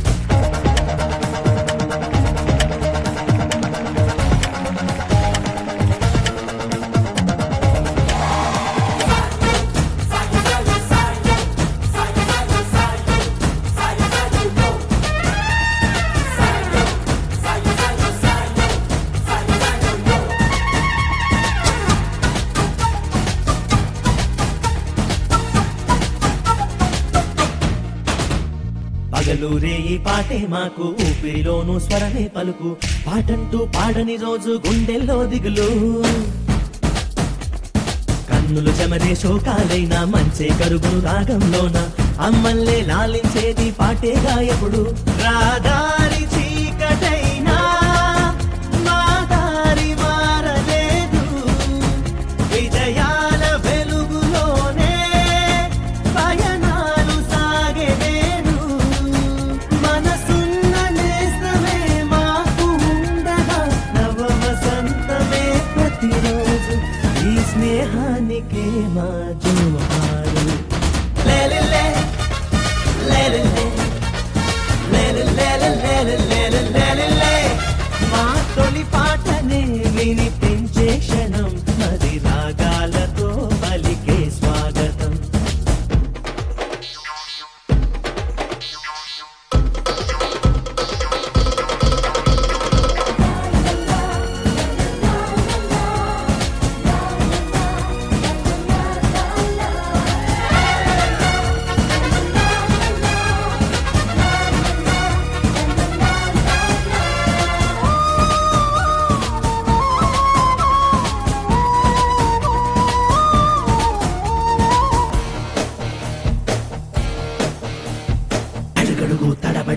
పగలూరే ఈ పాటే మాకు, ఊపిరిలోను స్వరమే పలుకు. పాటంటూ పాడని రోజు గుండెల్లో దిగులు, కన్నులు చెమరే శోకాలైనా మంచే కరుగును రాగంలోన. అమ్మల్లే లాలించేది పాటే గాయకుడు. రాదారి చీకటైనా మా దారి మారలేదు, విజయాల వెలుగులోనే పయనాలు సాగేను. మనసున్న నేస్తమే మాకు ఉండగా, నవ వసంతమే ప్రతిరోజు, ఈ స్నేహానికే మా జోహారు. లేలిల్లే లేలిల్లే లేలిల్లే లేలిల్లే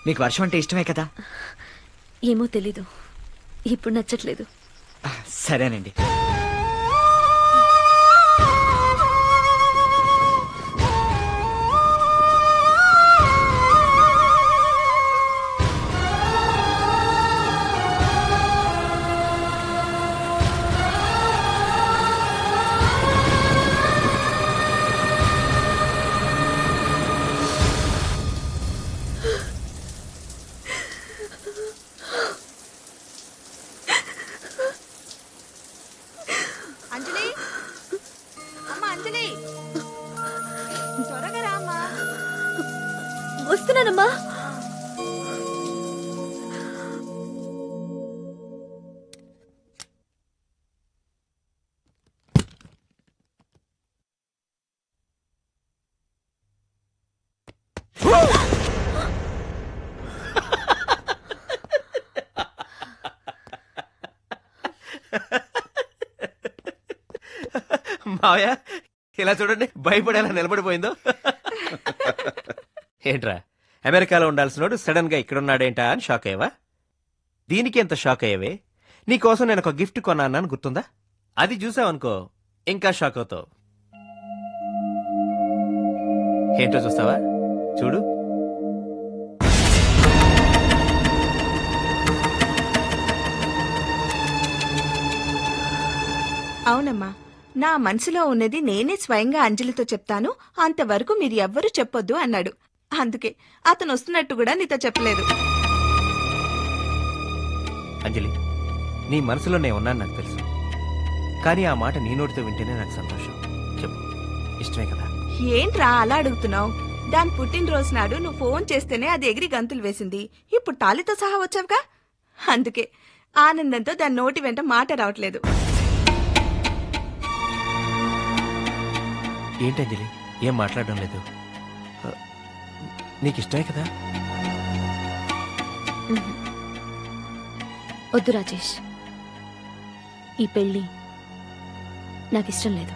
మీకు వర్షం అంటే ఇష్టమే కదా? ఏమో తెలీదు, ఇప్పుడు నచ్చట్లేదు. సరేనండి. అంజలి, అమ్మ అంజలి, త్వరగా రామ్మా. వస్తున్నానమ్మా. మావయ్య ఇలా చూడండి, భయపడేలా నిలబడిపోయిందో. ఏంట్రా, అమెరికాలో ఉండాల్సినోడు సడన్ గా ఇక్కడున్నాడేంటా అని షాక్ అయ్యవా? దీనికి ఎంత షాక్ అయ్యవే? నీకోసం నేను ఒక గిఫ్ట్ కొన్నాను గుర్తుందా? అది చూసావనుకో ఇంకా షాక్ అవుతావు. ఏంటో చూస్తావా? చూడు. అవునమ్మా, నా మనసులో ఉన్నది నేనే స్వయంగా అంజలితో చెప్తాను, అంతవరకు మీరు ఎవ్వరూ చెప్పొద్దు అన్నాడు. అందుకే అతను వస్తున్నట్టు కూడా నీతో చెప్పలేదు. అంజలి, నీ మనసులో నేను ఉన్నాను నాకు తెలుసు, కానీ ఆ మాట నీ నోటితో వింటేనే నాకు సంతోషం. చెప్పు, ఇష్టమే కదా? ఏంట్రా అలా అడుగుతున్నావు? దాని పుట్టినరోజు నాడు నువ్వు ఫోన్ చేస్తేనే అది ఎగిరి గంతులు వేసింది. ఇప్పుడు తాళితో సహా వచ్చావుగా, అందుకే ఆనందంతో దాని నోటి వెంట మాట రావట్లేదు. ఏంటి అంజలి, ఏం మాట్లాడడం లేదు? నీకు ఇష్టమే కదా? వద్దు రాజేష్, ఈ పెళ్లి నాకు ఇష్టం లేదు.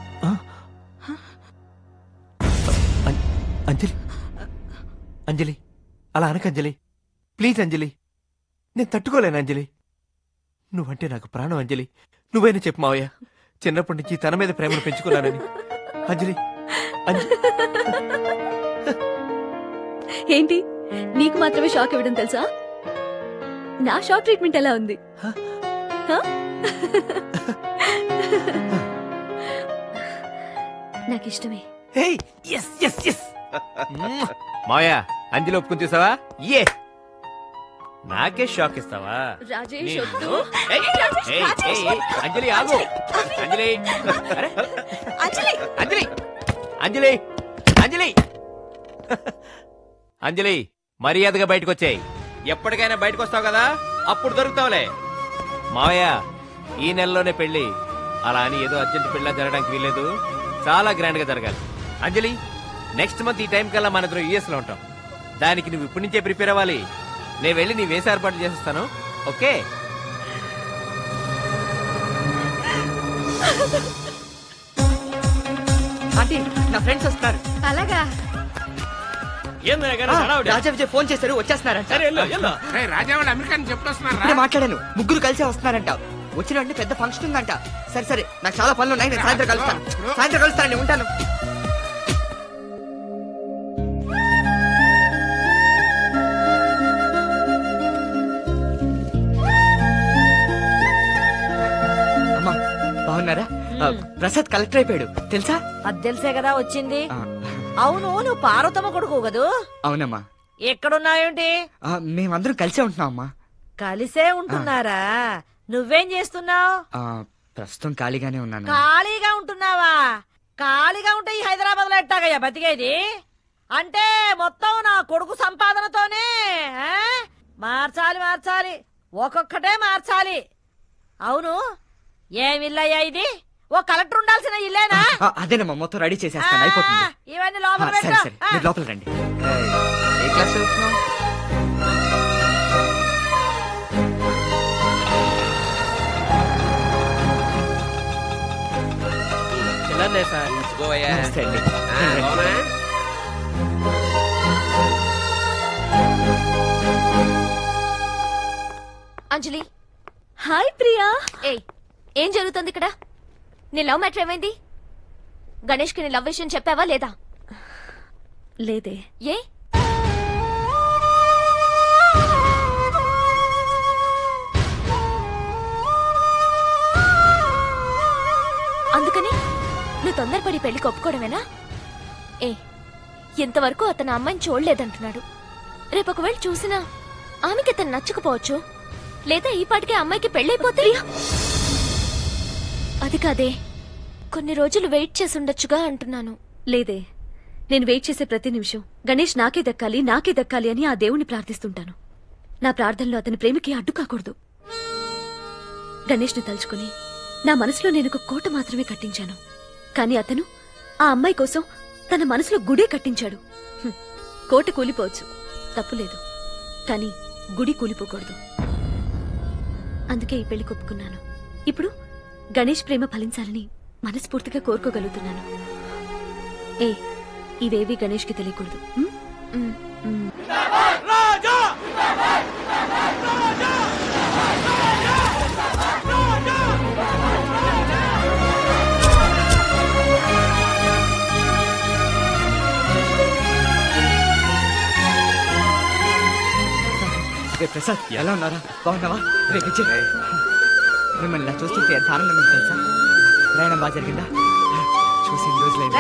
అంజలి, అంజలి అలా అనక అంజలి, ప్లీజ్ అంజలి, నేను తట్టుకోలేను అంజలి. నువ్వంటే నాకు ప్రాణం అంజలి. నువ్వైనా చెప్పు మావయ్య, చిన్నప్పటి నుంచి తన మీద ప్రేమను పెంచుకున్నానని. అంజలి, ఏంటి, నీకు మాత్రమే షాక్ ఇవ్వడం తెలుసా? నా షాక్ ట్రీట్మెంట్ ఎలా ఉంది? నాకు ఇష్టమే. మావయ్య, అంజలి ఒప్పుకుని చూసావా? ఏ నాకే షాక్ ఇస్తావా? రాజేష్ నేను- వద్దు. ఏయ్, ఏయ్, ఏయ్, ఏయ్, అంజలి ఆగు. అంజలి, అరే, అంజలి, అంజలి, అంజలి, అంజలి, మర్యాదగా బయటకు వచ్చాయి. ఎప్పటికైనా బయటకు వస్తావు కదా, అప్పుడు దొరుకుతావులే. మావయ్య, ఈ నెలలోనే పెళ్లి, అలా అని ఏదో అర్జెంట్ పెళ్లి జరగడానికి వీల్లేదు, చాలా గ్రాండ్ గా జరగాలి. అంజలి, నెక్స్ట్ మంత్ ఈ టైం కల్లా మన ఇద్దరు యుఎస్ లో ఉంటాం. దానికి నువ్వు ఇప్పటి నుంచే ప్రిపేర్ అవ్వాలి. నేను వెళ్ళి నీ వేసే ఏర్పాట్లు చేసేస్తాను, ఓకే? ఆంటీ, నా ఫ్రెండ్స్ వస్తున్నారు. అలాగా? రాజా విజయ్ ఫోన్ చేశారు, వచ్చేస్తున్నారంట. రాజావాళ్ళు అమెరికా నుంచి ఎప్పుడు ఇప్పుడే వస్తున్నారు? మాట్లాడాను, ముగ్గురు కలిసే వస్తున్నారంట. వచ్చిన వెంటనే పెద్ద ఫంక్షన్ ఉందంట. సరే సరే, నాకు చాలా పనులు ఉన్నాయి, నేను సాయంత్రం కలుస్తాను. సాయంత్రం కలుస్తానండి, ఉంటాను. అమ్మా, బాగున్నారా? ప్రసాద్ కలెక్టర్ అయిపోయాడు తెలుసా? అది తెలిసే కదా వచ్చింది. అవును, నువ్వు పార్వతమ్మ కొడుకు కదూ? అవునమ్మా. ఎక్కడున్నావేంటి? మేమందరం కలిసే ఉంటున్నాం అమ్మా. కలిసే ఉంటున్నారా? నువ్వేం చేస్తున్నావు? ప్రస్తుతం ఖాళీగానే ఉన్నాను. ఖాళీగా ఉంటున్నావా? ఖాళీగా ఉంటే ఈ హైదరాబాద్ లో ఎట్టాగయ్యా బతికేది? అంటే మొత్తం నా కొడుకు సంపాదనతోనే ఆ? మార్చాలి మార్చాలి, ఒక్కొక్కటే మార్చాలి. అవును, ఏమిల్లయ్యా ఇది? ఓ కలెక్టర్ ఉండాల్సిన ఇల్లేనా? అదేనమ్మా, మొత్తం రెడీ చేసేస్తాను, అయిపోతుంది. ఇవన్నీ లోపల సరే పెట్టు. సరే, మీరు లోపల రండి. ఏ క్లాస్ చదువుతున్నావు? నమస్తే అండి. అంజలి. హాయ్ ప్రియా. ఏయ్, ఏం జరుగుతుంది ఇక్కడ? నీ లవ్ మ్యాటర్ ఏమైంది? గణేష్ కి నీ లవ్ విషయం చెప్పావా లేదా? లేదే. ఏ? అందుకని నువ్వు తొందరపడి పెళ్లికి ఒప్పుకోవడమేనా? ఏ, ఇంతవరకు అతను అమ్మాయిని చూడలేదంటున్నాడు. రేపు ఒకవేళ చూసినా ఆమెకి అతను నచ్చకపోవచ్చు. లేదా ఈ పాటికే అమ్మాయికి పెళ్ళైపోతే? అది కాదే, కొన్ని రోజులు వెయిట్ చేసి ఉండొచ్చుగా అంటున్నాను. లేదే, నేను వెయిట్ చేసే ప్రతి నిమిషం గణేష్ నాకే దక్కాలి అని ఆ దేవుణ్ణి ప్రార్థిస్తుంటాను. నా ప్రార్థనలో అతని ప్రేమకి అడ్డు కాకూడదు. గణేష్ని తలుచుకుని నా మనసులో నేను ఒక కోట మాత్రమే కట్టించాను. కానీ అతను ఆ అమ్మాయి కోసం తన మనసులో గుడే కట్టించాడు. కోట కూలిపోవచ్చు, తప్పులేదు. కానీ గుడి కూలిపోకూడదు. అందుకే ఈ పెళ్లి ఒప్పుకున్నాను. ఇప్పుడు గణేష్ ప్రేమ ఫలించాలని మనస్ఫూర్తిగా కోరుకోగలుగుతున్నాను. ఏ, ఇవేవి గణేష్ కి తెలియకూడదు. రే ప్రసాద్, ఎలా ఉన్నారా? బాగున్నావా? రే విజయ్, మిమ్మల్ని ఇలా చూస్తుంటే ఎంత ఆనందం ఉంది తెలుసా? ప్రయాణం బాగా జరిగిందా? చూసి రోజులైంది.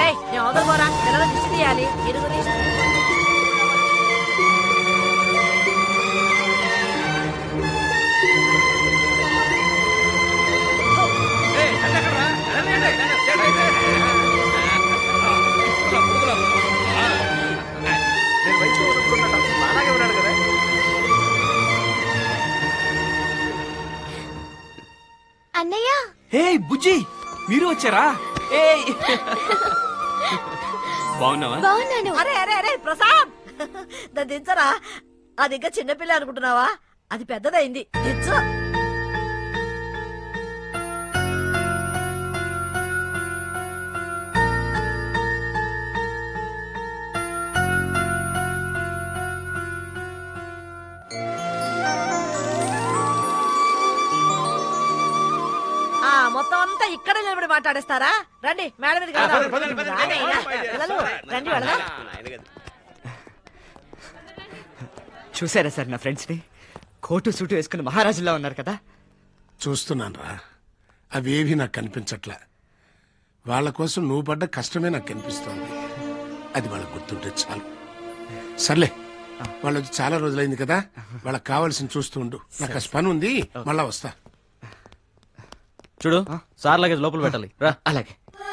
అన్నయ్య. హే బుజ్జి, మీరు వచ్చారా? బాగున్నావా? బాగున్నాను. అరే అరే అరే ప్రసాద్, దాన్ని దించరా. అది ఇంకా చిన్నపిల్ల అనుకుంటున్నావా? అది పెద్దదైంది, దించు. మొత్తం అంతా ఇక్కడ నిలబడి మాట్లాడేస్తారా? రండి మేడం మీదకి వెళ్దాం. రండి వెళదాం. చూసారా సార్ నా ఫ్రెండ్స్ ని? కోటు సూటు వేసుకుని మహారాజులా ఉన్నారు కదా. చూస్తున్నాను రా, అవేవి నాకు కనిపించట్లా. వాళ్ళ కోసం నువ్వు పడ్డ కష్టమే నాకు కనిపిస్తోంది. అది వాళ్ళకు గుర్తుంటే చాలు. సర్లే, వాళ్ళు వచ్చి చాలా రోజులైంది కదా, వాళ్ళకి కావాల్సింది చూస్తూ ఉండు. నాకు ఆ పని ఉంది, మళ్ళా వస్తా. చూడు, సార్ లగేజ్ లోపల పెట్టాలి. రా. అలాగే.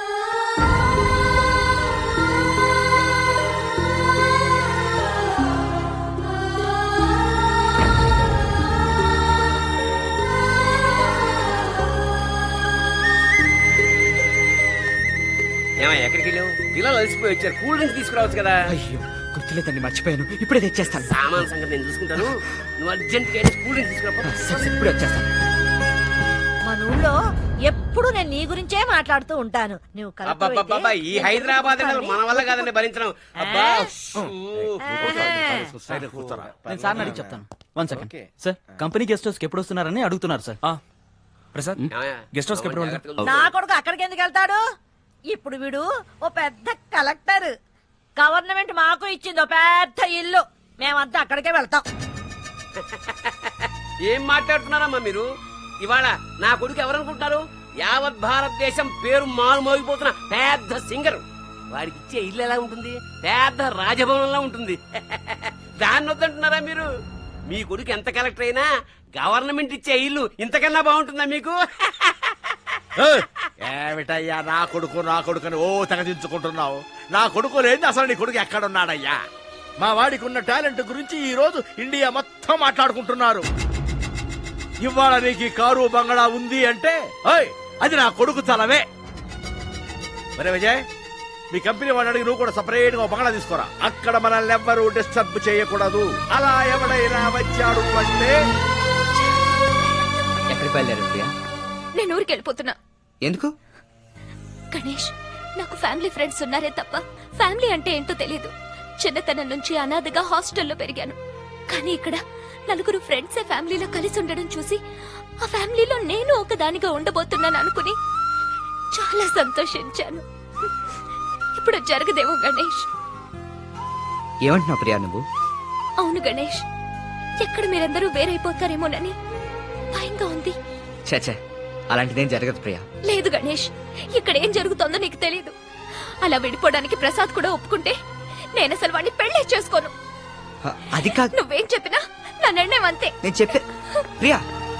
ఎక్కడికి వెళ్ళావు? పిల్లలు అలసిపోయి వచ్చారు, కూల్ డ్రింక్స్ తీసుకురావచ్చు కదా. అయ్యో గుర్తులేదండి, మర్చిపోయాను. ఇప్పుడే తెచ్చేస్తాను. సామాన్ సంగతి నేను చూసుకుంటాను. నువ్వు అర్జెంట్ గా కూల్ డ్రింక్స్ తీసుకురా. ఇప్పుడే వచ్చేస్తాను. మన ఊళ్ళో ఎప్పుడు నేను నీ గురించే మాట్లాడుతూ ఉంటాను. నువ్వు ఈ హైదరాబాద్ మన వల్ల కాదండి భరించడం. అబ్బా, నేను సార్ అడిగి చెప్తాను. 1 second sir. Company guest house కి ఎప్పుడు వస్తున్నారని అడుగుతున్నారు సార్. ప్రసాద్, గెస్ట్ హౌస్ కి ఎప్పుడు వెళ్తాం? నా కొడుకు అక్కడికి ఎందుకు వెళ్తాడు? ఇప్పుడు వీడు ఓ పెద్ద కలెక్టర్. గవర్నమెంట్ మాకు ఇచ్చింది ఓ పెద్ద ఇల్లు. మేమంతా అక్కడికే వెళ్తాం. ఏం మాట్లాడుతున్నారమ్మా మీరు? ఇవాళ నా కొడుకు ఎవరనుకుంటున్నారు? యావత్ భారతదేశం పేరు మారు మోగిపోతున్న పెద్ద సింగర్. వాడికి ఇచ్చే ఇల్లు ఎలా ఉంటుంది? పెద్ద రాజభవనంలా ఉంటుంది. దాన్ని వద్దంటున్నారా మీరు? మీ కొడుకు ఎంత కలెక్టర్ అయినా గవర్నమెంట్ ఇచ్చే ఇల్లు ఇంతకన్నా బాగుంటుందా మీకు? ఏమిటయ్యా నా కొడుకు అని ఓ తెగదించుకుంటున్నావు? నా కొడుకు లేదు, అసలు నీ కొడుకు ఎక్కడున్నాడయ్యా? మా వాడికి ఉన్న టాలెంట్ గురించి ఈ రోజు ఇండియా మొత్తం మాట్లాడుకుంటున్నారు. ఇవాళ నీకు కారు బంగళా ఉంది అంటే అది నా కొడుకు చలవే. మరే విజయ్, మీ కంపెనీ వాడిని అడిగి నువ్వు కూడా సపరేట్ గా బంగళా తీసుకోరా. అక్కడ మనల్ని ఎవ్వరూ డిస్టర్బ్ చేయకూడదు. అలా ఎవడైనా వచ్చాడు అంటే ఎక్కడికి బయలుదేరు ప్రియా? నేను ఊరికి వెళ్ళిపోతున్నా. ఎందుకు? గణేష్, నాకు ఫ్యామిలీ ఫ్రెండ్స్ ఉన్నారే తప్ప ఫ్యామిలీ అంటే ఏంటో తెలియదు. చిన్నతనం నుంచి అనాథగా హాస్టల్లో పెరిగాను. కానీ ఇక్కడ నలుగురు ఫ్రెండ్స్ ఫ్యామిలీలో కలిసి ఉండడం చూసి ఆ ఫ్యామిలీలో నేను ఒకదానిగా ఉండబోతున్నాను అనుకుని చాలా సంతోషించాను. ఇప్పుడు జరగదేమో గణేష్. ఏమంటున్నావు ప్రియా నువ్వు? అవును గణేష్, ఎక్కడ మీరందరూ వేరైపోతారేమోనని భయంగా ఉంది. చచ్చే, అలాంటిదేం జరగదు ప్రియా. లేదు గణేష్, ఇక్కడ ఏం జరుగుతోందో నీకు తెలీదు. అలా విడిపోవడానికి ప్రసాద్ కూడా ఒప్పుకుంటే నేను అసలు వాడిని పెళ్లి చేసుకోను. అది కాదు. నువ్వేం చెప్పినా నా నిర్ణయం అంతే. నేను చెప్పే ప్రియా.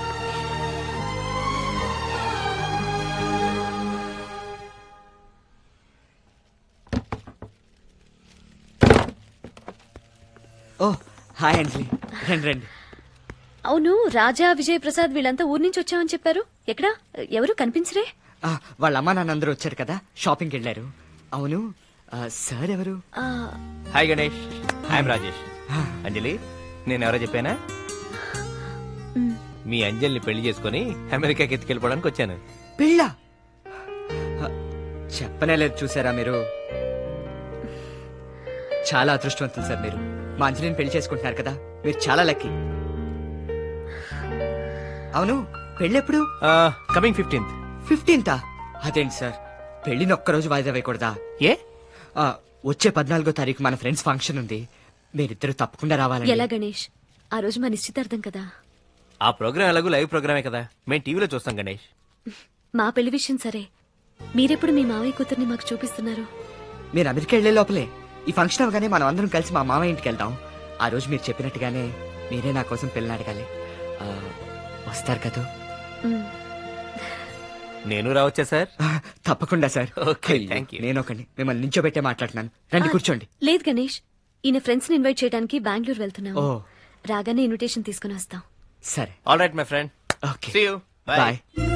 ఓ హాయ్ అంజలి, రండి రండి. అవును, రాజా, విజయ్ ప్రసాద్ వీళ్ళంతా ఊరి నుంచి వచ్చామని చెప్పారు. ఎక్కడా? ఎవరు కనిపించరే? వాళ్ళ అమ్మా నాన్న అందరూ వచ్చారు కదా, షాపింగ్కి వెళ్ళారు. అవును, సార్ ఎవరు? Hi Ganesh, I'm Rajesh. అంజలి, నేను ఎవరో చెప్పానా? మీ అంజలిని పెళ్లి చేసుకుని అమెరికాకి ఎత్తుకెళ్ళిపోవడానికి వచ్చాను. పెళ్ళ చెప్పనే లేదు. చూసారా మీరు? చాలా అదృష్టవంతులు సార్ మీరు. మా అంజలిని పెళ్లి చేసుకుంటున్నారు కదా, మీరు చాలా లక్కీ. అవును, పెళ్ళెప్పుడు? Coming 15th. 15th? అదేంటి సార్, పెళ్లిని ఒక్కరోజు వాయిదా వేయకూడదా? ఏ? వచ్చే 14వ తారీఖు మన ఫ్రెండ్స్ ఫంక్షన్ ఉంది, మీరిద్దరు తప్పకుండా రావాలి. ఎలా గణేష్? ఆ రోజు మా నిశ్చితార్థం కదా. ఆ ప్రోగ్రామ్ ఎలాగో లైవ్ ప్రోగ్రామే కదా, మేము టీవీలో చూస్తాం గణేష్. మా పెళ్లి విషయం సరే, మీరెప్పుడు మీ మావయ్య కూతుర్ని మాకు చూపిస్తున్నారు? మీరు అమెరికా వెళ్లే లోపలే ఈ ఫంక్షన్ అవగానే మనం అందరం కలిసి మా మామయ్య ఇంటికి వెళ్దాం. ఆ రోజు మీరు చెప్పినట్టుగానే మీరే నా కోసం పెళ్ళిని అడగాలి. వస్తారు కదా? నేను రావచ్చా సార్? తప్పకుండా సార్. Okay, thank you. నేను ఒకటి మిమ్మల్ని నించోబెట్టే మాట్లాడుతున్నాను, రండి కూర్చోండి. లేదు గణేష్, ఈయన ఫ్రెండ్స్ ని ఇన్వైట్ చేయడానికి బెంగళూరు వెళ్తున్నాము. ఓ. రాగానే ఇన్విటేషన్ తీసుకుని వస్తాం. సరే. All right my friend. Okay, see you. Bye.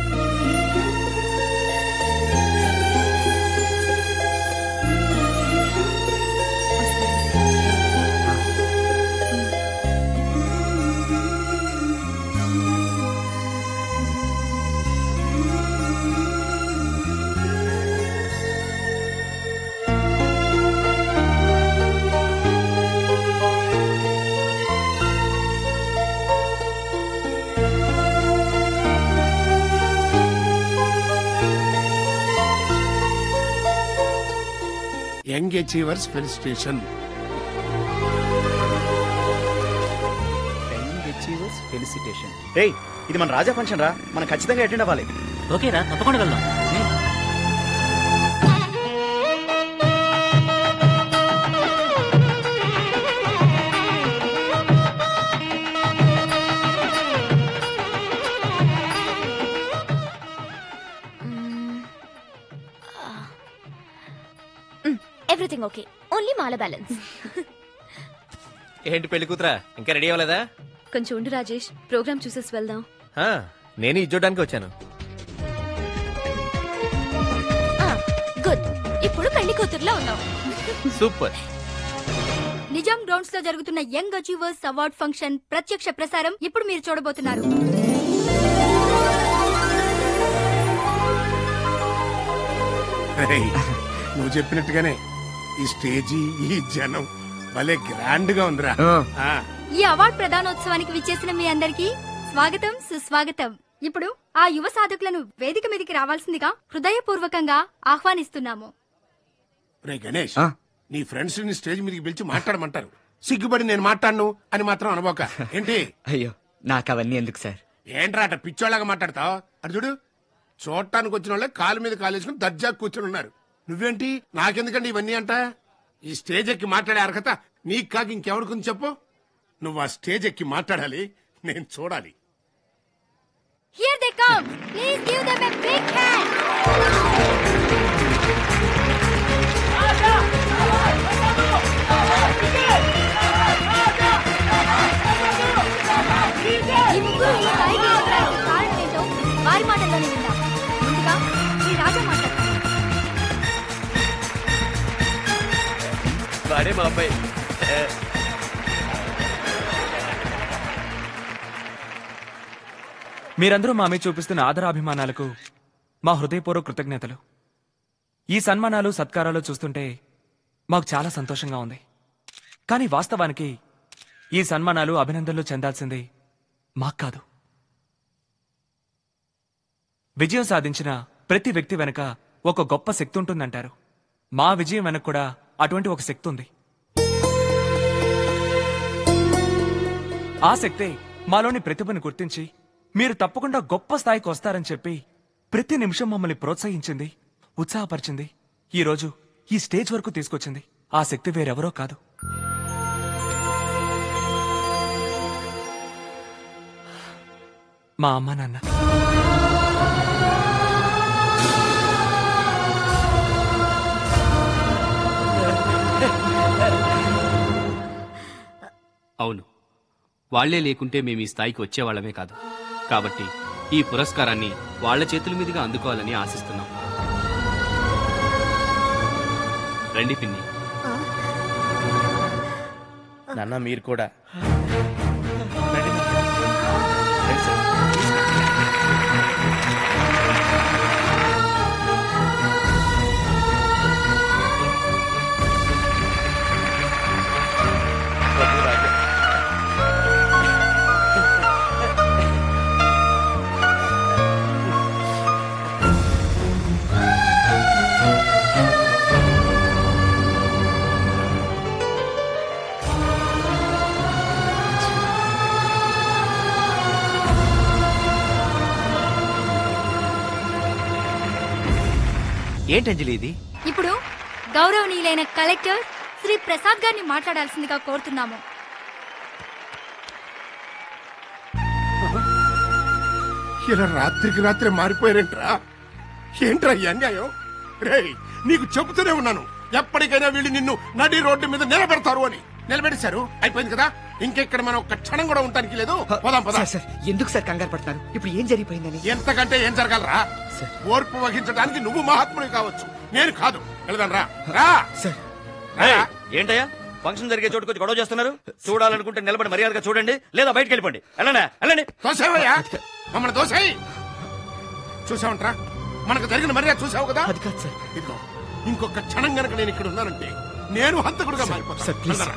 Young achievers felicitation. Felicitation. రేయ్, ఇది మన రాజా ఫంక్షన్ రా, మనం ఖచ్చితంగా అటెండ్ అవ్వాలి. ఓకేరా, తప్పకుండా వెళ్దాం. ఎవ్రీథింగ్ ఓకే, ఓన్లీ మాల బ్యాలెన్స్. ఏంటి పెళ్లి కూతురా, ఇంకా రెడీ అవ్వలేదా? కొంచెం ఉండు రాజేష్, ప్రోగ్రామ్ చూసేసి వెళ్దాం. నేను ఇది చూడడానికి వచ్చాను. గుడ్, ఇప్పుడు పెళ్లి కూతురులో ఉన్నావు. సూపర్. నిజాం గ్రౌండ్స్ లో జరుగుతున్న యంగ్ అచీవర్స్ అవార్డ్ ఫంక్షన్ ప్రత్యక్ష ప్రసారం ఇప్పుడు మీరు చూడబోతున్నారు. నువ్వు చెప్పినట్టుగానే ఈ స్టేజీ, ఈ జనం భలే గ్రాండ్ గా ఉందిరా. ఈ అవార్డ్ ప్రదానోత్సవానికి విచ్చేసిన మీ అందరికీ స్వాగతం, సుస్వాగతం. ఇప్పుడు ఆ యువ సాధకులను వేదిక మీదకి రావాల్సిందిగా హృదయపూర్వకంగా ఆహ్వానిస్తున్నాము. రే గణేష్, నీ ఫ్రెండ్స్ ని స్టేజ్ మీదకి పిలిచి మాట్లాడమంటారు, సిగ్గుపడి నేను మాట్లాడను అని మాత్రం అనుకోక. ఏంటి? అయ్యో, నాకు అవన్నీ ఎందుకు సార్. ఏంట్రా అట పిచ్చోళ్ళగా మాట్లాడతావు? అటు చూడు, చూడటానికి వచ్చిన వాళ్ళే కాలు మీద కాలేసుకుని దర్జా కూర్చొని ఉన్నారు. నువ్వేంటి నాకెందుకండి ఇవన్నీ అంట? ఈ స్టేజ్ ఎక్కి మాట్లాడే అర్హత నీకు కాక ఇంకెవరికి చెప్పు. నువ్వు ఆ స్టేజ్ ఎక్కి మాట్లాడాలి, నేను చూడాలి. Here they come. Please give them a big hand. ఈ ముగ్గురు ఈ స్థాయికి ఎదగడానికి కారణం ఏంటో వారి మాటల్లోనే విందాం. ముందుగా శ్రీ రాజా మాట్లాడతారు. వాడే మా అబ్బాయి. మీరందరూ మా మీద చూపిస్తున్న ఆదరాభిమానాలకు మా హృదయపూర్వక కృతజ్ఞతలు. ఈ సన్మానాలు, సత్కారాలు చూస్తుంటే మాకు చాలా సంతోషంగా ఉంది. కానీ వాస్తవానికి ఈ సన్మానాలు అభినందనలు చెందాల్సింది మాకు కాదు. విజయం సాధించిన ప్రతి వ్యక్తి వెనక ఒక గొప్ప శక్తి ఉంటుందంటారు. మా విజయం వెనక కూడా అటువంటి ఒక శక్తి ఉంది. ఆ శక్తే మాలోని ప్రతిభను గుర్తించి మీరు తప్పకుండా గొప్ప స్థాయికి వస్తారని చెప్పి ప్రతి నిమిషం మమ్మల్ని ప్రోత్సహించింది, ఉత్సాహపరిచింది, ఈరోజు ఈ స్టేజ్ వరకు తీసుకొచ్చింది. ఆ శక్తి వేరెవరో కాదు, మా అమ్మా నాన్న. అవును, వాళ్లే లేకుంటే మేము ఈ స్థాయికి వచ్చేవాళ్లమే కాదు. కాబట్టి ఈ పురస్కారాన్ని వాళ్ల చేతుల మీదుగా అందుకోవాలని ఆశిస్తున్నాం. రండి పిన్ని. నాన్న మీరు కూడా. ఏంటంజలి ఇది? ఇప్పుడు గౌరవనీయులైన కలెక్టర్ శ్రీ ప్రసాద్ గారిని మాట్లాడాల్సిందిగా కోరుతున్నాము. ఇలా రాత్రికి రాత్రి మారిపోయారేంట్రా? ఏంట్రా ఈ అన్యాయం? రేయ్, నీకు చెబుతూనే ఉన్నాను, ఎప్పటికైనా వీళ్ళు నిన్ను నడి రోడ్డు మీద నిలబెడతారు అని. నిలబెట్టేశారు, అయిపోయింది కదా. ఇంకెక్కడ మనం ఒక్క క్షణం కూడా ఉండటానికి లేదు. పోదాం పదా. ఎందుకు సార్ కంగారు పడతారు? ఇప్పుడు ఏం జరిగిపోయిందని? ఎంతకంటే ఏం జరగాలరా? ఓర్పు వహించడానికి నువ్వు మహాత్ముడి కావచ్చు, నేను కాదు. వెళదాం రా. రా ఏంటయ్యా ఫంక్షన్ జరిగే చోటుకొచ్చి గొడవ చేస్తున్నారు? చూడాలనుకుంటే నిలబడి మర్యాదగా చూడండి, లేదా బయటకు వెళ్ళిపోండి. వెళ్ళండి. దోసేవయ్యా, మమ్మల్ని దోసేయి. చూసావంట్రా, మనకు జరిగిన మర్యాద చూసావు కదా. ఇదిగో, ఇంకొక క్షణం గనక నేను ఇక్కడ ఉన్నానంటే నేను హంతకుడుగా మారిపోతాను.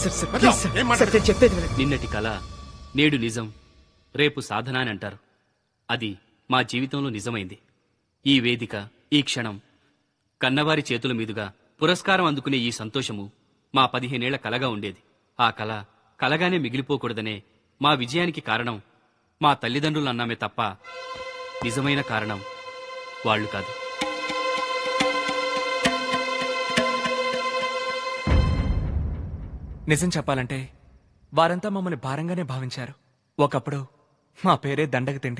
నిన్నటి కళ నేడు నిజం, రేపు సాధన అని అంటారు. అది మా జీవితంలో నిజమైంది. ఈ వేదిక, ఈ క్షణం, కన్నవారి చేతుల మీదుగా పురస్కారం అందుకునే ఈ సంతోషము మా 15 ఏళ్ల కలగా ఉండేది. ఆ కళ కలగానే మిగిలిపోకూడదనే మా విజయానికి కారణం మా తల్లిదండ్రులు అన్నామే తప్ప నిజమైన కారణం వాళ్ళు కాదు. నిజం చెప్పాలంటే వారంతా మమ్మల్ని భారంగానే భావించారు. ఒకప్పుడు మా పేరే దండగ తిండి.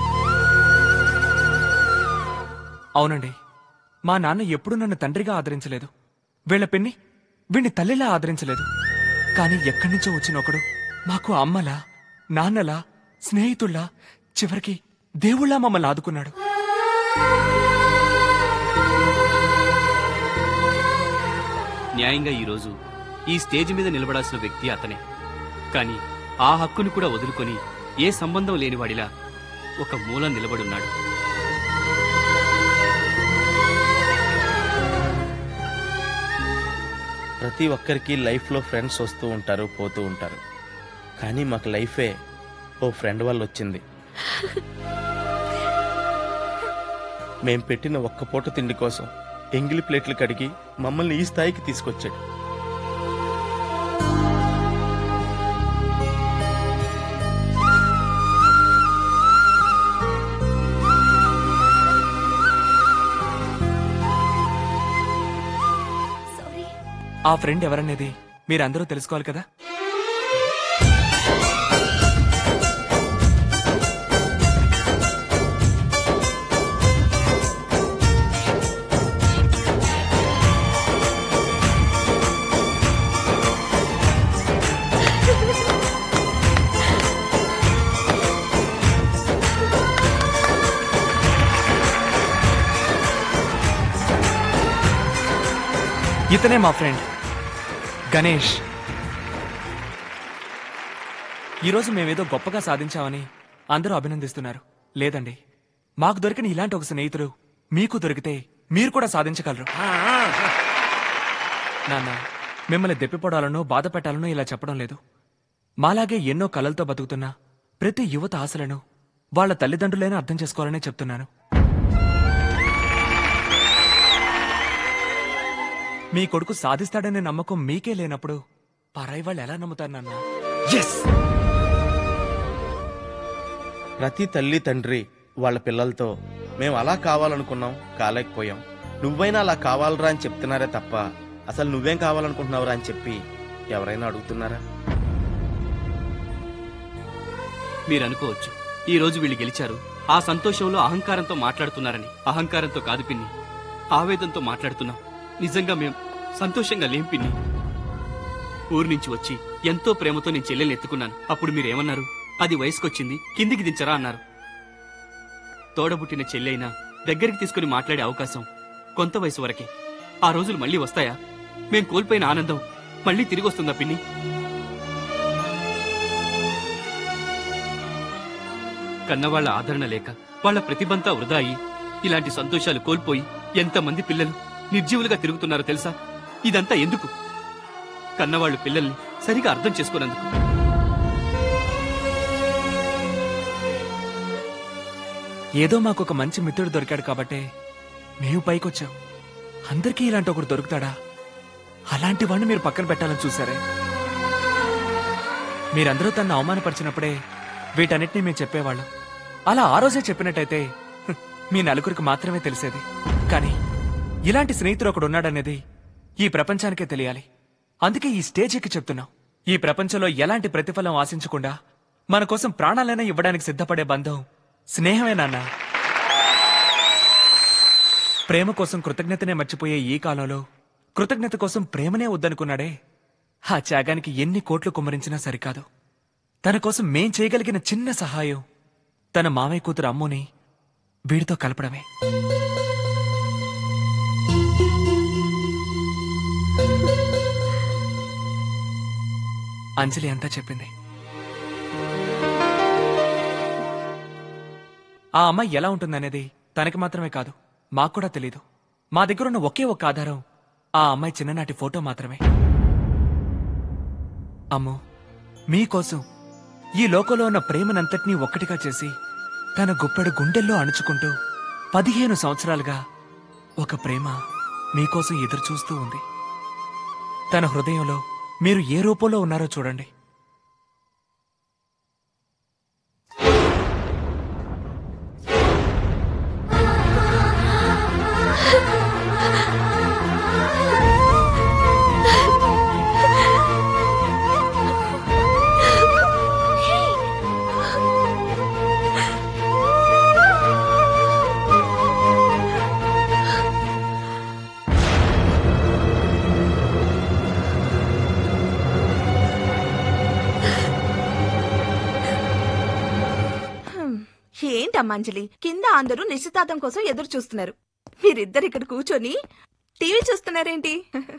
అవునండి, మా నాన్న ఎప్పుడూ నన్ను తండ్రిగా ఆదరించలేదు. వీళ్ల పిన్ని వీణ్ణి తల్లిలా ఆదరించలేదు. కానీ ఎక్కడి నుంచో వచ్చిన ఒకడు మాకు అమ్మలా, నాన్నలా, స్నేహితుల్లా, చివరికి దేవుళ్లా మమ్మల్ని ఆదుకున్నాడు. న్యాయంగా ఈరోజు ఈ స్టేజ్ మీద నిలబడాల్సిన వ్యక్తి అతనే. కాని ఆ హక్కును కూడా వదులుకొని ఏ సంబంధం లేనివాడిలా ఒక మూల నిలబడున్నాడు. ప్రతి ఒక్కరికి లైఫ్లో ఫ్రెండ్స్ వస్తూ ఉంటారు, పోతూ ఉంటారు. కానీ మాకు లైఫే ఓ ఫ్రెండ్ వల్ల వచ్చింది. మేం పెట్టిన ఒక్క పూట తిండి కోసం ఎంగిలి ప్లేట్లు కడిగి మమ్మల్ని ఈ స్థాయికి తీసుకొచ్చాడు. ఆ ఫ్రెండ్ ఎవరనేది మీరందరూ తెలుసుకోవాలి కదా. ఇతనే మా ఫ్రెండ్ గణేష్. ఈరోజు మేమేదో గొప్పగా సాధించామని అందరూ అభినందిస్తున్నారు. లేదండి, మాకు దొరికిన ఇలాంటి ఒక స్నేహితుడు మీకు దొరికితే మీరు కూడా సాధించగలరు. నాన్న, మిమ్మల్ని దెప్పిపడాలనో బాధ పెట్టాలనో ఇలా చెప్పడం లేదు. మాలాగే ఎన్నో కలలతో బతుకుతున్న ప్రతి యువత ఆశలను వాళ్ళ తల్లిదండ్రులైనా అర్థం చేసుకోవాలనే చెప్తున్నాను. మీ కొడుకు సాధిస్తాడనే నమ్మకం మీకే లేనప్పుడు పరాయి వాళ్ళు ఎలా నమ్ముతారు నాన్న? ప్రతి తల్లి తండ్రి వాళ్ళ పిల్లలతో మేము అలా కావాలనుకున్నాం, కాలేకపోయాం, నువ్వైనా అలా కావాలరా అని చెప్తున్నారే తప్ప అసలు నువ్వేం కావాలనుకుంటున్నావురా అని చెప్పి ఎవరైనా అడుగుతున్నారా? మీరనుకోవచ్చు ఈ రోజు వీళ్ళు గెలిచారు, ఆ సంతోషంలో అహంకారంతో మాట్లాడుతున్నారని. అహంకారంతో కాదు పిన్ని, ఆవేదంతో మాట్లాడుతున్నాం. నిజంగా మేం సంతోషంగా లేం పిన్ని. ఊరు నుంచి వచ్చి ఎంతో ప్రేమతో నేను చెల్లెల్ని ఎత్తుకున్నాను. అప్పుడు మీరేమన్నారు? అది వయసుకొచ్చింది, కిందికి దించరా అన్నారు. తోడబుట్టిన చెల్లి అయినా దగ్గరికి తీసుకుని మాట్లాడే అవకాశం కొంత వయసు వరకే. ఆ రోజులు మళ్ళీ వస్తాయా? మేం కోల్పోయిన ఆనందం మళ్ళీ తిరిగి వస్తుందా పిన్ని? కన్నవాళ్ల ఆదరణ లేక వాళ్ల ప్రతిభంతా వృధా అయి ఇలాంటి సంతోషాలు కోల్పోయి ఎంతమంది పిల్లలు నిర్జీవులుగా తిరుగుతున్నారో తెలుసా? ఇదంతా ఎందుకు? కన్నవాళ్లు పిల్లల్ని సరిగా అర్థం చేసుకోనందుకు. ఏదో మాకొక మంచి మిత్రుడు దొరికాడు కాబట్టే మేము పైకొచ్చాం. అందరికీ ఇలాంటి ఒకడు దొరుకుతాడా? అలాంటి వాడిని మీరు పక్కన పెట్టాలని చూసారే. మీరందరూ తనను అవమానపరిచినప్పుడే వీటన్నిటినీ మేము చెప్పేవాళ్ళం. అలా ఆ రోజే చెప్పినట్టయితే మీ నలుగురికి మాత్రమే తెలిసేది. కానీ ఇలాంటి స్నేహితుడు ఒకడు ఉన్నాడనేది ఈ ప్రపంచానికే తెలియాలి. అందుకే ఈ స్టేజ్ ఎక్కి చెప్తున్నాం. ఈ ప్రపంచంలో ఎలాంటి ప్రతిఫలం ఆశించకుండా మన కోసం ప్రాణాలైనా ఇవ్వడానికి సిద్ధపడే బంధం స్నేహమే నాన్న. ప్రేమ కోసం కృతజ్ఞతనే మర్చిపోయే ఈ కాలంలో కృతజ్ఞత కోసం ప్రేమనే వద్దనుకున్నాడే, ఆ త్యాగానికి ఎన్ని కోట్లు కుమ్మరించినా సరికాదు. తన కోసం మేం చేయగలిగిన చిన్న సహాయం తన మామయ్య కూతురు అమ్ముని వీడితో కలపడమే. అంజలి అంతా చెప్పింది. ఆ అమ్మాయి ఎలా ఉంటుందనేది తనకి మాత్రమే కాదు, మాకు కూడా తెలీదు. మా దగ్గరున్న ఒకే ఒక్క ఆధారం ఆ అమ్మాయి చిన్ననాటి ఫోటో మాత్రమే. అమ్మో, మీకోసం ఈ లోకంలో ఉన్న ప్రేమనంతటినీ ఒక్కటిగా చేసి తన గుప్పెడు గుండెల్లో అణుచుకుంటూ 15 సంవత్సరాలుగా ఒక ప్రేమ మీకోసం ఎదురుచూస్తూ ఉంది. తన హృదయంలో మీరు ఏ రూపంలో ఉన్నారో చూడండి. ఏంటమ్మా అంజలి, కింద అందరూ నిశ్చితార్థం కోసం ఎదురు చూస్తున్నారు. మీరిద్దరు ఇక్కడ కూర్చొని టీవీ చూస్తున్నారేంటి?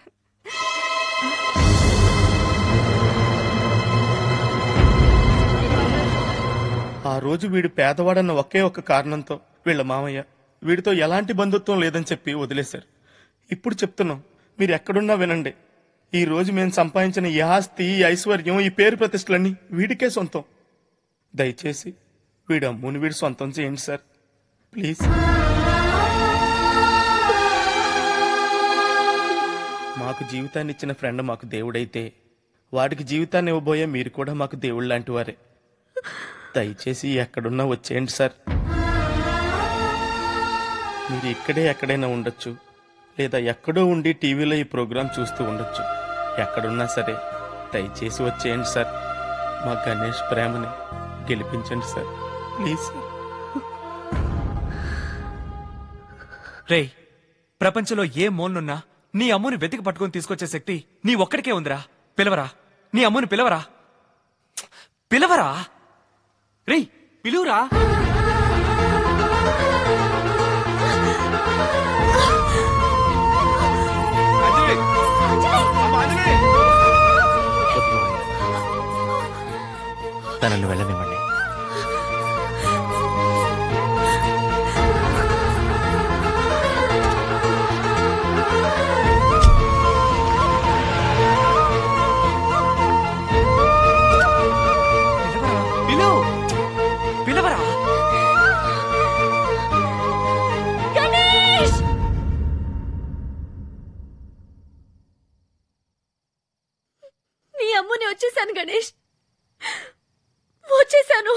ఆ రోజు వీడు పేదవాడన్న ఒకే ఒక్క కారణంతో వీళ్ళ మామయ్య వీడితో ఎలాంటి బంధుత్వం లేదని చెప్పి వదిలేశారు. ఇప్పుడు చెప్తున్నాం, మీరు ఎక్కడున్నా వినండి. ఈ రోజు మేము సంపాదించిన ఈ ఆస్తి, ఈ ఐశ్వర్యం, ఈ పేరు ప్రతిష్టలన్నీ వీడికే సొంతం. దయచేసి వీడు అమ్ముని వీడు సొంతం చేయండి సార్, ప్లీజ్. మాకు జీవితాన్ని ఇచ్చిన ఫ్రెండ్ మాకు దేవుడైతే వాడికి జీవితాన్ని ఇవ్వబోయే మీరు కూడా మాకు దేవుడు లాంటి వారే. దయచేసి ఎక్కడున్నా వచ్చేయండి సార్. మీరు ఇక్కడే ఎక్కడైనా ఉండొచ్చు, లేదా ఎక్కడో ఉండి టీవీలో ఈ ప్రోగ్రాం చూస్తూ ఉండొచ్చు. ఎక్కడున్నా సరే దయచేసి వచ్చేయండి సార్. మా గణేష్ ప్రేమని గెలిపించండి సార్, ప్లీజ్. రేయ్, ప్రపంచంలో ఏ మూలనున్నా నీ అమ్ముని వెతికి పట్టుకొని తీసుకొచ్చే శక్తి నీ ఒక్కడికే ఉందిరా. పిలవరా, నీ అమ్ముని పిలవరా, పిలవరా. రేయ్, పిలువురా. తనను వెళ్ళనివ్వండి. వచ్చేసాను గణేష్, వచ్చేసాను.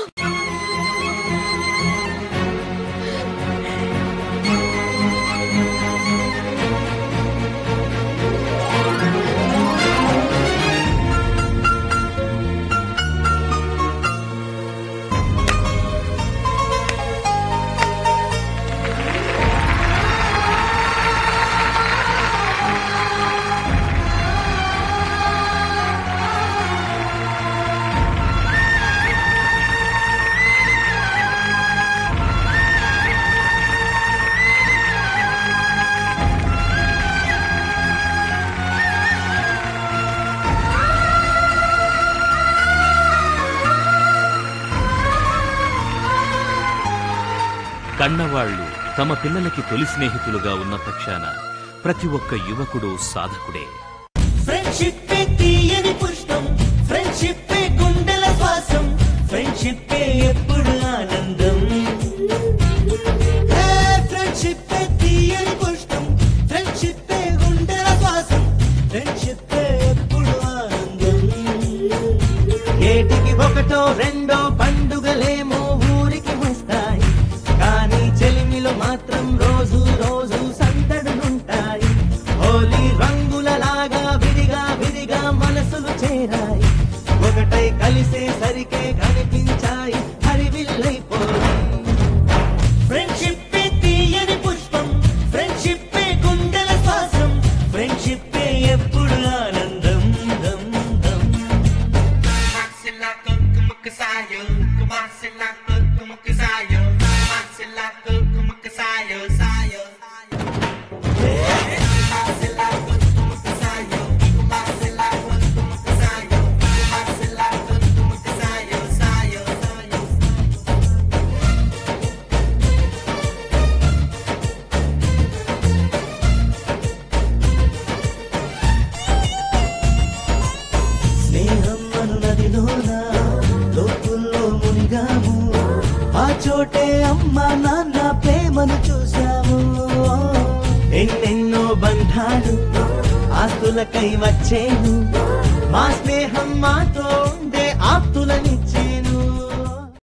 కన్నవాళ్లు తమ పిల్లలకి తొలి స్నేహితులుగా ఉన్న పక్షాన ప్రతి ఒక్క యువకుడు సాధకుడే. ఫ్రెండ్షిప్ తీయని పుష్పం, ఫ్రెండ్షిప్ గుండెల శ్వాసం, ఫ్రెండ్షిప్ ఎప్పుడు ఆనందం. ఫ్రెండ్షిప్ తీయని పుష్పం, ఫ్రెండ్షిప్ గుండెల శ్వాసం, ఫ్రెండ్షిప్ ఎప్పుడు ఆనందం. ఏటికి ఒకటో రెండో పండుగలేమో ఊరికి వస్తాయి, కానీ చెలిమిలో మాత్రం రోజు రోజు సందడులుంటాయి. హోలీ రంగులలాగా విడిగా విడిగా మనసులు చేరాయి, ఒకటై కలిసేసరికే కనిపించాయి హరివిల్లైపోయి. ఫ్రెండ్షిప్ తీయని పుష్పం, ఫ్రెండ్షిప్ గుండెల శ్వాసం, ఫ్రెండ్షిప్ ఎప్పుడు ఆనందం. స్నేహం అను నదిలోన లోతుల్లో మునిగాము, ఆ చోటే అమ్మ నాన్న ప్రేమను చూసాము. ఎన్నెన్నో బంధాలు ఆస్తులకై వచ్చేను, మా స్నేహం మాతో ఉండే ఆప్తుల